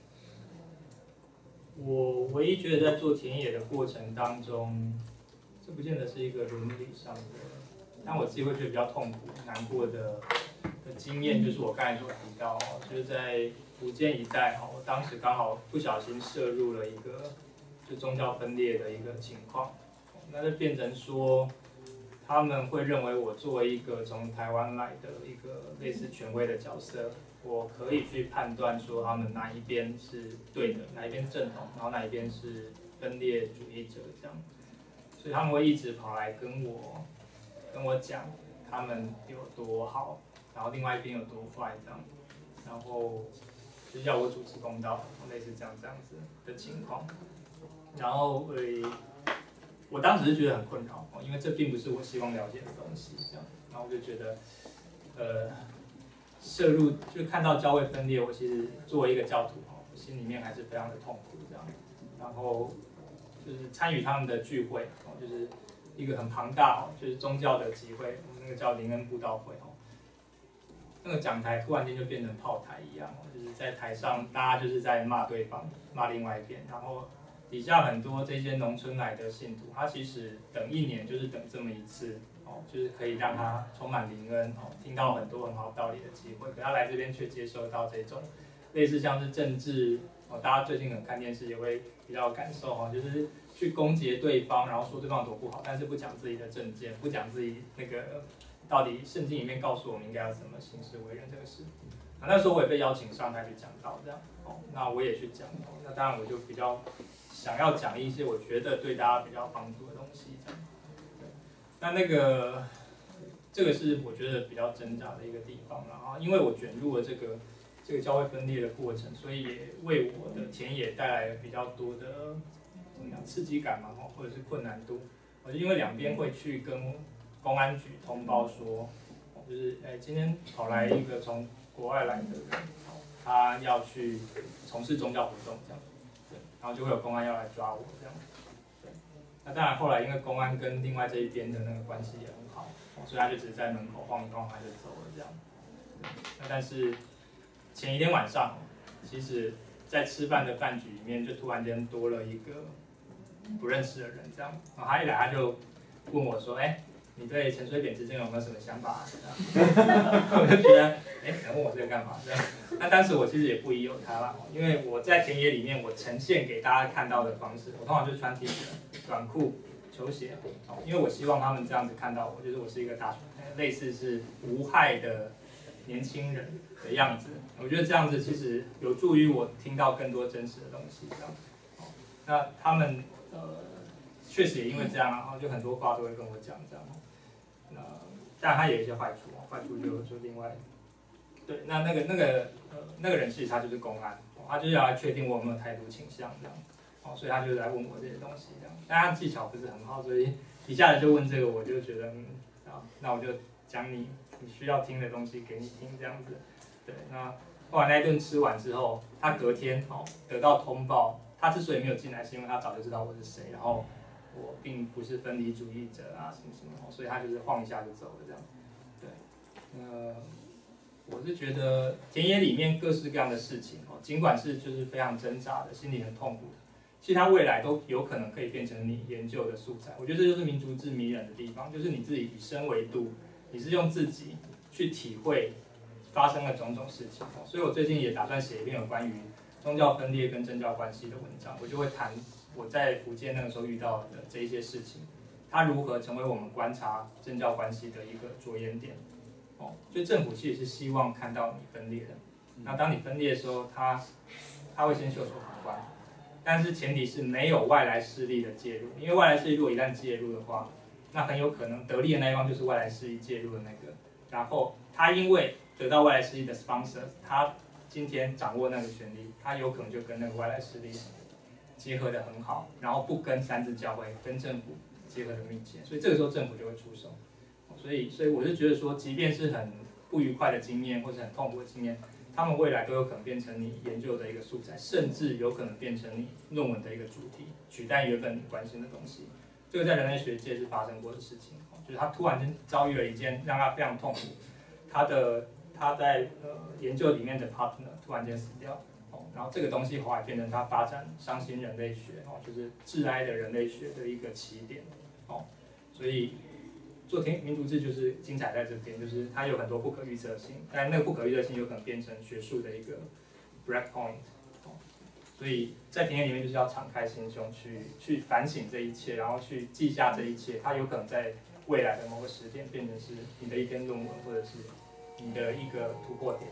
我唯一觉得在做田野的过程当中，这不见得是一个伦理上的，但我自己会觉得比较痛苦、难过的的经验，就是我刚才所提到，就是在福建一带，我当时刚好不小心涉入了一个就宗教分裂的一个情况。那就变成说，他们会认为我作为一个从台湾来的一个类似权威的角色，我可以去判断说他们哪一边是对的，哪一边正统，然后哪一边是分裂主义者这样。所以他们会一直跑来跟我跟我讲他们有多好，然后另外一边有多坏这样，然后就是要我主持公道，类似这样这样子的情况。然后会。我当时是觉得很困扰，因为这并不是我希望了解的东西，这样，然后我就觉得，呃，涉入就看到教会分裂，我其实作为一个教徒，我心里面还是非常的痛苦，这样，然后就是参与他们的聚会，就是一个很庞大，就是宗教的集会，我们那个叫灵恩布道会，那个讲台突然间就变成炮台一样，就是在台上大家就是在骂对方，骂另外一边，然后。底下很多这些农村来的信徒，他其实等一年就是等这么一次，哦，就是可以让他充满灵恩，哦，听到很多很好道理的机会。可他来这边却接受到这种类似像是政治，哦，大家最近可能看电视也会比较有感受，哦，就是去攻讦对方，然后说对方有多不好，但是不讲自己的政见，不讲自己那个到底圣经里面告诉我们应该要怎么行事为人这个事。啊，那时候我也被邀请上台去讲到这样，哦，那我也去讲，哦，那当然我就比较。想要讲一些我觉得对大家比较帮助的东西，这样。那那个，这个是我觉得比较挣扎的一个地方了啊，因为我卷入了这个这个教会分裂的过程，所以也为我的田野带来了比较多的怎么讲刺激感嘛，或者是困难度。我就因为两边会去跟公安局通报说，就是哎今天跑来一个从国外来的人，他要去从事宗教活动这样。然后就会有公安要来抓我这样，对。那当然后来因为公安跟另外这一边的那个关系也很好，所以他就只是在门口晃一晃，他就走了这样。那但是前一天晚上，其实在吃饭的饭局里面，就突然间多了一个不认识的人这样，然后他一来他就问我说：“哎，你对陈水扁之间有没有什么想法？”我就觉得，哎，想问我这个干嘛？这样。那当时我其实也不疑有他啦，因为我在田野里面，我呈现给大家看到的方式，我通常就穿 T 恤、短裤、球鞋，因为我希望他们这样子看到我，就是我是一个大类似是无害的年轻人的样子。我觉得这样子其实有助于我听到更多真实的东西。这样，那他们呃确实也因为这样，然后就很多话都会跟我讲这样。那当然他有一些坏处，坏处就就另外。对，那那个那个呃那个人其实他就是公安，他就是要来确定我有没有台独倾向这样，哦，所以他就来问我这些东西这样，但他技巧不是很好，所以底下人就问这个，我就觉得嗯，啊，那我就讲你你需要听的东西给你听这样子，对，那后来那一顿吃完之后，他隔天哦得到通报，他之所以没有进来，是因为他早就知道我是谁，然后我并不是分离主义者啊什么什么，所以他就是晃一下就走了这样，对，呃。我是觉得田野里面各式各样的事情哦，尽管是就是非常挣扎的，心里很痛苦的，其实它未来都有可能可以变成你研究的素材。我觉得这就是民族志迷人的地方，就是你自己以身为度，你是用自己去体会发生的种种事情。所以我最近也打算写一篇有关于宗教分裂跟政教关系的文章，我就会谈我在福建那个时候遇到的这一些事情，它如何成为我们观察政教关系的一个着眼点。哦，所以政府其实是希望看到你分裂的。那当你分裂的时候，他他会先袖手旁观，但是前提是没有外来势力的介入，因为外来势力如果一旦介入的话，那很有可能得利的那一方就是外来势力介入的那个。然后他因为得到外来势力的 sponsor， 他今天掌握那个权力，他有可能就跟那个外来势力结合的很好，然后不跟三自教会、跟政府结合的密切，所以这个时候政府就会出手。所以，所以我是觉得说，即便是很不愉快的经验或者很痛苦的经验，他们未来都有可能变成你研究的一个素材，甚至有可能变成你论文的一个主题，取代原本你关心的东西。这个在人类学界是发生过的事情，就是他突然间遭遇了一件让他非常痛苦，他的他在呃研究里面的 partner 突然间死掉，哦，然后这个东西后来变成他发展伤心人类学，哦，就是致哀的人类学的一个起点，哦，所以做民民族志就是精彩在这边，就是它有很多不可预测性，但那个不可预测性有可能变成学术的一个 break point。所以在田野里面就是要敞开心胸去去反省这一切，然后去记下这一切，它有可能在未来的某个时点变成是你的一篇论文，或者是你的一个突破点。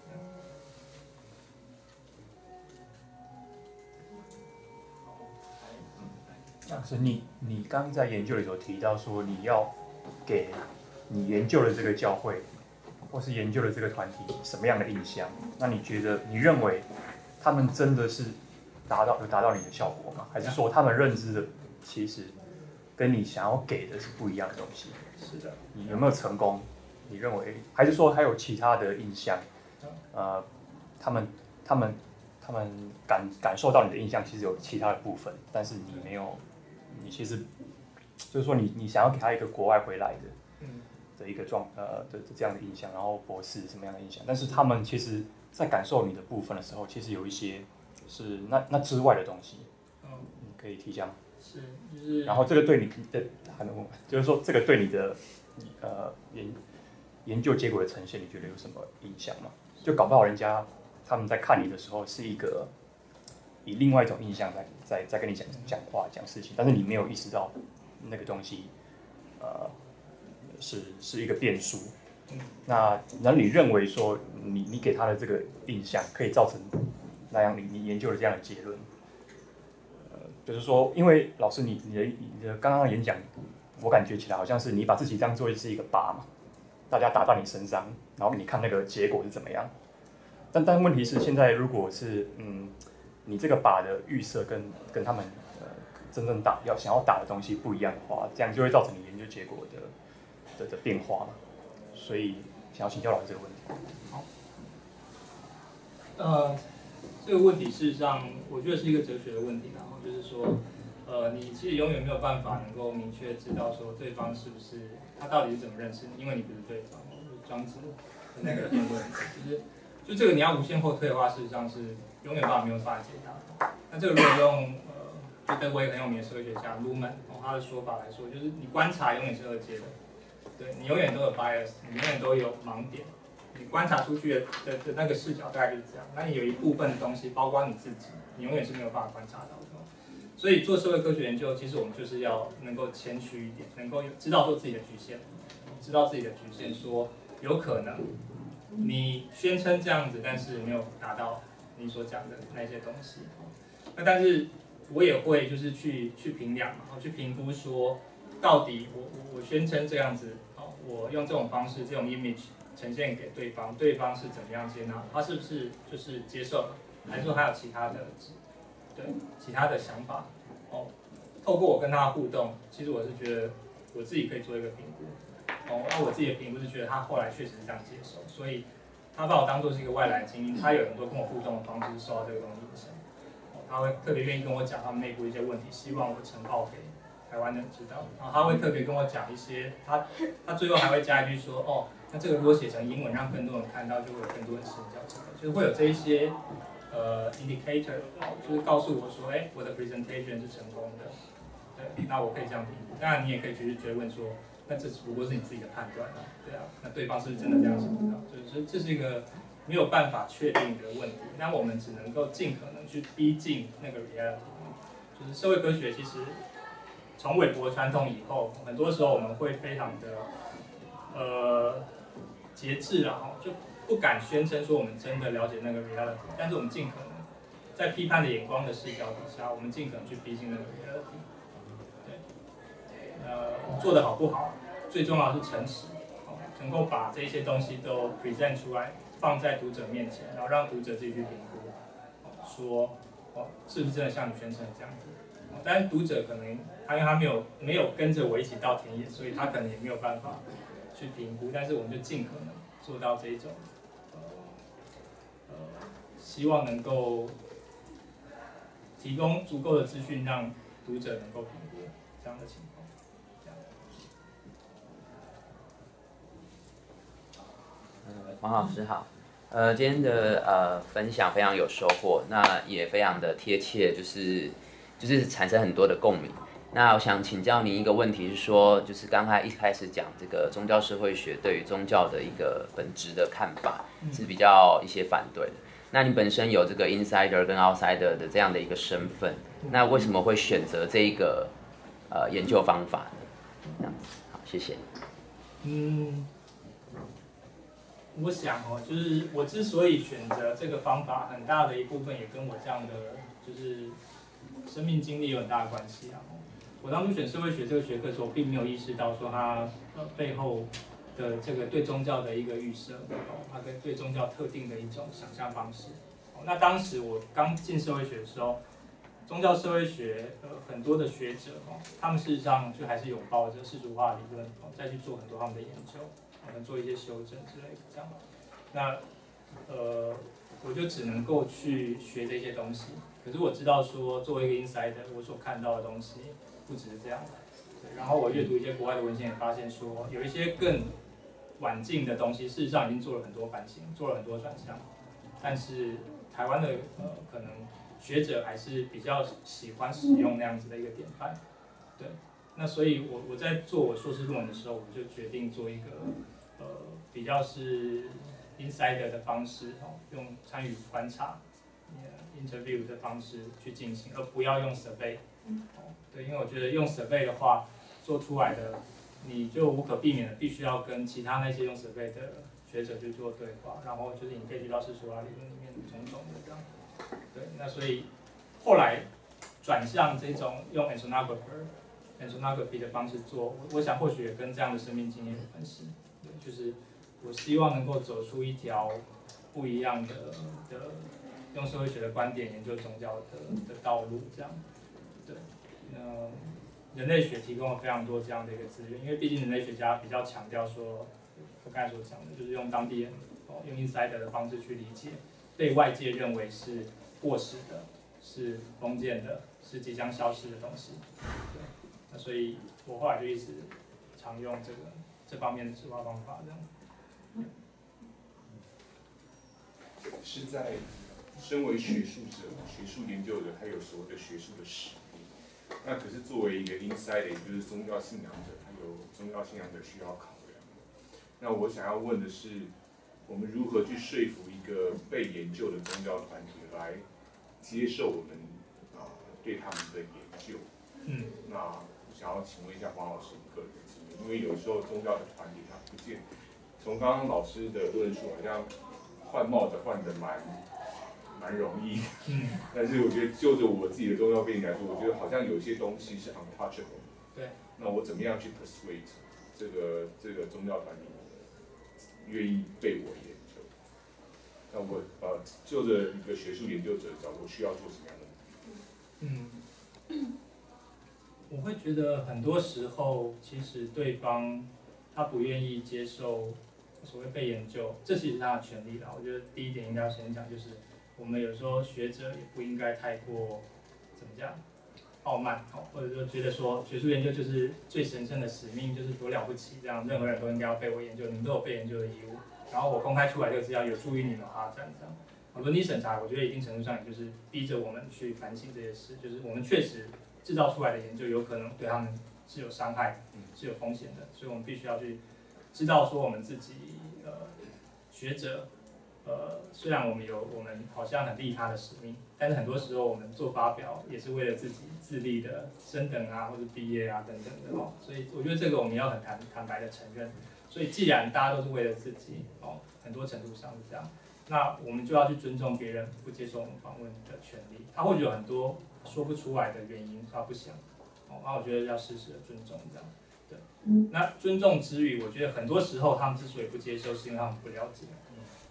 老师，你你刚刚在研究的时候提到说，你要给你研究的这个教会或是研究的这个团体什么样的印象？那你觉得你认为他们真的是达到有达到你的效果吗？还是说他们认知的其实跟你想要给的是不一样的东西？ 是的。 你有没有成功？你认为，还是说还有其他的印象？呃，他们他们他们感感受到你的印象，其实有其他的部分，但是你没有，你其实就是说你你想要给他一个国外回来的的一个状呃的这样的印象，然后博士什么样的印象？但是他们其实在感受你的部分的时候，其实有一些是那那之外的东西，嗯，你可以提一下吗？ 是，就是。 然后这个对你的还能问，就是说这个对你的呃研研究结果的呈现，你觉得有什么影响吗？就搞不好人家他们在看你的时候是一个以另外一种印象在在在跟你讲讲话讲事情，但是你没有意识到那个东西呃是是一个变数。那那你认为说你你给他的这个印象可以造成那样你你研究的这样的结论？呃，就是说，因为老师你你的你的刚刚的演讲，我感觉起来好像是你把自己当作是一个靶嘛，大家打到你身上，然后你看那个结果是怎么样。但但问题是，现在如果是嗯，你这个靶的预设跟跟他们呃真正打要想要打的东西不一样的话，这样就会造成你研究结果的的的变化嘛。所以想要请教老师这个问题。 好，呃，这个问题事实上我觉得是一个哲学的问题，然后就是说，呃，你其实永远没有办法能够明确知道说对方是不是他到底是怎么认识你，因为你不是对方，就是庄子的那个辩论，就是就这个你要无限后退的话，事实上是永远办法没有办法解答。那这个如果用呃，就德国一个很有名的社会学家 Luhmann 用他的说法来说，就是你观察永远是二阶的。对你永远都有 bias， 你永远都有盲点，你观察出去的 的, 的那个视角大概就是这样。那你有一部分的东西，包括你自己，你永远是没有办法观察到的。所以做社会科学研究，其实我们就是要能够谦虚一点，能够知道说自己的局限，知道自己的局限，说有可能你宣称这样子，但是没有达到你所讲的那些东西。那但是我也会就是去去评量嘛，去评估说。到底我我我宣称这样子，哦，我用这种方式、这种 image 呈现给对方，对方是怎么样接纳？他是不是就是接受，还是说还有其他的，对其他的想法？哦，透过我跟他互动，其实我是觉得我自己可以做一个评估。哦，那我自己的评估是觉得他后来确实是这样接受，所以他把我当作是一个外来精英，他有很多跟我互动的方式受到这个东西影响。哦，他会特别愿意跟我讲他们内部一些问题，希望我呈报给台湾人知道，然后他会特别跟我讲一些，他他最后还会加一句说，哦，那这个如果写成英文，让更多人看到，就会有更多人信教出来，就是会有这一些呃 indicator， 就是告诉我说，哎，我的 presentation 是成功的，对，那我可以这样评估。当然，你也可以去追问说，那这只不过是你自己的判断啊，对啊，那对方是不是真的这样想不到？就是这是一个没有办法确定的问题，那我们只能够尽可能去逼近那个 reality， 就是社会科学其实。从韦伯传统以后，很多时候我们会非常的呃节制啦，就不敢宣称说我们真的了解那个 reality， 但是我们尽可能在批判的眼光的视角底下，我们尽可能去逼近那个 reality。对，呃，做得好不好，最重要的是诚实，能够把这些东西都 present 出来， 放在读者面前，然后让读者自己去评估，说哦是不是真的像你宣称的这样子。但是读者可能他因为他没有没有跟着我一起到田野，所以他可能也没有办法去评估。但是我们就尽可能做到这一种，呃呃，希望能够提供足够的资讯，让读者能够评估这样的情况。 呃，黄老师好。呃，今天的呃分享非常有收获，那也非常的贴切，就是就是产生很多的共鸣。那我想请教您一个问题是说，就是刚才一开始讲这个宗教社会学对于宗教的一个本质的看法是比较一些反对的。那你本身有这个 insider 跟 outsider 的这样的一个身份，那为什么会选择这一个呃研究方法呢？这样子，好，谢谢。 嗯。我想哦，就是我之所以选择这个方法，很大的一部分也跟我这样的就是生命经历有很大的关系啊。我当初选社会学这个学科的时候，并没有意识到说它呃背后的这个对宗教的一个预设，哦，它跟对宗教特定的一种想象方式。哦，那当时我刚进社会学的时候，宗教社会学呃很多的学者哦，他们事实上就还是拥抱着世俗化理论哦，再去做很多他们的研究。可能做一些修正之类的，这样。那呃，我就只能够去学这些东西。可是我知道说，作为一个 insider， 我所看到的东西不只是这样的。对，然后我阅读一些国外的文献，也发现说，有一些更晚近的东西，事实上已经做了很多反省，做了很多转向。但是台湾的呃，可能学者还是比较喜欢使用那样子的一个典范。对。那所以我，我在做我硕士论文的时候，我就决定做一个呃比较是 insider 的方式，哦，用参与观察、interview 的方式去进行，而不要用 survey。哦，对，因为我觉得用 survey 的话，做出来的你就无可避免的必须要跟其他那些用 survey 的学者去做对话，然后就是你可以遇到世俗化理论里面种种的这样。对，那所以后来转向这种用 ethnographer。ethnography 的方式做，我我想或许也跟这样的生命经验有关系。对，就是我希望能够走出一条不一样的的用社会学的观点研究宗教的的道路，这样。对，那人类学提供了非常多这样的一个资源，因为毕竟人类学家比较强调说，我刚才所讲的，就是用当地人哦用 insider 的方式去理解被外界认为是过时的、是封建的、是即将消失的东西。对。那所以，我后来就一直常用这个这方面的指化方法，这样。 是在身为学术者、学术研究者，他有所谓的学术的使命。那可是作为一个 insider， 也就是宗教信仰者，他有宗教信仰者需要考量的。那我想要问的是，我们如何去说服一个被研究的宗教团体来接受我们啊、呃、对他们的研究？ 嗯， 那想要请问一下黄老师你个人的经验，因为有时候宗教的团体它不见，从刚刚老师的论述好像换帽子换的蛮蛮容易， 嗯， 但是我觉得就着我自己的宗教背景来说，我觉得好像有些东西是 untouchable。 对。 那我怎么样去 persuade 这个这个宗教团体愿意被我研究？那我呃就着一个学术研究者的角度，需要做什么样的？ 嗯。我会觉得很多时候，其实对方他不愿意接受所谓被研究，这其实是他的权利啦。我觉得第一点应该要先讲，就是我们有时候学者也不应该太过怎么讲傲慢，或者说觉得说学术研究就是最神圣的使命，就是多了不起，这样任何人都应该要被我研究，你们都有被研究的义务。然后我公开出来这个资料有助于你们发展，这样。伦理审查，我觉得一定程度上也就是逼着我们去反省这些事，就是我们确实制造出来的研究有可能对他们是有伤害、是有风险的，所以我们必须要去知道说我们自己呃学者呃虽然我们有我们好像很利他的使命，但是很多时候我们做发表也是为了自己自立的升等啊或者毕业啊等等的哦，所以我觉得这个我们要很坦坦白的承认。所以既然大家都是为了自己哦，很多程度上是这样。那我们就要去尊重别人不接受我们访问的权利，他或许有很多说不出来的原因，他不想，哦，那我觉得要适时的尊重这样，对。那尊重之余，我觉得很多时候他们之所以不接受，是因为他们不了解，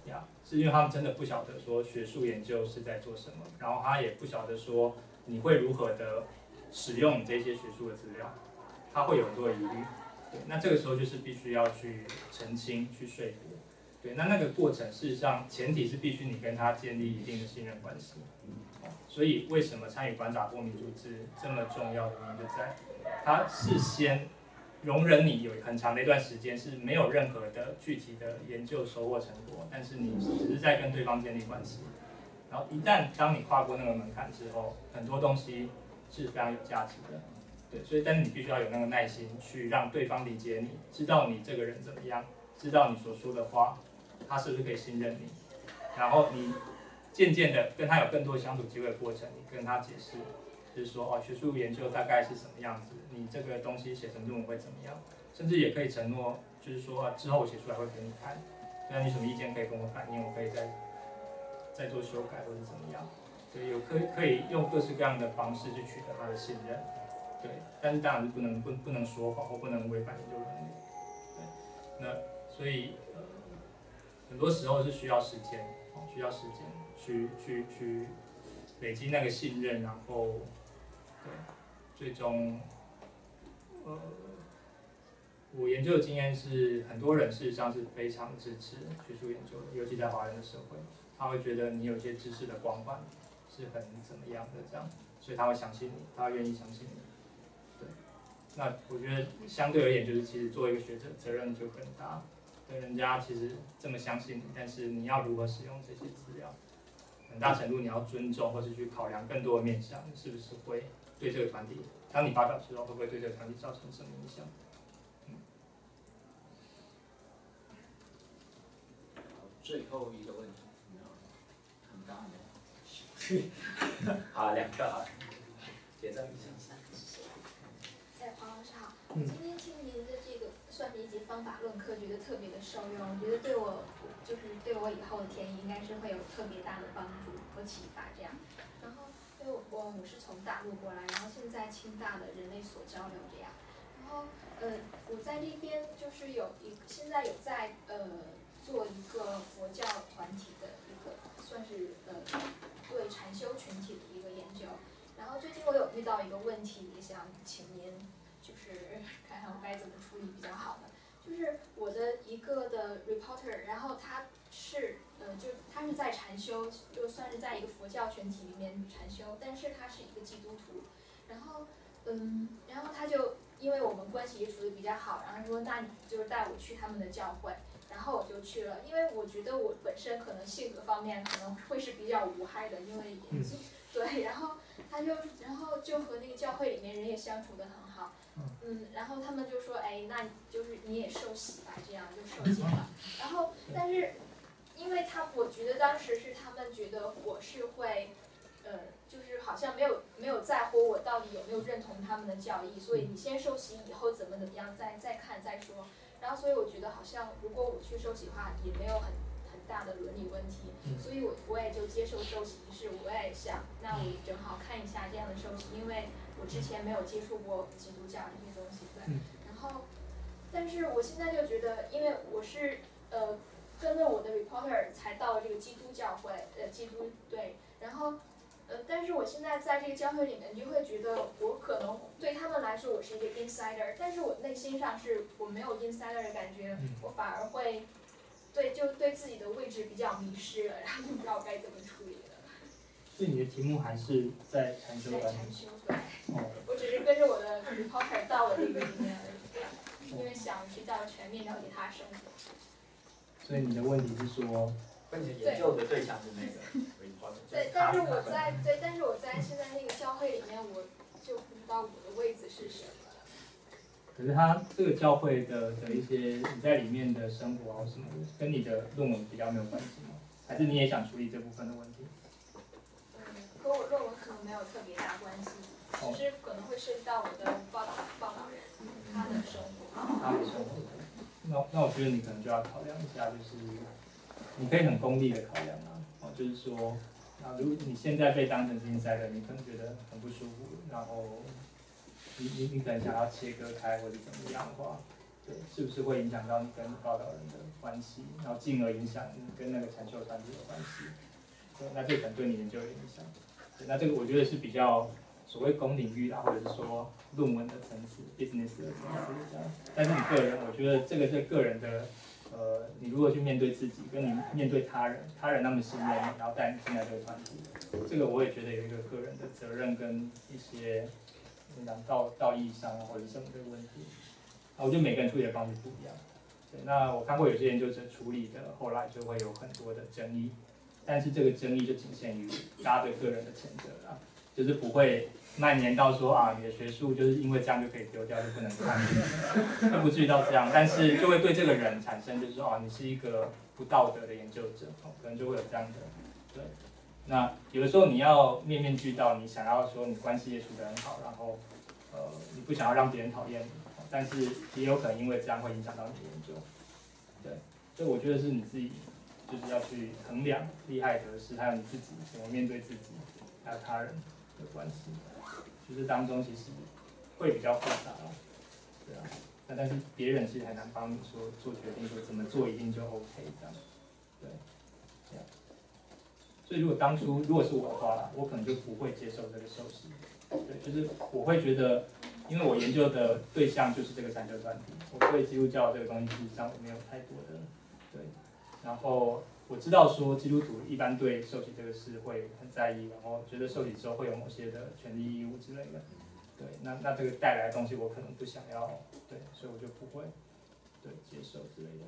呀，是因为他们真的不晓得说学术研究是在做什么，然后他也不晓得说你会如何的使用你这些学术的资料，他会有很多的疑虑。对，那这个时候就是必须要去澄清、去说服。对，那那个过程事实上前提是必须你跟他建立一定的信任关系。所以为什么参与馆长公民组织这么重要的原因就在，他事先容忍你有很长的一段时间是没有任何的具体的研究收获成果，但是你只是在跟对方建立关系。然后一旦当你跨过那个门槛之后，很多东西是非常有价值的。对，所以但是你必须要有那个耐心去让对方理解你，知道你这个人怎么样，知道你所说的话，他是不是可以信任你，然后你渐渐的跟他有更多相处机会的过程，你跟他解释，就是说哦，学术研究大概是什么样子，你这个东西写成论文会怎么样，甚至也可以承诺，就是说、啊、之后我写出来会给你看，那你什么意见可以跟我反映，我可以再再做修改或者怎么样，对，有可以可以用各式各样的方式去取得他的信任，对，但是当然是不能不不能说谎或不能违反研究伦理，对，那所以呃很多时候是需要时间，需要时间去去去累积那个信任，然后对，最终呃。我研究的经验是，很多人事实上是非常支持学术研究的，尤其在华人的社会，他会觉得你有一些知识的光环是很怎么样的这样，所以他会相信你，他会愿意相信你。对，那我觉得相对而言，就是其实作为一个学者，责任就更大。对，人家其实这么相信你，但是你要如何使用这些资料，很大程度你要尊重或是去考量更多的面向，是不是会对这个团体，当你发表之后，会不会对这个团体造成什么影响？ 最后一个问题，很大的，好，两个啊，结账一下。 哎，黄老师好，今天听您的这个算是一节方法论课，觉得特别的受用，我觉得对我就是对我以后的田野应该是会有特别大的帮助和启发这样。然后因为我我我是从大陆过来，然后现在清大的人类所交流这样，然后呃我在这边就是有一现在有在呃。做一个佛教团体的一个算是呃对禅修群体的一个研究，然后最近我有遇到一个问题，也想请您就是看看我该怎么处理比较好呢？就是我的一个的 reporter， 然后他是呃就他是在禅修，就算是在一个佛教群体里面禅修，但是他是一个基督徒，然后嗯然后他就因为我们关系也处得比较好，然后说那你就是带我去他们的教会。然后我就去了，因为我觉得我本身可能性格方面可能会是比较无害的，因为严肃，对，然后他就然后就和那个教会里面人也相处得很好，嗯，然后他们就说，哎，那就是你也受洗吧，这样就受洗了。然后但是因为他我觉得当时是他们觉得我是会，呃，就是好像没有没有在乎我到底有没有认同他们的教义，所以你先受洗以后怎么怎么样再再看再说。然后，所以我觉得好像如果我去受洗的话，也没有很很大的伦理问题，所以我我也就接受受洗仪式。我也想，那我正好看一下这样的受洗，因为我之前没有接触过基督教这些东西，对。然后，但是我现在就觉得，因为我是呃跟着我的 reporter 才到了这个基督教会，呃，基督对，然后。呃，但是我现在在这个教会里面，就会觉得我可能对他们来说我是一个 insider， 但是我内心上是我没有 insider 的感觉，我反而会对就对自己的位置比较迷失了，然后就不知道该怎么处理了。 所以你的题目还是在禅修在禅修，对。哦、我只是跟着我的 reporter 到了这个里面而已，因为想比较全面了解他的生活。 所以你的问题是说， 问题研究的对象是那个。 对，但是我在对，但是我在现在那个教会里面，我就不知道我的位置是什么了。 可是他这个教会的的一些你在里面的生活啊什么的，跟你的论文比较没有关系吗？还是你也想处理这部分的问题？ 嗯，和我论文可能没有特别大关系，只是可能会涉及到我的报道报道人他的生活。 他的生活。那那我觉得你可能就要考量一下，就是你可以很功利的考量啊。就是说，那如果你现在被当成竞赛的，你可能觉得很不舒服，然后你你你可能想要切割开或者怎么样的话， 对，是不是会影响到你跟报道人的关系，然后进而影响你跟那个产秀团体的关系？对，那这可能对你研究有影响。对，那这个我觉得是比较所谓公领域啊，或者是说论文的层次、business 的层次这样。但是你个人，我觉得这个是个人的，呃，你如何去面对自己，跟你面对他人，他人那么信任你，然后带你进来这个团体，这个我也觉得有一个个人的责任跟一些怎么讲道道义上啊或者什么的问题。啊，我觉得每个人处理的方式不一样。对，那我看过有些研究者处理的，后来就会有很多的争议，但是这个争议就仅限于大家对个人的谴责啦，就是不会蔓延到说啊，你的学术就是因为这样就可以丢掉，就不能看，就不至于到这样，但是就会对这个人产生就是说啊，你是一个不道德的研究者，哦，可能就会有这样的，对。那有的时候你要面面俱到，你想要说你关系也处得很好，然后呃，你不想要让别人讨厌你。但是也有可能因为这样会影响到你的研究，对，所以我觉得是你自己就是要去衡量利害得失，还有你自己怎么面对自己，还有他人的关系，就是当中其实会比较复杂，对啊，那但是别人其实很难帮你说做决定，说怎么做一定就 OK 这样，对，这样，所以如果当初如果是我的话啦，我可能就不会接受这个受洗，对，就是我会觉得。因为我研究的对象就是这个产秀团体，我对基督教这个东西事实上我没有太多的对，然后我知道说基督徒一般对受洗这个事会很在意，然后觉得受洗之后会有某些的权利义务之类的，对，那那这个带来的东西我可能不想要，对，所以我就不会对接受之类的，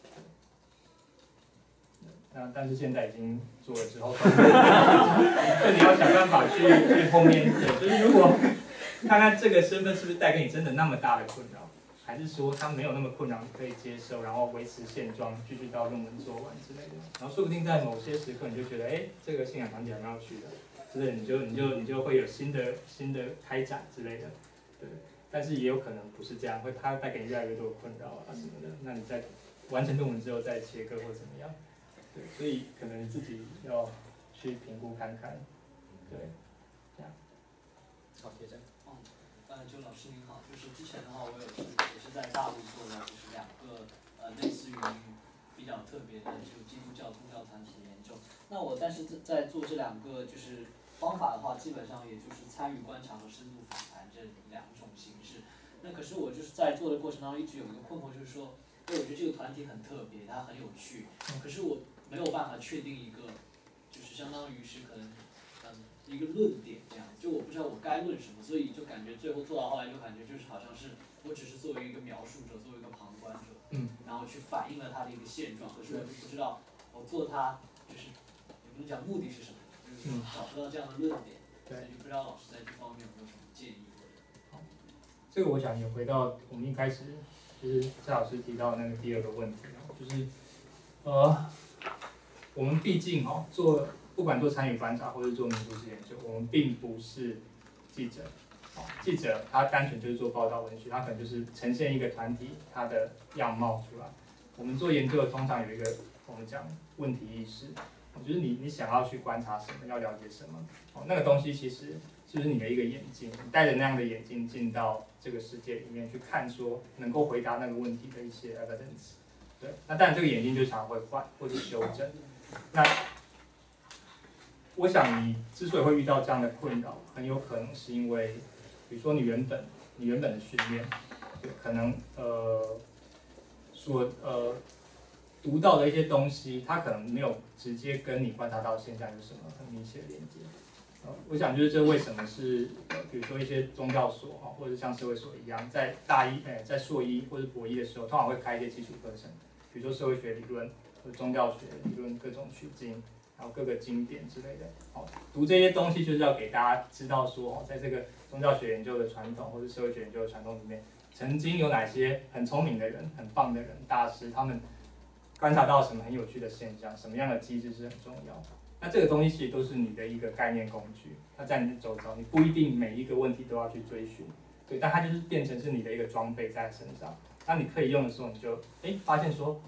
对，那但是现在已经做了之后，所以你要想办法去去后面，对，就是如果。看看这个身份是不是带给你真的那么大的困扰，还是说他没有那么困扰，你可以接受，然后维持现状，继续到论文做完之类的。然后说不定在某些时刻你就觉得，哎，这个信仰团体还蛮有趣的，之类的，你就你就你就会有新的新的开展之类的，对。但是也有可能不是这样，会它带给你越来越多的困扰啊什么的。那你在完成论文之后再切割或怎么样，对，所以可能你自己要去评估看看，对，这样。好，接着。 呃，就老师您好，就是之前的话，我有是也是在大陆做的，就是两个呃类似于比较特别的，就基督教宗教团体的研究。那我但是在做这两个就是方法的话，基本上也就是参与观察和深度访谈这两种形式。那可是我就是在做的过程当中一直有一个困惑，就是说，因为我觉得这个团体很特别，它很有趣，可是我没有办法确定一个，就是相当于是可能。一个论点这样，就我不知道我该论什么，所以就感觉最后做到后来就感觉就是好像是我只是作为一个描述者，作为一个旁观者， 嗯， 然后去反映了他的一个现状，可是我就不知道我做它就是也不能讲目的是什么，就是找不到这样的论点，所以就不知道老师在这方面有没有什么建议或者。 好，这个我想也回到我们一开始就是蔡老师提到的那个第二个问题，就是呃，我们毕竟哈做。不管做参与观察或是做民族史研究，我们并不是记者。记者他单纯就是做报道文学，他可能就是呈现一个团体它的样貌出来。我们做研究的通常有一个我们讲问题意识，就是你你想要去观察什么，要了解什么。哦，那个东西其实就是你的一个眼睛，你戴着那样的眼睛进到这个世界里面去看，说能够回答那个问题的一些 evidence。对，那当然这个眼睛就常常会换或是修正。那我想你之所以会遇到这样的困扰，很有可能是因为，比如说你原本你原本的训练，可能呃所呃读到的一些东西，它可能没有直接跟你观察到现象有什么很密切的连接。呃，我想就是这为什么是呃比如说一些宗教所哈，或者像社会所一样，在大一哎在硕一或者博一的时候，通常会开一些基础课程，比如说社会学理论或者宗教学理论各种取经。还有各个经典之类的，好，读这些东西就是要给大家知道说，在这个宗教学研究的传统或者社会学研究的传统里面，曾经有哪些很聪明的人、很棒的人、大师，他们观察到什么很有趣的现象，什么样的机制是很重要。那这个东西其实都是你的一个概念工具，它在你的周遭，你不一定每一个问题都要去追寻，对，但它就是变成是你的一个装备在身上。当你可以用的时候，你就哎发现说。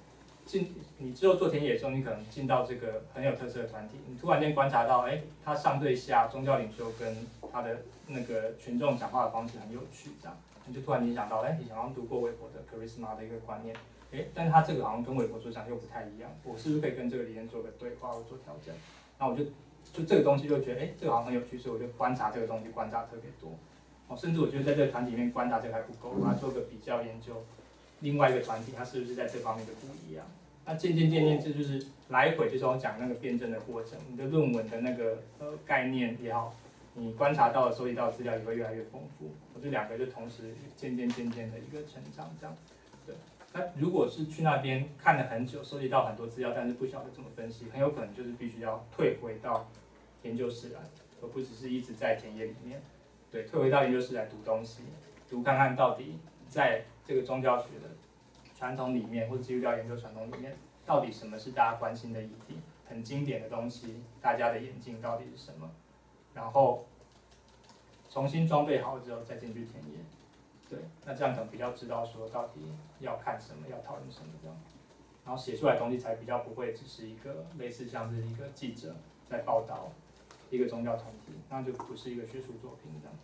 进你之后做田野的时候，你可能进到这个很有特色的团体，你突然间观察到，哎，他上对下宗教领袖跟他的那个群众讲话的方式很有趣，这样你就突然联想到，哎，你好像读过韦伯的 charisma 的一个观念，哎，但是他这个好像跟韦伯所讲又不太一样，我是不是可以跟这个理念做个对话或做调整？那我就就这个东西就觉得，哎，这个好像很有趣，所以我就观察这个东西，观察特别多。哦，甚至我觉得在这个团体里面观察这个还不够，我要做个比较研究，另外一个团体它是不是在这方面就不一样？那渐渐渐渐，这就是来回，就是我讲那个辩证的过程。你的论文的那个呃概念也好，你观察到的、收集到的资料也会越来越丰富。我这两个就同时渐渐渐渐的一个成长，这样。对。那如果是去那边看了很久，收集到很多资料，但是不晓得怎么分析，很有可能就是必须要退回到研究室来，而不只是一直在田野里面。对，退回到研究室来读东西，读看看到底在这个宗教学的传统里面，或者基督教研究传统里面，到底什么是大家关心的议题，很经典的东西，大家的眼镜到底是什么？然后重新装备好之后再进去田野。对，那这样可能比较知道说到底要看什么，要讨论什么这样，然后写出来的东西才比较不会只是一个类似像是一个记者在报道一个宗教团体，那就不是一个学术作品这样。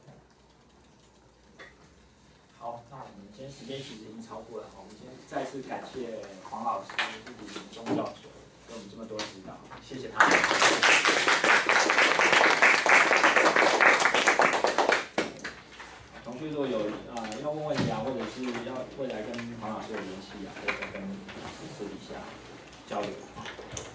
好，那我们今天时间其实已经超过了，我们今天再次感谢黄老师自己宗教学给我们这么多指导，谢谢他。同学如果有呃要问问题啊，或者是要未来跟黄老师有联系啊，可以跟私底下交流。